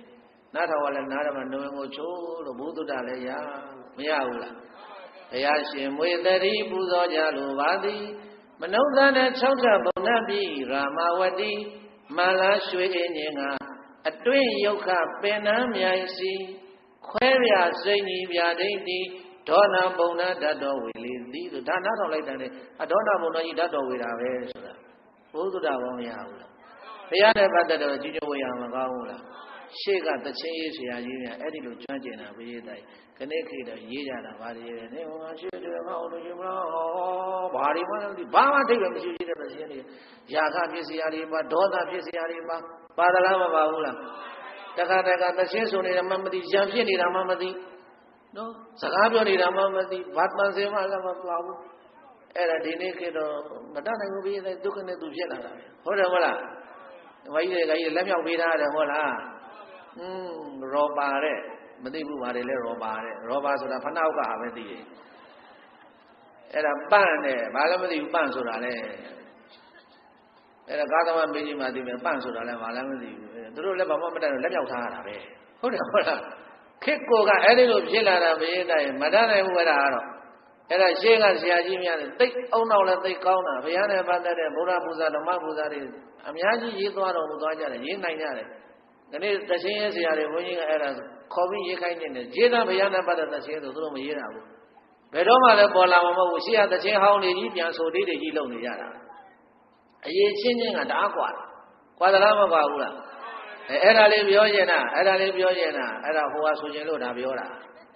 နားထောင်ရလဲနားရမှာနဝင်ကိုချိုးလို့ဘုဒ္ဓတာလည်းရမရဘူးလားဘုရားရှင်မွေတရီပူဇော်ကြလိုပါသည်မနုဿနဲ့၆ချက်ဘုံနဲ့ပြီရာမဝတိမလာရွှေအင်းငင်ကအတွင်းယုတ်ခပင်နှမ်းမြိုင်စီခွဲပြစိတ်ကြီးပြဒိဋ္ဌိဒေါနဘုံနာဓာတ်တော်ဝေလေသည်ဒါနားထောင်လိုက်တယ်ဒေါနဘုံနာကြီးဓာတ်တော်ဝေတာပဲဆိုတာဘုဒ္ဓတာဘောမရဘူးလားဘုရားနဲ့ပတ်သက်တော့ကြီးကျယ်ဝေရမကောင်းဘူးလားရှေ့ကတချင်းရေးဆရာကြီးများအဲ့ဒီလိုကျွမ်းကျင်တာဘရေးတိုင်းခဏခေတော့ရေးကြတာဗါရေးတယ်နေဟောရှေ့တယ်ငါ့လို့ရှင်မလားဟောဘာတွေမှမသိဘာမှထိပ်ပဲမရှိသေးတဲ့ရှင်တွေຢာခဖြစ်စရာတွေပါဒေါသဖြစ်စရာတွေပါသလားမပါဘူးလားတခါတခါတချင်းဆိုနေတာမှမသိရံဖြစ်နေတာမှမသိနော်စကားပြောနေတာမှမသိဘာမှန်စင်မှလည်းမပါဘူးအဲ့ဒါဒီနေ့ခေတော့မတတ်နိုင်ဘူးဘရေးတိုင်းဒုက္ခနဲ့သူဖြစ်လာတာဟုတ်တယ်မလားဝိုင်းတွေကကြီးလက်မြောက်ပေးထားတယ်ဟုတ်လားရောပါတဲ့မသိဘူးပါတယ်လဲရောပါတဲ့ရောပါဆိုတာဖနှောက်ကပဲသိတယ်အဲ့ဒါပန့်တယ်ဘာလည်းမသိဘူးပန့်ဆိုတာလဲအဲ့ဒါကာသမာမေကြီးမှသိမယ်ပန့်ဆိုတာလဲဘာလည်းမသိဘူးသူတို့လည်းဘာမှမတတ်တော့လက်မြောက်ထားရတာပဲဟုတ်တယ်ဟုတ်လားခေတ်ကိုကအဲ့ဒီလိုဖြစ်လာတာမရေးတိုင်းမတတ်နိုင်ဘူးအဲ့ဒါကတော့အဲ့ဒါရှေးကဆရာကြီးများသိအုံနောက်လည်းသိကောင်းတာဘုရားနဲ့ပတ်သက်တဲ့ဗုဒ္ဓပူဇာဓမ္မပူဇာတွေအများကြီးရေးသွားတော်မူသွားကြတယ်ရေးနိုင်ကြတယ်ဒီနေ့တချင်းရေးဆရာတွေဘုန်းကြီးကအဲ့ဒါခေါ်ပြီးရေးခိုင်းနေတယ်ရေးသားဘုရားနဲ့ပတ်သက်တဲ့တချင်းဆိုသူတို့မရေးတာဘူးဘယ်တော့မှလည်းပေါ်လာမှာမဟုတ်ဘူးရှေ့ကတချင်းဟောင်းနေကြီးပြန်ဆိုသေးတယ်ကြီးလုပ်နေကြတာအရေးချင်းချင်းကတအားกว่าသလားမကွာဘူးလားအဲ့ဒါလေးပြောရင်တာအဲ့ဒါလေးပြောရင်တာအဲ့ဒါဟိုဟာဆိုရင်လို့ဒါပြောတာ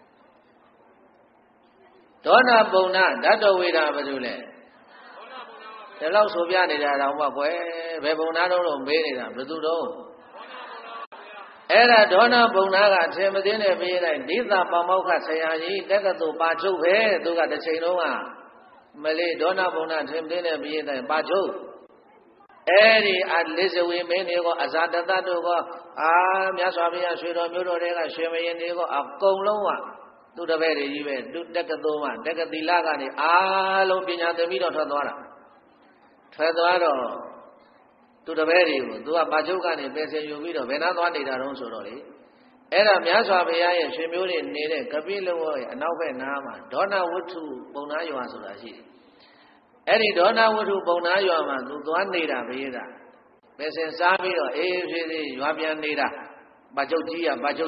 ဒေါနပုံနာဓာတ်တော်ဝေဒဘာလို့လဲဒီလောက်ဆိုပြနေတာတော့မကွယ်ဘယ်ပုံနာတော့မေးနေတာဘယ်သူတော့အဲ့ဒါဒေါနပုံနာကအထင်မသိနဲ့ပြေးလိုက်ဒိသပမောက္ခဆရာကြီးတက္ကသိုလ်ပါချုပ်ပဲသူကတစ်ချိန်လုံးကမလေးဒေါနပုံနာထင်မသိနဲ့ပြေးလိုက်ပါချုပ်အဲ့ဒီလိဇဝေမင်းတွေကအာဇာတတတို့ကမြတ်စွာဘုရားရွှေတော်မျိုးတော်တွေကရွှေမရင်တွေကအကုန်လုံးကသူတပည့်တွေကြီးပဲသူတက္ကသိုလ်မှာတက္ကသီလကနေအားလုံးပညာသင်ပြီးတော့ထွက်သွားတာထွက်သွားတော့သူတပည့်တွေကိုသူကပါချုပ်ကနေပယ်ဆင်ယူပြီးတော့ဘယ်နာသွားနေတာတုံးဆိုတော့လေအဲ့ဒါမြတ်စွာဘုရားရဲ့ရွှေမျိုးတွေနေတဲ့ကပိလဝရဲ့အနောက်ဘက်နားမှာဒေါနဝတ္ထုပုံနာရွာဆိုတာရှိတယ်အဲ့ဒီဒေါနဝတ္ထုပုံနာရွာမှာသူသွားနေတာဘယ်သာပယ်ဆင်စားပြီးတော့အေးဖြစ်သေးရွာပြန်နေတာပါချုပ်ကြီးက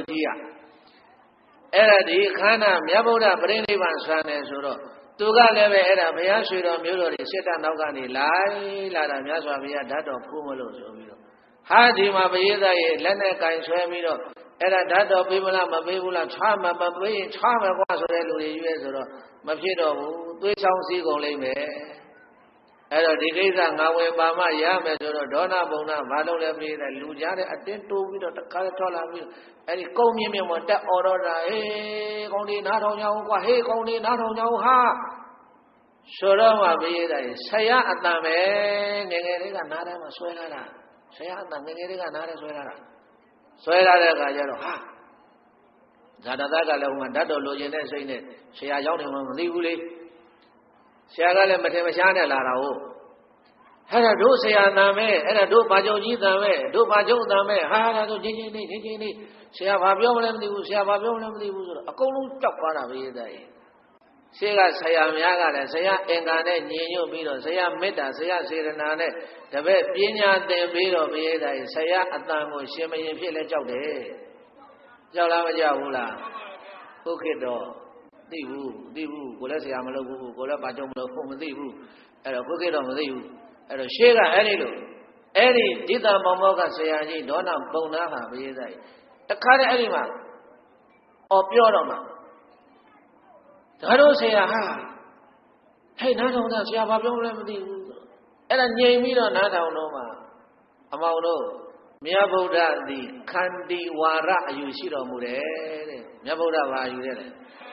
အဲ့ဒါဒီခန္ဓာမြတ်ဗုဒ္ဓပရိနိဗ္ဗာန်ဆံတယ်ဆိုတော့သူကလည်းပဲအဲ့ဒါဘုရားရွှေတော်မျိုးတော်တွေစစ်တပ်နောက်ကနေလာတာမြတ်စွာဘုရားဓာတ်တော်ဖူးမလို့ဆိုပြီးတော့ဟာဒီမှာဘုရားသားရဲ့လက်နဲ့ကင်ဆွဲပြီးတော့အဲ့ဒါဓာတ်တော်ပေးမလားမပေးဘူးလားချားမပေးရင်ချားမယ်ကွာဆိုတဲ့လူတွေရွေးဆိုတော့မဖြစ်တော့ဘူးသွေးချောင်းစည်းကုန်လိမ့်မယ်အဲ့တော့ဒီကိစ္စငါဝင်ပါမှရမယ်ဆိုတော့ဒေါနဘုံနာဘာလို့လဲပြေးတယ်လူကြားတဲ့အတင်းတိုးပြီးတော့တခါထွက်လာပြီးအဲ့ဒီကုန်းမြင့်မြင့်မတက်အော်တော့တာဟေးကောင်းဒီနားထောင်ကြအောင်ကွာဟေးကောင်းဒီနားထောင်ကြအောင်ဟာဆိုတော့မှပြေးတယ်ဆရာအတန်ပဲငယ်ငယ်လေးကနားထဲမှာဆွဲလာတာဆရာအတန်ငယ်ငယ်လေးကနားထဲဆွဲလာတာဆွဲလာတဲ့အခါကျတော့ဟာဇာတသကလည်းဟိုမှာဓာတ်တော်လိုချင်တဲ့စိတ်နဲ့ဆရာရောက်တယ်မှမသိဘူးလေဆရာကလည်းမထင်မရှားနဲ့လာတာဟုတ်အဲ့ဒါတို့ဆရာတန်ပဲအဲ့ဒါတို့ပါချုပ်ကြီးတန်ပဲတို့ပါချုပ်တန်ပဲဟာဒါတို့ချင်းချင်းလေးဆရာဘာပြောမလဲမသိဘူးဆရာဘာပြောမလဲမသိဘူးဆိုတော့အကုန်လုံးကြောက်သွားတာပဲတဲ့ရှေ့ကဆရာများကလည်းဆရာအင်္ဂါနဲ့ညီညွတ်ပြီးတော့ဆရာမေတ္တာဆရာစေတနာနဲ့တပည့်ပညာသင်ပြီးတော့ဘုရားတဲ့ဆရာအတန်ကိုရှင်မရင်ဖြစ်လဲကြောက်တယ်ကြောက်လားမကြောက်ဘူးလားဟုတ်ကဲ့တော့သိဘူးကိုလည်းဆရာမလုပ်ဘူးကိုလည်းပါကြုံမလုပ်ဖို့မသိဘူးအဲ့တော့ကိုကတော့မသိဘူးအဲ့တော့ရှေ့ကအဲ့ဒီလိုအဲ့ဒီဒိသမောမောကဆရာကြီးဒေါနပုံနာဟာဘုရားသားတခါတည်းအဲ့ဒီမှာပြောတော့မှဒါတို့ဆရာဟာဟဲ့နားထောင်တာဆရာဘာပြောလဲမသိဘူးအဲ့ဒါငြိမ်ပြီးတော့နားထောင်တော့မှအမောင်တို့မြတ်ဗုဒ္ဓသည်ခန္တီဝါရအယူရှိတော်မူတယ်တဲ့မြတ်ဗုဒ္ဓဘာအယူလဲ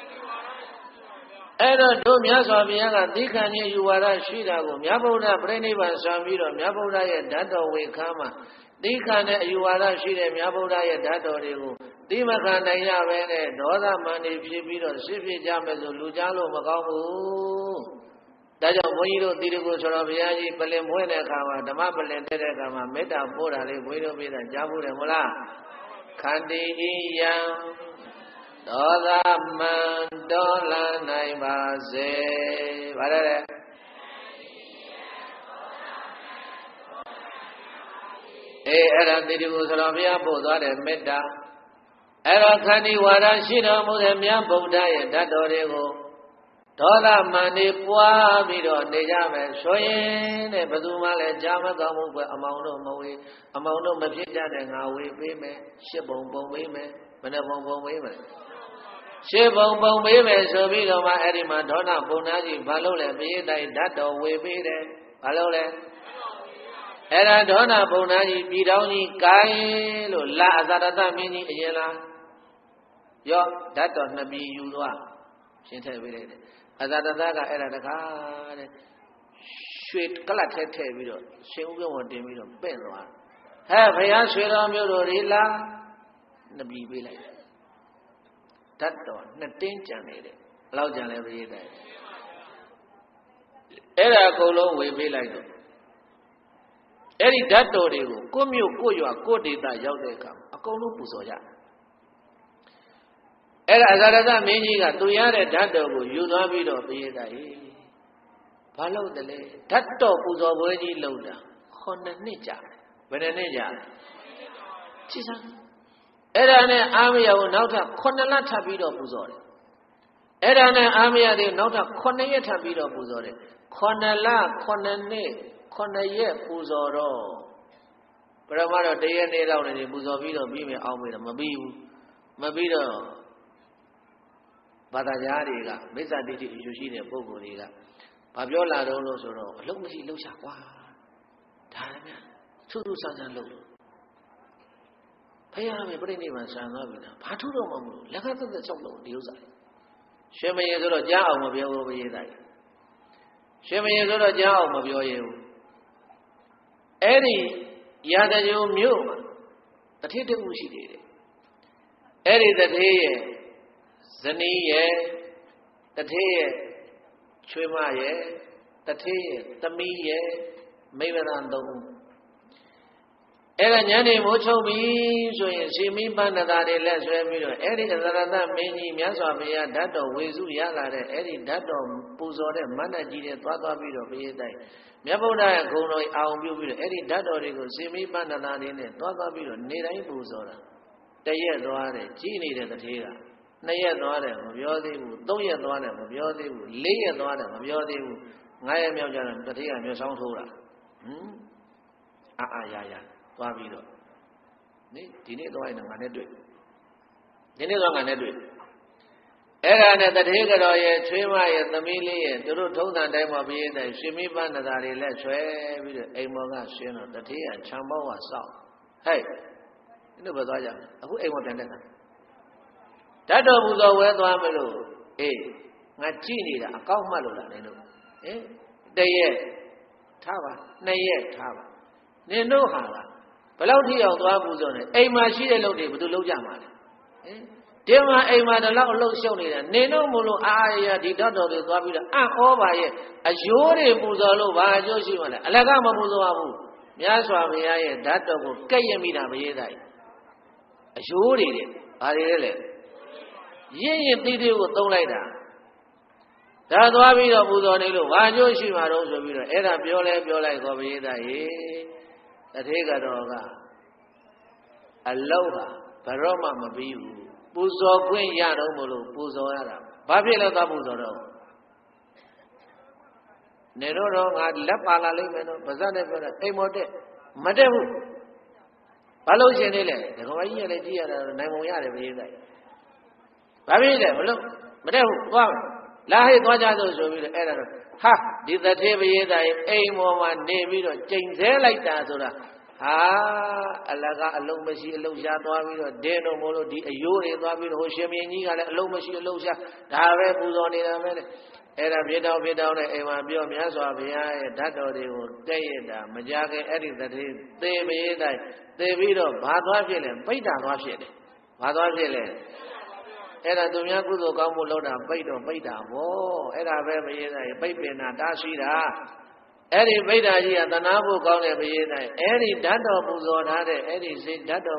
အဲ့တော့တို့မြတ်စွာဘုရားကသီခဏ်ကြီးယူဝါဒရှိတာကိုမြတ်ဗုဒ္ဓပြိဋိဘံဆံပြီးတော့မြတ်ဗုဒ္ဓရဲ့ဓာတ်တော်ဝေခမ်းမှာသီခဏ်နဲ့အယူဝါဒရှိတဲ့မြတ်ဗုဒ္ဓရဲ့ဓာတ်တော်တွေကိုသီမခံနိုင်ရပဲနဲ့ဒေါသမန်နေဖြစ်ပြီးတော့ရှင်းပြကြမယ်ဆိုလူကြားလို့မကောင်းဘူးဒါကြောင့်ဘုန်းကြီးတို့သီရကိုဆိုတော်ဘုရားကြီးပလင်မွေးတဲ့အခါမှာဓမ္မပလင်တဲ့အခါမှာမေတ္တာပို့တာလေးဘုန်းကြီးတို့ပြေးတာကြားဘူးတယ်မဟုတ်လားခခန္တီယံဒေါသမံဒေါလနိုင်ပါစေဗါတယ်အဲ့ဒါတိတိကိုဆိုတော်ဘုရားပို့သွားတဲ့မေတ္တာအဲ့တော့ခန္တီဝါဒရှိတော်မူတဲ့မြတ်ဗုဒ္ဓရဲ့ဓာတ်တော်တွေကိုဒေါသမန်နေပွားပြီးတော့နေကြမယ်ဆိုရင်တဲ့ဘယ်သူမှလည်းကြားမကောင်းဘူးပဲအမောင်တို့မဝေးအမောင်တို့မဖြစ်ကြတဲ့ငါဝေးပေးမယ်ရှစ်ပုံပုံပေးမယ်ဘယ်နှပုံပုံပေးမယ်ရှစ်ပုံပုံပေးမယ်ဆိုပြီးတော့မှအဲ့ဒီမှာဒေါနပုံနာကြီးဘာလို့လဲပရိသတ်ဓာတ်တော်ဝေပေးတယ်ဘာလို့လဲအဲ့ဒါဒေါနပုံနာကြီးပြည်တော်ကြီးကိုင်းလို့လာအသာတသမင်းကြီးအရင်လားရောဓာတ်တော်နှစ်ပြည်ယူသွားရှင်းထည့်ပေးလိုက်တယ်အသာတသကအဲ့ဒါတခါတဲ့ရွှေကလတ်ထဲထည့်ပြီးတော့ရှင်ဥပ္ပဝတင်ပြီးတော့ပင့်သွားဟဲ့ဘုရားရွှေတော်မျိုးတို့တွေလားနှစ်ပြည်ပေးလိုက်ဓာတ်တော်နှစ်တင်းကြံနေတယ်ဘယ်လောက်ကြံလဲပြည့်တယ်အဲ့ဒါအကုန်လုံးဝေပေးလိုက်တော့အဲ့ဒီဓာတ်တော်တွေကိုကိုမြို့ကိုရွာကိုဒေသရောက်တဲ့အခါအကုန်လုံးပူဇော်ကြအဲ့ဒါအဇာရသမင်းကြီးကသူရတဲ့ဓာတ်တော်ကိုယူသွားပြီးတော့ပြည့်တယ်ဘာလို့တလဲဓာတ်တော်ပူဇော်ပွဲကြီးလုပ်တာ9နှစ်ကြာဘယ်နှစ်ကြာကြည့်စမ်းအဲ့ဒါနဲ့အာမရကိုနောက်ထပ်9လထပ်ပြီးတော့ပူဇော်တယ်အဲ့ဒါနဲ့အာမရတွေနောက်ထပ်9ရက်ထပ်ပြီးတော့ပူဇော်တယ်9လ9နှစ်9ရက်ပူဇော်တော့ပရမတော့တရက်နေ့လောက်နေပူဇော်ပြီးတော့ပြီးမယ်အောင်မယ်တော့မပြီးဘူးမပြီးတော့ဘာသာကြားတွေကမိစ္ဆာတိတိအယူရှိတဲ့ပုဂ္ဂိုလ်တွေကဘာပြောလာတော့လို့ဆိုတော့အလုံးမရှိလှုပ်ရှားကွာဒါနဲ့ထူးထူးဆန်းဆန်းလှုပ်လို့ဖယားပဲပြိဋိဘံဆံသွားပြီလားဘာထူးတော့မှမလို့လက်ကသက်သက်ချုပ်လို့ဒီဥစ္စာရှင်မရေဆိုတော့ကြားအောင်မပြောဘူးဘရေးသားရှင်မရေဆိုတော့ကြားအောင်မပြောရဘူးအဲ့ဒီရာဇဂျုံမြို့မှာတထေးတူရှိသေးတယ်အဲ့ဒီတထေးရဲ့ဇနီးရဲ့တထေးရဲ့ချွေးမရဲ့တထေးရဲ့သမီးရဲ့မိဘသားသုံးဦးအဲ့ဒါညနေမိုးချုပ်ပြီဆိုရင်ရှင်မိပန္နတာတွေလက်ဆွဲပြီးတော့အဲ့ဒီအသရတမင်းကြီးမြတ်စွာဘုရားဓာတ်တော်ဝေစုရလာတဲ့အဲ့ဒီဓာတ်တော်ပူဇော်တဲ့မန္တကြီးတွေသွားပြီးတော့ဘုရားတိုင်မြတ်ဗုဒ္ဓရဲ့ဂုဏ်တော်အောင်ပြုပြီးတော့အဲ့ဒီဓာတ်တော်တွေကိုရှင်မိပန္နတာတွေနဲ့သွားပြီးတော့နေတိုင်းပူဇော်တာတရက်သွားတယ်ကြီးနေတဲ့တထေးက2ရက်သွားတယ်မပြောသေးဘူး3ရက်သွားတယ်မပြောသေးဘူး4ရက်သွားတယ်မပြောသေးဘူး9ရက်မြောက်ကျတော့တထေးကမျက်စောင်းထိုးတာရသွားပြီးတော့ဒီနေ့သွားရင်ငါနဲ့တွေ့ဒီနေ့သွားငါနဲ့တွေ့အဲ့ဒါနဲ့တထေးကတော်ရဲ့ချွေးမရဲ့သမီးလေးရဲ့သူတို့ထုံးစံတိုင်းမှာပြည့်တဲ့ရှင်မိပန္နတာတွေလက်ဆွဲပြီးတော့အိမ်မော်ကရှင်းတော့တထေးကခြံပေါင်းကစောက်ဟဲ့ဒီလိုပဲသွားကြအခုအိမ်မော်ပြန်တက်တာဓာတ်တော်ပူဇော်ဝဲသွားမလို့ငါကြည့်နေတာအကောက်မှတ်လို့လားနင်တို့တရက်ထားပါ2ရက်ထားပါနင်တို့ဟာလားဘယ်လောက်ထိအောင်သွားပူဇော်နေအိမ်မှာရှိတဲ့လုပ်တွေဘယ်သူလုပ်ကြမှာလဲဒီမှာအိမ်မှာတလောက်အလုပ်ရှုပ်နေတာနင်တို့မလို့အာရဒီဓာတ်တော်တွေသွားပြီးတော့အံ့ဩပါရဲ့အယိုးတွေပူဇော်လို့ဘာအကျိုးရှိမှလဲအလကမပူဇော်ဘူးမြတ်စွာဘုရားရဲ့ဓာတ်တော်ကိုကဲ့ရဲ့မိတာမရေးတိုင်းအယိုးတွေတဲ့ဘာတွေလဲရင့်သေးသေးကိုသုံးလိုက်တာဒါသွားပြီးတော့ပူဇော်နေလို့ဘာအကျိုးရှိမှာတော့ဆိုပြီးတော့အဲ့ဒါပြောလိုက်ကောဘုရားရေတထေးကတော့ကအလောက်ဟာဘရောမှမပြီးဘူးပူဇော်ခွင့်ရတော့မလို့ပူဇော်ရတာဘာဖြစ်လဲသွားပူဇော်တော့နေတော့ငါလက်ပါလာလိမ့်မယ်နော်ပါဇက်နဲ့ပြောတာအိမ်မော်တက်မတက်ဘူးဘာလို့ရှင်နေလဲဒကမကြီးလည်းကြည့်ရတာနိုင်ပုံရတယ်ဘုရားတိုက်ဘာဖြစ်လဲမလို့မတက်ဘူးသွားလာဟဲ့သွားကြစို့ဆိုပြီးတော့အဲ့ဒါတော့ဟာဒီတထေးဘုရားတိုက်အိမ်မော်မှာနေပြီးတော့ကျိန်ဆဲလိုက်တာဆိုတာဟာအလကအလုံးမရှိအလုံးရှားသွားပြီးတော့ဒင်းတို့မို့လို့ဒီအယိုးတွေသွားပြီးတော့ဟိုရှင်မင်းကြီးကလည်းအလုံးမရှိအလုံးရှားဒါပဲပူဇော်နေတာပဲလေအဲ့ဒါဖြစ်တော့နဲ့အိမ်မှာပြောမြတ်စွာဘုရားရဲ့ဓာတ်တော်တွေကိုကဲ့ရဲ့တာမကြခင်အဲ့ဒီတထေးသေမရေးတိုင်းသေပြီးတော့ဘာသွားဖြစ်လဲပိဋ္ဌာသွားဖြစ်တယ်ဘာသွားဖြစ်လဲအဲ့ဒါသူများကုသိုလ်ကောင်းမှုလုပ်တာပိဋ္ဌာဘောအဲ့ဒါပဲမရေးတိုင်းပိဋ္ဌပင်နာတားရှိတာအဲ့ဒီပိဋ္ဌာကြီးကသနာဖို့ကောင်းတဲ့ဘုရားတိုင်းအဲ့ဒီဓာတ်တော်ပူဇော်ထားတဲ့အဲ့ဒီစိတ်ဓာတ်တော်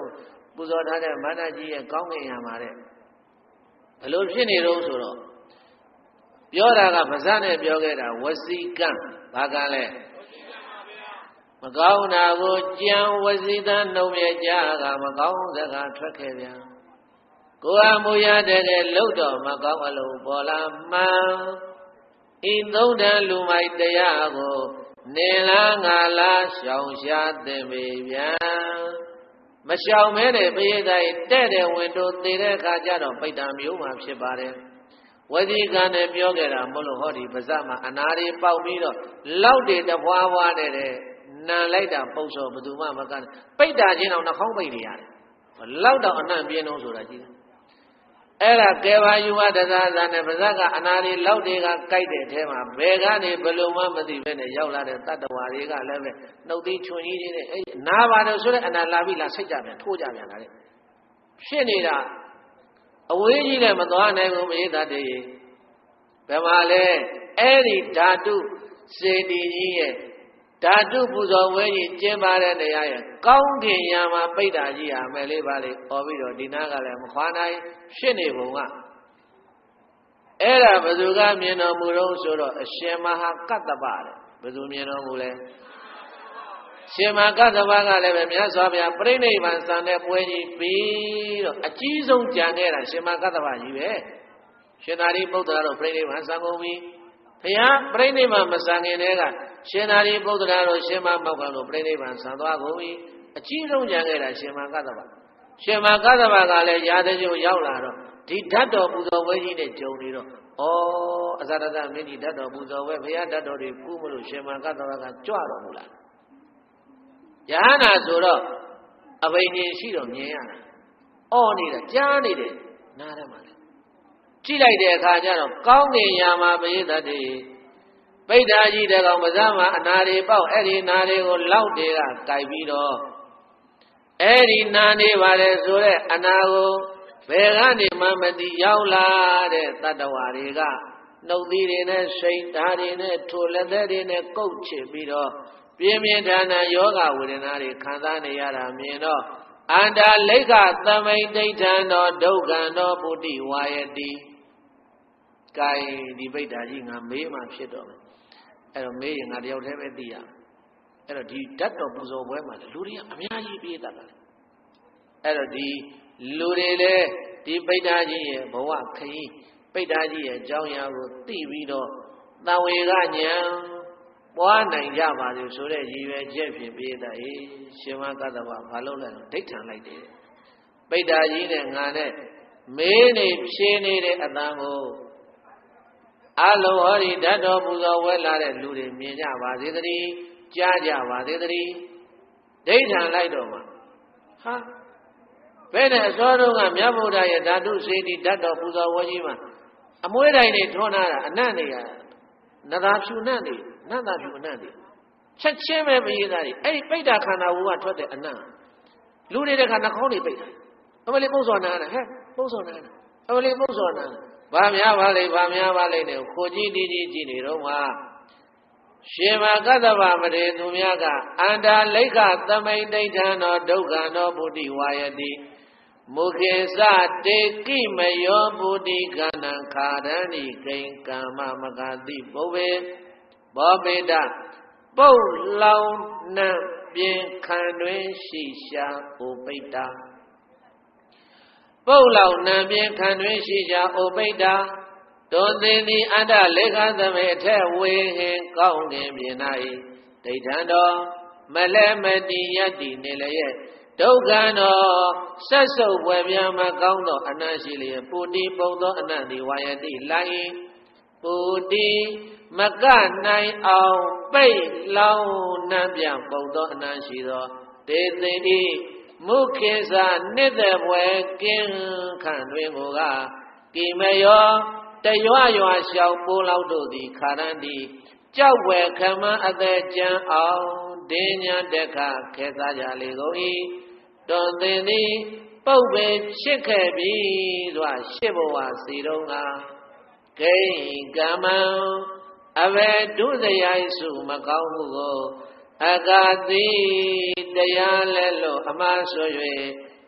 不说他的马达基也刚给人马的，路平的路说了，表达个不是那表给他，我是干，咋干嘞？我搞那个讲我是的农业家个，我搞这个出开的，我不要这个路道，我搞个路波拉嘛，一走的路买的呀个，你拉我拉小下的没变。မရှောင်မဲတဲ့ပရိသတ်တဲ့တဲ့ဝင်တို့တည်တဲ့အခါကျတော့ပိဋ္ဌာမျိုးမှာဖြစ်ပါတယ်ဝစီကံနဲ့ပြောခဲ့တာမလို့ဟောဒီပါဇက်မှာအနာတွေပေါက်ပြီးတော့လောက်တွေတပွားပွားတဲ့နံလိုက်တာပုတ်စောဘယ်သူမှမကပိဋ္ဌာချင်းအောင်နှာခေါင်းပိတ်နေရတယ်လောက်တော့အနံ့ပြင်းတော့ဆိုတာကြီးတယ်အဲ့ဒါကေဝါယူဝတ္တသာသာနဲ့ပါဇက်ကအနာတွေလောက်တွေကကြိုက်တဲ့အထဲမှာဘယ်ကနေဘယ်လိုမှမသိပဲနဲ့ရောက်လာတဲ့တတ္တဝါတွေကလည်းပဲနှုတ်သီးချွန်ကြီးတွေနဲ့အဲ့နားပါတယ်ဆိုတဲ့အနာလာပြီးလာစိတ်ကြပြန်ထိုးကြပြန်လာတဲ့ဖြစ်နေတာအဝေးကြီးနဲ့မသွားနိုင်ဘူးမိသားတွေဘယ်မှာလဲအဲ့ဒီဓာတုစေတီကြီးရဲ့ဓာတုပူဇော်ဝဲကြီးကျင်းပါတဲ့နေရာရဲ့ကောင်းကင်ယံမှာပိဋ္ဌာကြီးဟာမယ်လေးပါလေអော်ပြီးတော့ဒီနားကလည်းမခွာနိုင်ဖြစ်နေပုံကအဲ့ဒါဘယ်သူကမြင်တော်မူတော့ဆိုတော့အရှင်မဟာကတ္တပတဲ့ဘယ်သူမြင်တော်မူလဲရှင်မဟာကတ္တပကလည်းပဲမြတ်စွာဘုရားပြိဋိဘံစံတဲ့ပွဲကြီးပြီးတော့အကြီးဆုံးကြံခဲ့တာရှင်မဟာကတ္တပကြီးပဲရှင်သာရိပုတ္တရာတို့ပြိဋိဘံစံကုန်ပြီဘုရားပြိဋိဘံမစံခင်တည်းကရှင်သာရိပုတ္တရာတို့ရှင်မမောက္ခတို့ပြိဋိဘံစံသွားကုန်ပြီအကြီးဆုံးကြံခဲ့တာရှင်မဟာကတ္တပရှင်မဟာကတ္တပကလည်းရာဇကြုံရောက်လာတော့ဒီဓာတ်တော်ပူဇော်ပွဲကြီးနဲ့ကြုံနေတော့အဇာရတမင်းကြီးဓာတ်တော်ပူဇော်ပွဲဘုရားဓာတ်တော်တွေကူးမလို့ရှင်မကတ္တဝကကြွတော်မူလာယဟနာဆိုတော့အဘိညာဉ်ရှိတော့မြင်ရတာအော်နေတာကြားနေတယ်နားထဲမှာလေကြည့်လိုက်တဲ့အခါကျတော့ကောင်းကင်ယာမှာပရိသတ်တွေပိဋ္ဌာကြီးတဲ့ကောင်ပဇာမှာအနာတွေပေါက်အဲ့ဒီနာတွေကိုလောက်တွေကကြိုက်ပြီးတော့အဲ့ဒီနာနေပါလေဆိုတဲ့အနာကိုဘယ်ကနေမှမသိရောက်လာတဲ့တတ္တဝါတွေကနှုတ်သီးတွေနဲ့စိတ်ဓာတ်တွေနဲ့ထိုလက်သက်တွေနဲ့ကုတ်ချစ်ပြီးတော့ပြင်းပြင်းထန်ထန်ယောဂဝေဒနာတွေခံစားနေရတာမြင်တော့အန္တာလိက္ခသမိတ်ဒိဋ္ဌံတော်ဒုက္ခံတော်ပုတိဝါယတိကိုင်ဒီပိဋ္ဌာကြီးငါမေးမှဖြစ်တော့မယ်အဲ့တော့မေးရင်ငါတယောက်တည်းပဲသိရအဲ့တော့ဒီဓာတ်တော်ပူဇော်ပွဲမှာလူတွေကအများကြီးပြေးတတ်တယ်အဲ့တော့ဒီလူတွေလည်းဒီပိဋ္ဌာကြီးရဲ့ဘဝခရီးပိဋ္ဌာကြီးရဲ့အကြောင်းအရာကိုသိပြီးတော့သံဝေကဉာဏ်ပွားနိုင်ကြပါလို့ဆိုတဲ့ရည်ရွယ်ချက်ဖြင့်ပြေးတဲ့ရှင်မကတ္တဗဘာလို့လဲဒိဋ္ဌံလိုက်တယ်ပိဋ္ဌာကြီးနဲ့ငါနဲ့မေးနေဖြေနေတဲ့အတန်ကိုအလုံးဟောဒီဓာတ်တော်ပူဇော်ဝဲလာတဲ့လူတွေမြင်ကြပါစေတည်းကြားကြပါစေတည်းဒိဋ္ဌံလိုက်တော့မှဟာဘယ်နဲ့အစောတုန်းကမြတ်ဗုဒ္ဓရဲ့ဓာတုစေတီဓာတ်တော်ပူဇော်ဝဲကြီးမှာအမွှေးတိုင်းတွေထွန်းလာတာအနံ့တွေကနသာဖြူနံ့တွေနတ်သာဖြူအနံ့တွေချက်ချင်းပဲပြေးသားတွေအဲ့ဒီပိဋ္ဌာခန္ဓာဝူကထွက်တဲ့အနံ့လူတွေတခါနှာခေါင်းတွေပိတ်တယ်အမလေးပု္ပ္ပဇော်နာဟဲ့ပု္ပ္ပဇော်နာအမလေးပု္ပ္ပဇော်နာဘာများပါလိမ့်ဘာများပါလိမ့်နဲ့ခိုကြည့်ကြည့်နေတော့မှရှင်မကတ္တဗမရေသူများကအန္တာလိက္ခသမိတ်ဒိဋ္ဌံတော်ဒုက္ခံတော်ပုတိဝါယတိမုခေသတေကိမယောပုတိကဏံခာရဏိကိဉ္ကာမမဂတိပုဗ္ဗေဘောပိတပုတ်လောင်နှံပြင်ခံတွင်ရှိရှာဥပိတ္တာပုတ်လောင်နှံပြင်ခံတွင်ရှိရှာဥပိတ္တာတွင်သင်သည်အတ္တလေခသမေအထက်ဝေဟင်ကောင်းခင်ပြင်၌ဒိဋ္ဌံတော်မလဲမတိယတ္တိနေလျက်ဒုက္ခတော်ဆက်စုပ်ွယ်ပြမကောင်းသောအနတ်ရှိလျက်ပုတိပုတ်သောအနတ်သည်ဝါယတိလိုင်းပုတိမကနိုင်အောင်ပိတ်လောင်နှံ့ပြပုတ်သောအနတ်ရှိသောတေသိတိမုခေသနှစ်သက်ွယ်ကင်းခန့်တွင်ကိုကကိမယောတရွရွလျှောက်ပိုးလောက်တို့သည်ခါရန်တိကြောက်ွယ်ခမအသက်ကြံအောင်ဒိညာတက်ခခဲစားကြလေကုန်၏တွင်သင်သည်ပုပ်ပေဖြစ်ခဲ့ပြီစွာရှစ်ဘဝစီတုံးကဂိဉ္ကမံအဘယ်ဒုစရိုက်စုမကောင်းမှုကိုအကာတိတရားလဲလို့အမှားဆို၍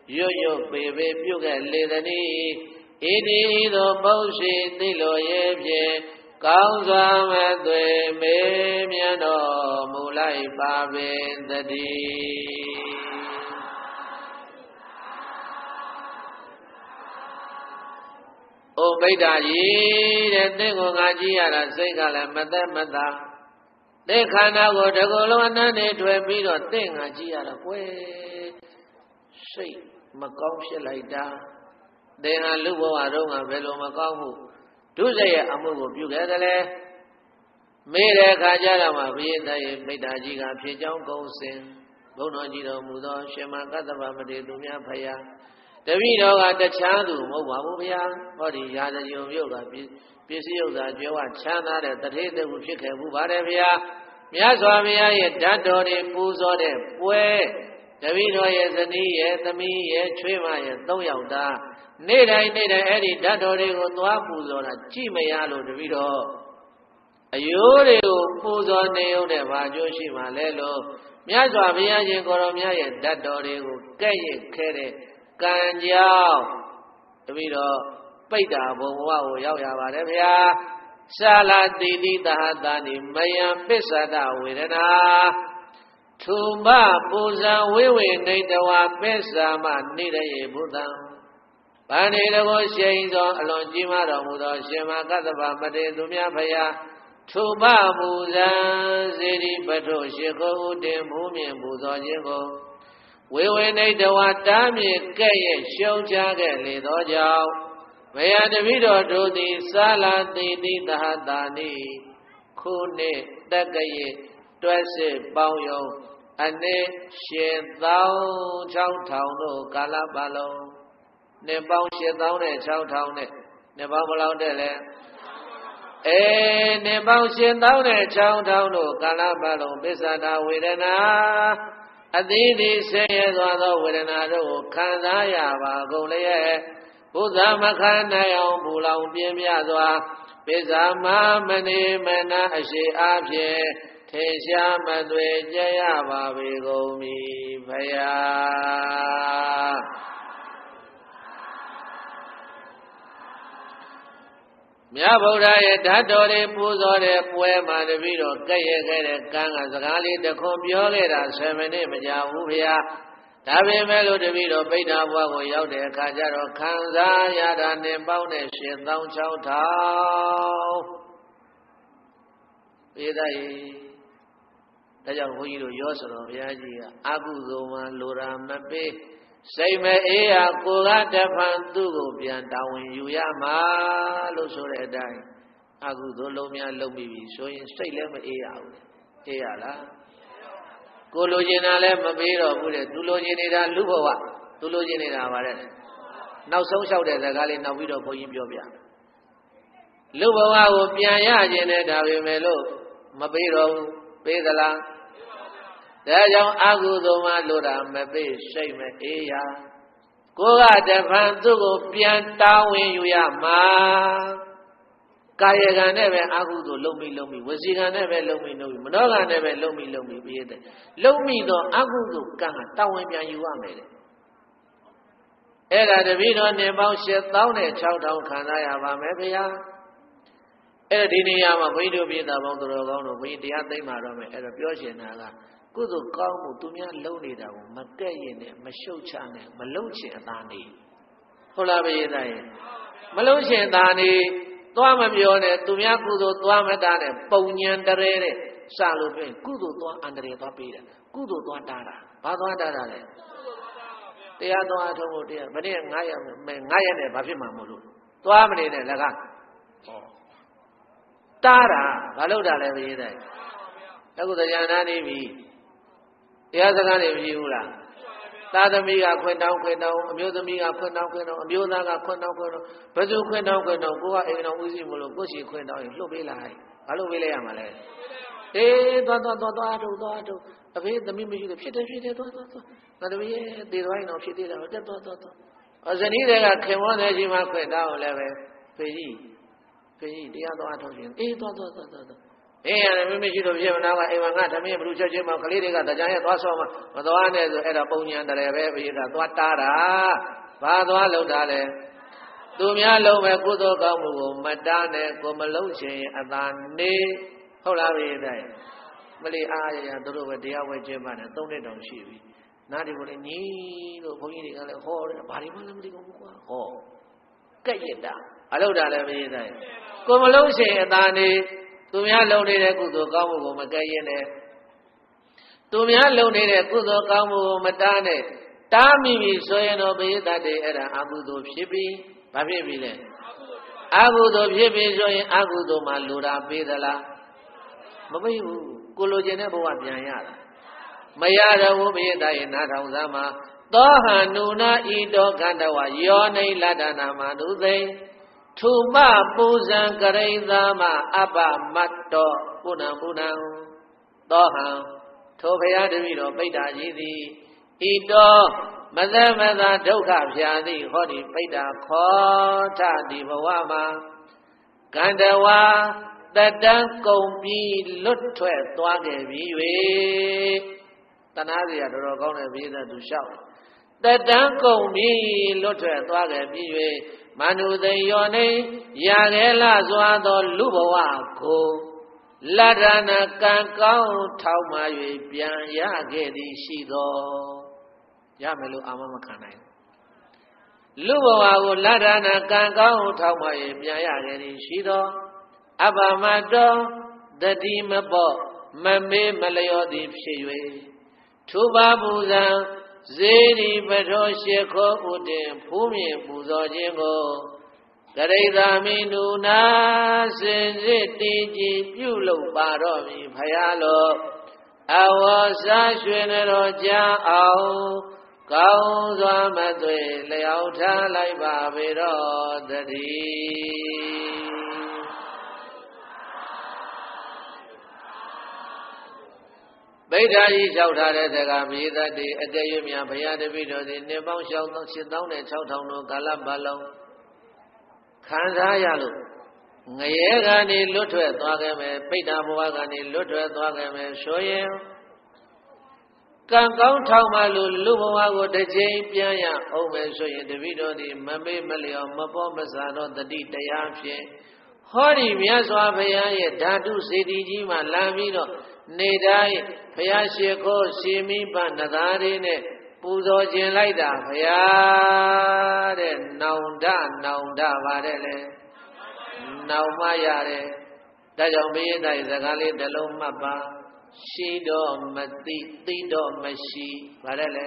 ရွတ်ရွတ်ပေပေပြုခဲ့လေသည်ဣတိသောပု္ရှိသိလိုရဲ့ဖြင့်ကောင်းစွာမသွေမေမြတ်တော်မူလိုက်ပါပေသတည်းအိုဗိဒ္ဓကြီးတဲ့သင်ကိုငါကြည့်ရတာစိတ်ကလည်းမသက်မသာသင်ခန္ဓာကိုတကူလုံးအနန္တထွယ်ပြီးတော့သင်ငါကြည့်ရတာကွယ်စိတ်မကောင်းဖြစ်လိုက်တာသင်ဟာလူဘဝတော့ငါဘယ်လိုမကောင်းမှုဒုစရိုက်အမှုကိုပြုခဲ့တယ်လေမေးတဲ့အခါကျတော့မှဘုရင်သားရဲ့ဗိဒ္ဓကြီးကဖြေကြောင်းကုံစင်ဘုန်းတော်ကြီးတော်မူသောရှင်မကတ္တဗမတေသူများဖယားတပည့်တော်ကတခြားသူမဟုတ်ပါဘူးဗျာဟောဒီရာဇယုံမြို့ကပစ္စည်းဥစ္စာကျွဲဝချမ်းသာတဲ့တထေးတခုဖြစ်ခဲ့မှုပါတယ်ဗျာမြတ်စွာဘုရားရဲ့ဓာတ်တော်တွေပူဇော်တဲ့ပွဲတပည့်တော်ရဲ့ဇနီးရဲ့သမီးရဲ့ချွေးမရဲ့၃ယောက်သားနေ့တိုင်းအဲ့ဒီဓာတ်တော်တွေကိုသွားပူဇော်တာကြည့်မရလို့တပည့်တော်အယိုးတွေကိုပူဇော်နေုံနဲ့ဘာကျိုးရှိမှလဲလို့မြတ်စွာဘုရားရှင်ကိုရောမြတ်ရဲ့ဓာတ်တော်တွေကိုကဲ့ရဲ့ခဲတဲ့ကံကြောင့်တပည့်တော်ပိဋ္ဌာဘုံဘဝကိုရောက်ရပါတယ်ဗျာရှာလာတိတိသဟတာနိမယံပစ္ဆဒဝေဒနာထုမပူဇံဝိဝေနေတဝပစ္ဆာမနေရယေဘုဒံဗန္ဒီတကိုရှိန်သောအလွန်ကြီးမားတော်မူသောရှင်မကတ္တဗမတေသူများဖယားထုမပူဇံစေတီပထုရှိခိုးဥတင်မူမြင်ပူဇော်ခြင်းကိုဝေဝေနေတဝတားမြစ်ကဲ့ရဲ့ရှုံချခဲ့လေသောကြောင့်ဘယတပိတော်တို့သည်သာလာတိတိသဟတာနိခုနှစ်တက္ကရဲ့တွဲစစ်ပေါင်းယုံအနှစ်ရှင်သော6000တို့ကာလပတ်လုံးနှစ်ပေါင်း8000နဲ့6000နဲ့နှစ်ပေါင်းဘယ်လောက်တဲ့လဲနှစ်ပေါင်း8000နဲ့6000တို့ကာလပတ်လုံးပစ္ဆဒဝေဒနာအသီးသီးဆင်းရဲသွားသောဝေဒနာတို့ကိုခံစားရပါကုန်လျက်ဘုရားမခံနိုင်အောင်ဘူလောင်ပြင်းပြစွာပစ္စာမမနေမနာအရှိအားဖြင့်ထေရှားမသွေကြရပါပေကုန်မီဖယားမြတ်ဗုဒ္ဓရဲ့ဓာတ်တော်တွေပူဇော်တဲ့ပွဲမှာတပည့်တော်ကဲ့ရဲ့ခဲ့တဲ့ကံကစကားလေးတစ်ခွန်းပြောခဲ့တာ7မိနစ်မကြာဘူးဗျာဒါပေမဲ့လို့တပည့်တော်ပိဋ္ဌာဘွားကိုရောက်တဲ့အခါကျတော့ခံစားရတာနဲ့ပေါင်းတဲ့8000 6000ပြေးသားရေးဒါကြောင့်ဘုန်းကြီးတို့ရောဆိုတော်ဘုရားကြီးကအကုသိုလ်မှလိုရာမပေးစိတ်မအေးရကိုယ်ကတဖန်သူ့ကိုပြန်တာဝန်ယူရမှာလို့ဆိုတဲ့အတိုင်းအကုသိုလ်လုံးများလုံးပြီးပြီဆိုရင်စိတ်လည်းမအေးရဘူးအေးရလားကိုလိုချင်တာလည်းမပေးတော့ဘူးတဲ့သူလိုချင်နေတာလူဘဝသူလိုချင်နေတာပါတဲ့နောက်ဆုံးလျှောက်တဲ့စကားလေးနောက်ပြီးတော့ဘုန်းကြီးပြောပြလူဘဝကိုပြန်ရခြင်းနဲ့ဒါပေမဲ့လို့မပေးတော့ဘူးပေးသလားဒါကြောင့်အကုသိုလ်မှလိုတာမပေးစိတ်မအေးရကိုယ်ကတဖန်သူ့ကိုပြန်တောင်းဝင်ယူရမှာကာယကံနဲ့ပဲအကုသိုလ်လုံးပြီးဝစီကံနဲ့ပဲလုံးပြီးမနောကံနဲ့ပဲလုံးပြီးပြည့်တဲ့လုံးပြီးတော့အကုသိုလ်ကံကတောင်းဝင်ပြန်ယူရမယ်တဲ့အဲ့ဒါတပည့်တော်နေပေါင်း8000နဲ့6000ခံစားရပါမယ်ဗျာအဲ့ဒီနေရာမှာဘုန်းကြီးတို့ပြည်သားပေါင်းတော်ကောင်းတို့ဘုန်းကြီးတရားသိမ့်ပါတော့မယ်အဲ့တော့ပြောရှင်တာကကုသိုလ်ကောင်းမှုသူများလုံးနေတာကိုမကဲ့ရင်နဲ့မရှုတ်ချနဲ့မလုံးချင်အသာနေဟုတ်လားဗျာသားရဲ့မလုံးချင်အသာနေသွားမပြောနဲ့သူများကုသိုလ်သွားမတားနဲ့ပုံညံတရဲတဲ့စလို့ပြင်ကုသိုလ်သွားအန္တရာယ်သွားပေးတယ်ကုသိုလ်သွားတားတာဘာသွားတားတာလဲတရားသွားအထုံးလို့တရားမနေ့9ရက်နဲ့ဘာဖြစ်မှာမလို့သွားမနေနဲ့လက်ကတားတာဘာလို့တာလဲဗျာသားအခုတရားနာနေပြီတရားစကားတွေမရှိဘူးလားသာသမီကခွင့်တောင်းအမျိုးသမီးကခွင့်တောင်းအမျိုးသားကခွင့်တောင်းဘယ်သူခွင့်တောင်းကိုကအိမ်တော်ဦးစီးမလို့ကိုရှိခွင့်တောင်းရင်လှုပ်ပေးလိုက်ဘာလို့ပေးလိုက်ရမှာလဲအေးသွားတို့အဖေသမီးမရှိလို့ဖြစ်တယ်သွားငါသမီးရဲ့သေသွားရင်တော့ဖြစ်သေးတယ်တက်သွားဇနီးတွေကခင်ဝန်းတဲ့ချိန်မှာခွင့်တောင်းလည်းပဲဖေကြီးတရားသွားထုတ်ရှင်အေးသွားမိရှိတို့ဖြစ်မနာကအိမ်မှာငါသမီးဘလူချက်ချင်းမှာကလေးတွေကတရားရဲ့သွားဆောမှာမသွားနဲ့ဆိုအဲ့ဒါပုံညာတယ်ပဲပိဒါသွားတားတာဘာသွားလို့တာလဲသူများလုံးပဲကုသိုလ်ကောင်းမှုကိုမတားနဲ့ကိုမလုံးချင်အသာနေဟုတ်လားပိဒါမလီအားရသူတို့ပဲတရားဝဲကျင်းပါတယ်3နှစ်တောင်ရှိပြီနားဒီကိုလည်းညီလို့ဘုန်းကြီးတွေကလည်းဟောတယ်ဘာတွေမှလည်းမသိဘူးကွာဟောကဲ့ရတာအလုပ်တာလည်းပိဒါကိုမလုံးချင်အသာနေသူများလုံနေတဲ့ကုသိုလ်ကောင်းမှုကိုမကဲ့ရင်နဲ့သူများလုံနေတဲ့ကုသိုလ်ကောင်းမှုကိုမတားနဲ့တားမိပြီဆိုရင်တော့ပိသတ်တွေအဲ့ဒါအကုသိုလ်ဖြစ်ပြီဘာဖြစ်ပြီလဲအကုသိုလ်ဖြစ်ပြီဆိုရင်အကုသိုလ်မှာလူတာပေးသလားမပေးဘူးကိုလိုချင်တဲ့ဘဝပြန်ရတာမရတော့ဘူးပိသတ်ရဲ့နားထောင်စားမှာသောဟံနုနာဤတောကန္တဝယောနိလတ္တနာမနုသိထုမပူဇံကရိသမအပမတ္တောပုဏ္ဏပုဏ္ဏသောဟံထိုဘုရားတပည့်တော်ပိဋ္ဌာကြီးသည်ဤတောမသမသာဒုက္ခဖြာသည်ဟောဒီပိဋ္ဌာခောထဒီဘဝမှာကန္တဝါတတံကုံပြီးလွတ်ထွက်သွားခဲ့ပြီ၍တဏှာစီရတော်တော်ကောင်းတဲ့ဘိသသူလျှောက်တတံကုံပြီးလွတ်ထွက်သွားခဲ့ပြီ၍မနုသိယောနေရခဲ့လာစွာသောလူဘဝကိုလတ္တနာကံကောင်းထောက်မှ၍ပြန်ရခဲ့သည်ရှိသောရမယ်လို့အာမမခံနိုင်လူဘဝကိုလတ္တနာကံကောင်းထောက်မှ၍ပြန်ရခဲ့သည်ရှိသောအပမတ္တောတတိမပေါ့မမေးမလျော်သည်ဖြစ်၍ထုပါပူဇံဇေဒီပထောရှိခောဥတင်ဖူးမြင်ပူဇော်ခြင်းကိုကရိသာမိနုနာစင်စစ်တေကြီးပြုလုပ်ပါတော့မည်ဖယားလောအဝါစာရွှေတော်ကြာအောင်ကောင်းစွာမသွေလျောက်ထားလိုက်ပါပေတော့တည်းဗိဓာကြီးလျှောက်ထားတဲ့တက္ကပိသတ်တွေအကယ်၍များဘုရားတပည့်တော်သည်နှစ်ပေါင်း86,600တို့ကာလပတ်လုံးခံစားရလို့ငရဲကနေလွတ်ထွက်သွားခဲ့မယ်ပိဋ္ဌာဘဝကနေလွတ်ထွက်သွားခဲ့မယ်ဆိုရင်ကံကောင်းထောက်မှလို့လူဘဝကိုတစ်ချိန်ပြန်ရအောင်မယ်ဆိုရင်တပည့်တော်သည်မမေ့မလျော်မပေါ်မဆာတော့တတိတရားဖြင့်ဟောဒီမြတ်စွာဘုရားရဲ့ဓာတုစေတီကြီးမှာလာပြီးတော့နေတိုင်းဘုရားရှိခိုးရှင်မိပနသားတွေနဲ့ပူဇော်ခြင်းလိုက်တာဘုရားတဲ့နောင်တပါတယ်လေနောင်မရတယ်ဒါကြောင့်ဘုရားတိုင်းစကားလေးတစ်လုံးမှတ်ပါရှိတော့မသိသိတော့မရှိပါတယ်လေ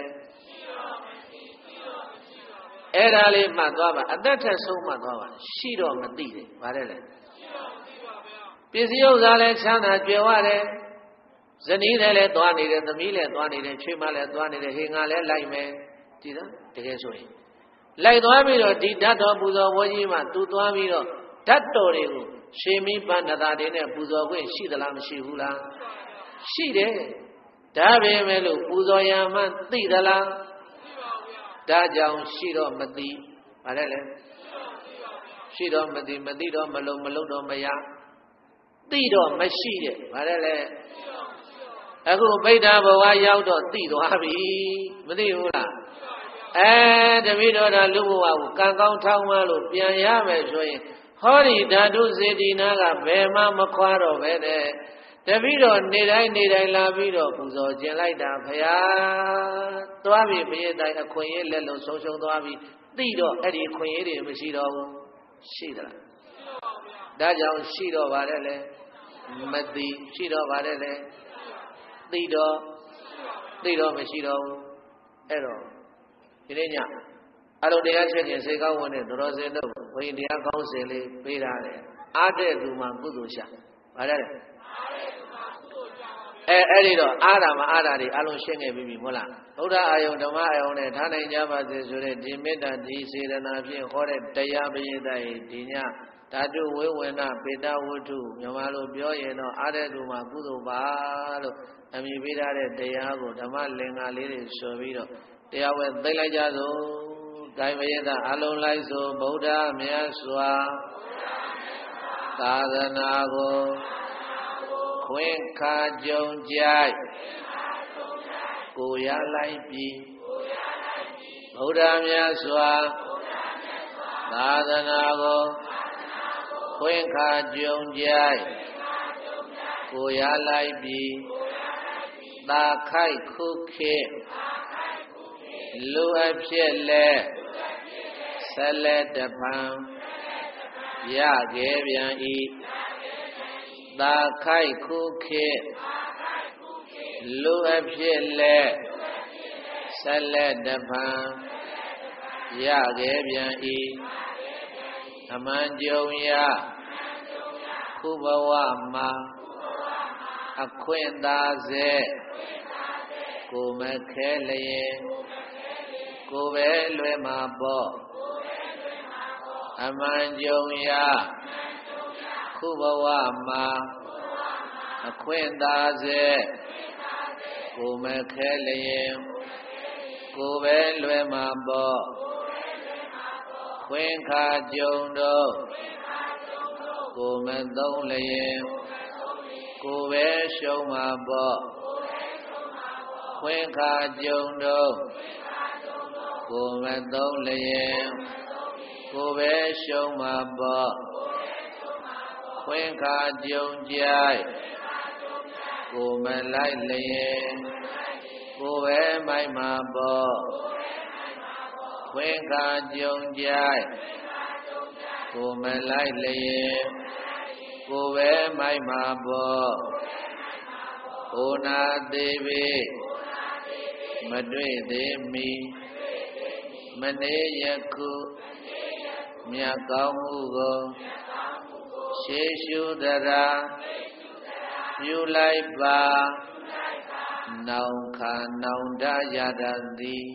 အဲ့ဒါလေးမှတ်သွားပါအသက်ထက်ဆုံးမှတ်သွားပါရှိတော့မသိတယ်ပါတယ်လေပစ္စည်းဥစ္စာလည်းချမ်းသာကြွယ်ဝတယ်ဇနီးလည်းသွားနေတယ်သမီးလည်းသွားနေတယ်ချွေးမလည်းသွားနေတယ်ဟေငါလည်းလိုက်မယ်ကြည်သားတကယ်ဆိုရင်လိုက်သွားပြီးတော့ဒီဓာတ်တော်ပူဇော်ပွဲကြီးမှာသူသွားပြီးတော့ဓာတ်တော်တွေကိုရှင်မိပန္နတာတွေနဲ့ပူဇော်ခွင့်ရှိသလားမရှိဘူးလားရှိတယ်ဒါပေမဲ့လို့ပူဇော်ရမှသိသလားမရှိပါဘူးဗျာဒါကြောင့်ရှိတော့မသိဗါတယ်လေရှိတော့မသိမသိတော့မလုံးတော့မရသိတော့မရှိတဲ့ဗါတယ်လေအခုဗိဓာဘဝရောက်တော့သိသွားပြီမသိဘူးလားတပည့်တော်ဒါလူဘဝကိုကံကောင်းထောင်းမှလို့ပြန်ရမယ်ဆိုရင်ဟောဒီဓာတုစေတီနာကဘယ်မှမခွာတော့ပဲတဲ့တပည့်တော်နေတိုင်းလာပြီးတော့ပူဇော်ခြင်းလိုက်တာဖရာသွားပြီဘုရားတိုင်အခွင့်အရေးလက်လုံးဆုံးရှုံးသွားပြီသိတော့အဲ့ဒီအခွင့်အရေးတွေမရှိတော့ဘူးရှိသလားဒါကြောင့်ရှိတော့ပါတယ်လေမသိရှိတော့ပါတယ်လေသိတော့မရှိတော့ဘူးအဲ့တော့ဒီနေ့ညအလုံးတရားချက်ချင်းစိတ်ကောင်းဝင်တဲ့တော်စင်တို့ဘုရင်တရားကောင်းစင်လေးပေးထားတယ်အားတဲ့သူမှကုသိုလ်ရှာဗါတယ်အဲ့ဒီတော့အားတာမအားတာတွေအလုံးရှင်းခဲ့ပြီမဟုတ်လားဗုဒ္ဓအာယုံဓမ္မအာယုံနဲ့ထားနိုင်ကြပါစေဆိုတဲ့ဒီမေတ္တာဒီစေတနာဖြင့်ဟောတဲ့တရားပရိသတ်ရဲ့ဒီညဓာတုဝိဝေနပေတဝတ္ထုမြန်မာလိုပြောရင်တော့အားတဲ့သူမှကုသိုလ်ပါလို့အမည်ပေးထားတဲ့တရားကိုဓမ္မလင်္ကာလေးတွေဆိုပြီးတော့တရားဝဲသိလိုက်ကြစို့ဂိုင်းပရိသတ်အလုံးလိုက်စို့ဗုဒ္ဓမြတ်စွာသာသနာကိုခွင့်ခါကြုံကြိုက်ကိုရလိုက်ပြီဗုဒ္ဓမြတ်စွာသာသနာကိုခွင့်ခါကြုံကြိုက်ကိုရလိုက်ပြီသာခိုက်ခုခေလူအဖြစ်လဲဆက်လက်တဖန်ရခဲ့ပြန်၏သာခိုက်ခုခေလူအဖြစ်လဲဆက်လက်တဖန်ရခဲ့ပြန်၏အမှန်ကြုံရခုဘဝမှာအခွင့်သာစေကိုမခဲလျင်ကိုပဲလွယ်မှာပေါ့အမှန်ကြုံရခုဘဝမှာအခွင့်သာစေကိုမခဲလျင်ကိုပဲလွယ်မှာပေါ့ခွင့်ခါကြုံတော့ကိုမသုံးလျင်ကိုပဲရှုံးမှာပေါ့ခွင့်ခါကြုံတော့ကိုမသုံးလျင်ကိုပဲရှုံးမှာပေါ့ခွင့်ခါကြုံကြိုက်ကိုမလိုက်လျင်ကိုပဲမိုက်မှာပေါ့ခွင့်ခါကြုံကြိုက်ကိုမလိုက်လျင်ကိုပဲမိုက်မှာပေါ့ဩနာသေးပေမတွေ့သေးမီမနေယခုမြတ်ကောင်းမှုကိုရှေးရှုတရာပြုလိုက်ပါနောင်ခါနောင်တရတသည်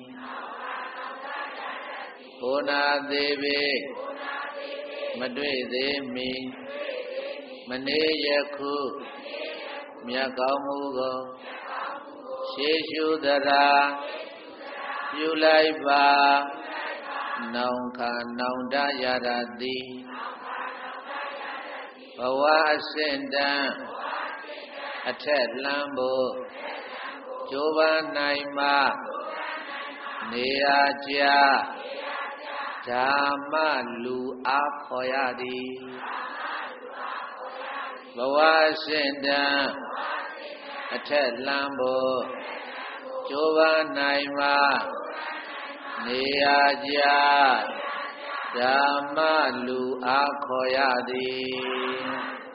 ဩနာသေးပေမတွေ့သေးမီမနေယခုမြတ်ကောင်းမှုကိုရှေးရှုတရာပြုလိုက်ပါနောင်ခါနောင်တရတသည်ဘဝအစဉ်တန်းအထက်လမ်းဖို့ကြိုးပမ်းနိုင်မှနေရာကျဓမ္မလူအားခေါ်ရသည်ဘဝအစဉ်တန်းအထက်လမ်းဖို့ကြိုးပမ်းနိုင်မှနေရာကျဓမ္မလူအားခေါ်ရသည်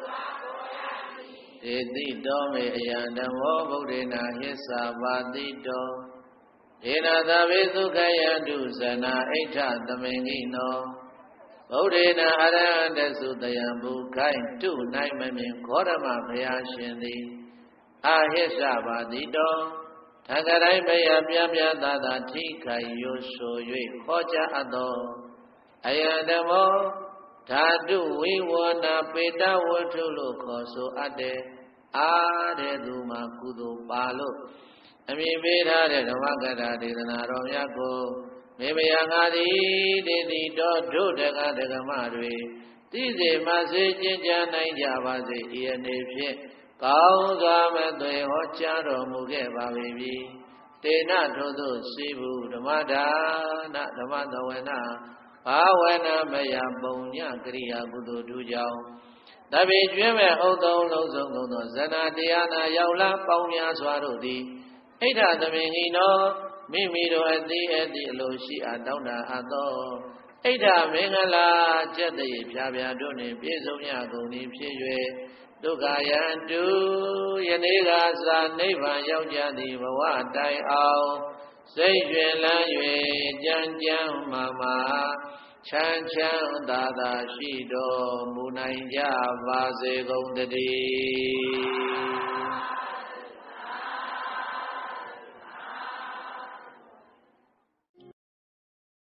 ဒေတိတော်မေအယံဓမ္မောဗုဒ္ဓေနာဟစ္စာပါတိတောဒေနာသဗ္ဗေသုခယန္တုဇနာအိဋ္ဌသမင်္ဂိနောဗုဒ္ဓေနာအရဟတသုတယံဘုခိုင်တုနိုင်မမြင်ခောရမဘုရားရှင်သည်အာဟစ္စာပါတိတောထံကတိုင်းမယပြပြသာသာထိခိုင်ရွဆို၍ခေါ်ကြအပ်သောအယံဓမ္မောဓာတုဝိဝနာပေတဝတ္ထုလို့ခေါ်ဆိုအပ်တဲ့အားတဲ့သူမှာကုသိုလ်ပါလို့အမည်ပေးထားတဲ့ဓမ္မကထာဒေသနာတော်များကိုမေမယငါသည်ဒေတိတော်တို့တက္ကဒကမတွေသိစေမစေကျင့်ကြနိုင်ကြပါစေဤအနေဖြင့်ကောင်းစွာမသွေဟောကြားတော်မူခဲ့ပါပြီတေနထို့သို့စီဘူးဓမ္မဒါနဓမ္မသဝနာဘာဝနာမယပုံညကရိယာကုသိုလ်တို့ကြောင့်တပိကျွဲ့မဲ့ဥသုံးလုံးစုံကုန်သောဇနာတရားနာရောက်လာပေါင်းများစွာတို့သည်အိဋ္ဌသမင်္ဂိနောမိမိတို့အသည်အလိုရှိအားတောင်းတအပ်သောအိဋ္ဌမင်္ဂလာကျက်တည်းဖြာဖြာတို့နှင့်ပြည့်စုံရကုန်သည်ဖြစ်၍ဒုက္ခယံတုယနေ့ကသာနိဗ္ဗာန်ရောက်ကြသည်ဘဝတိုင်အောင်စိတ်ရွှင်လန်း၍ကြံကြံမာမာချမ်းချမ်းသာသာရှိတော်မူနိုင်ကြပါစေကုန်တည်း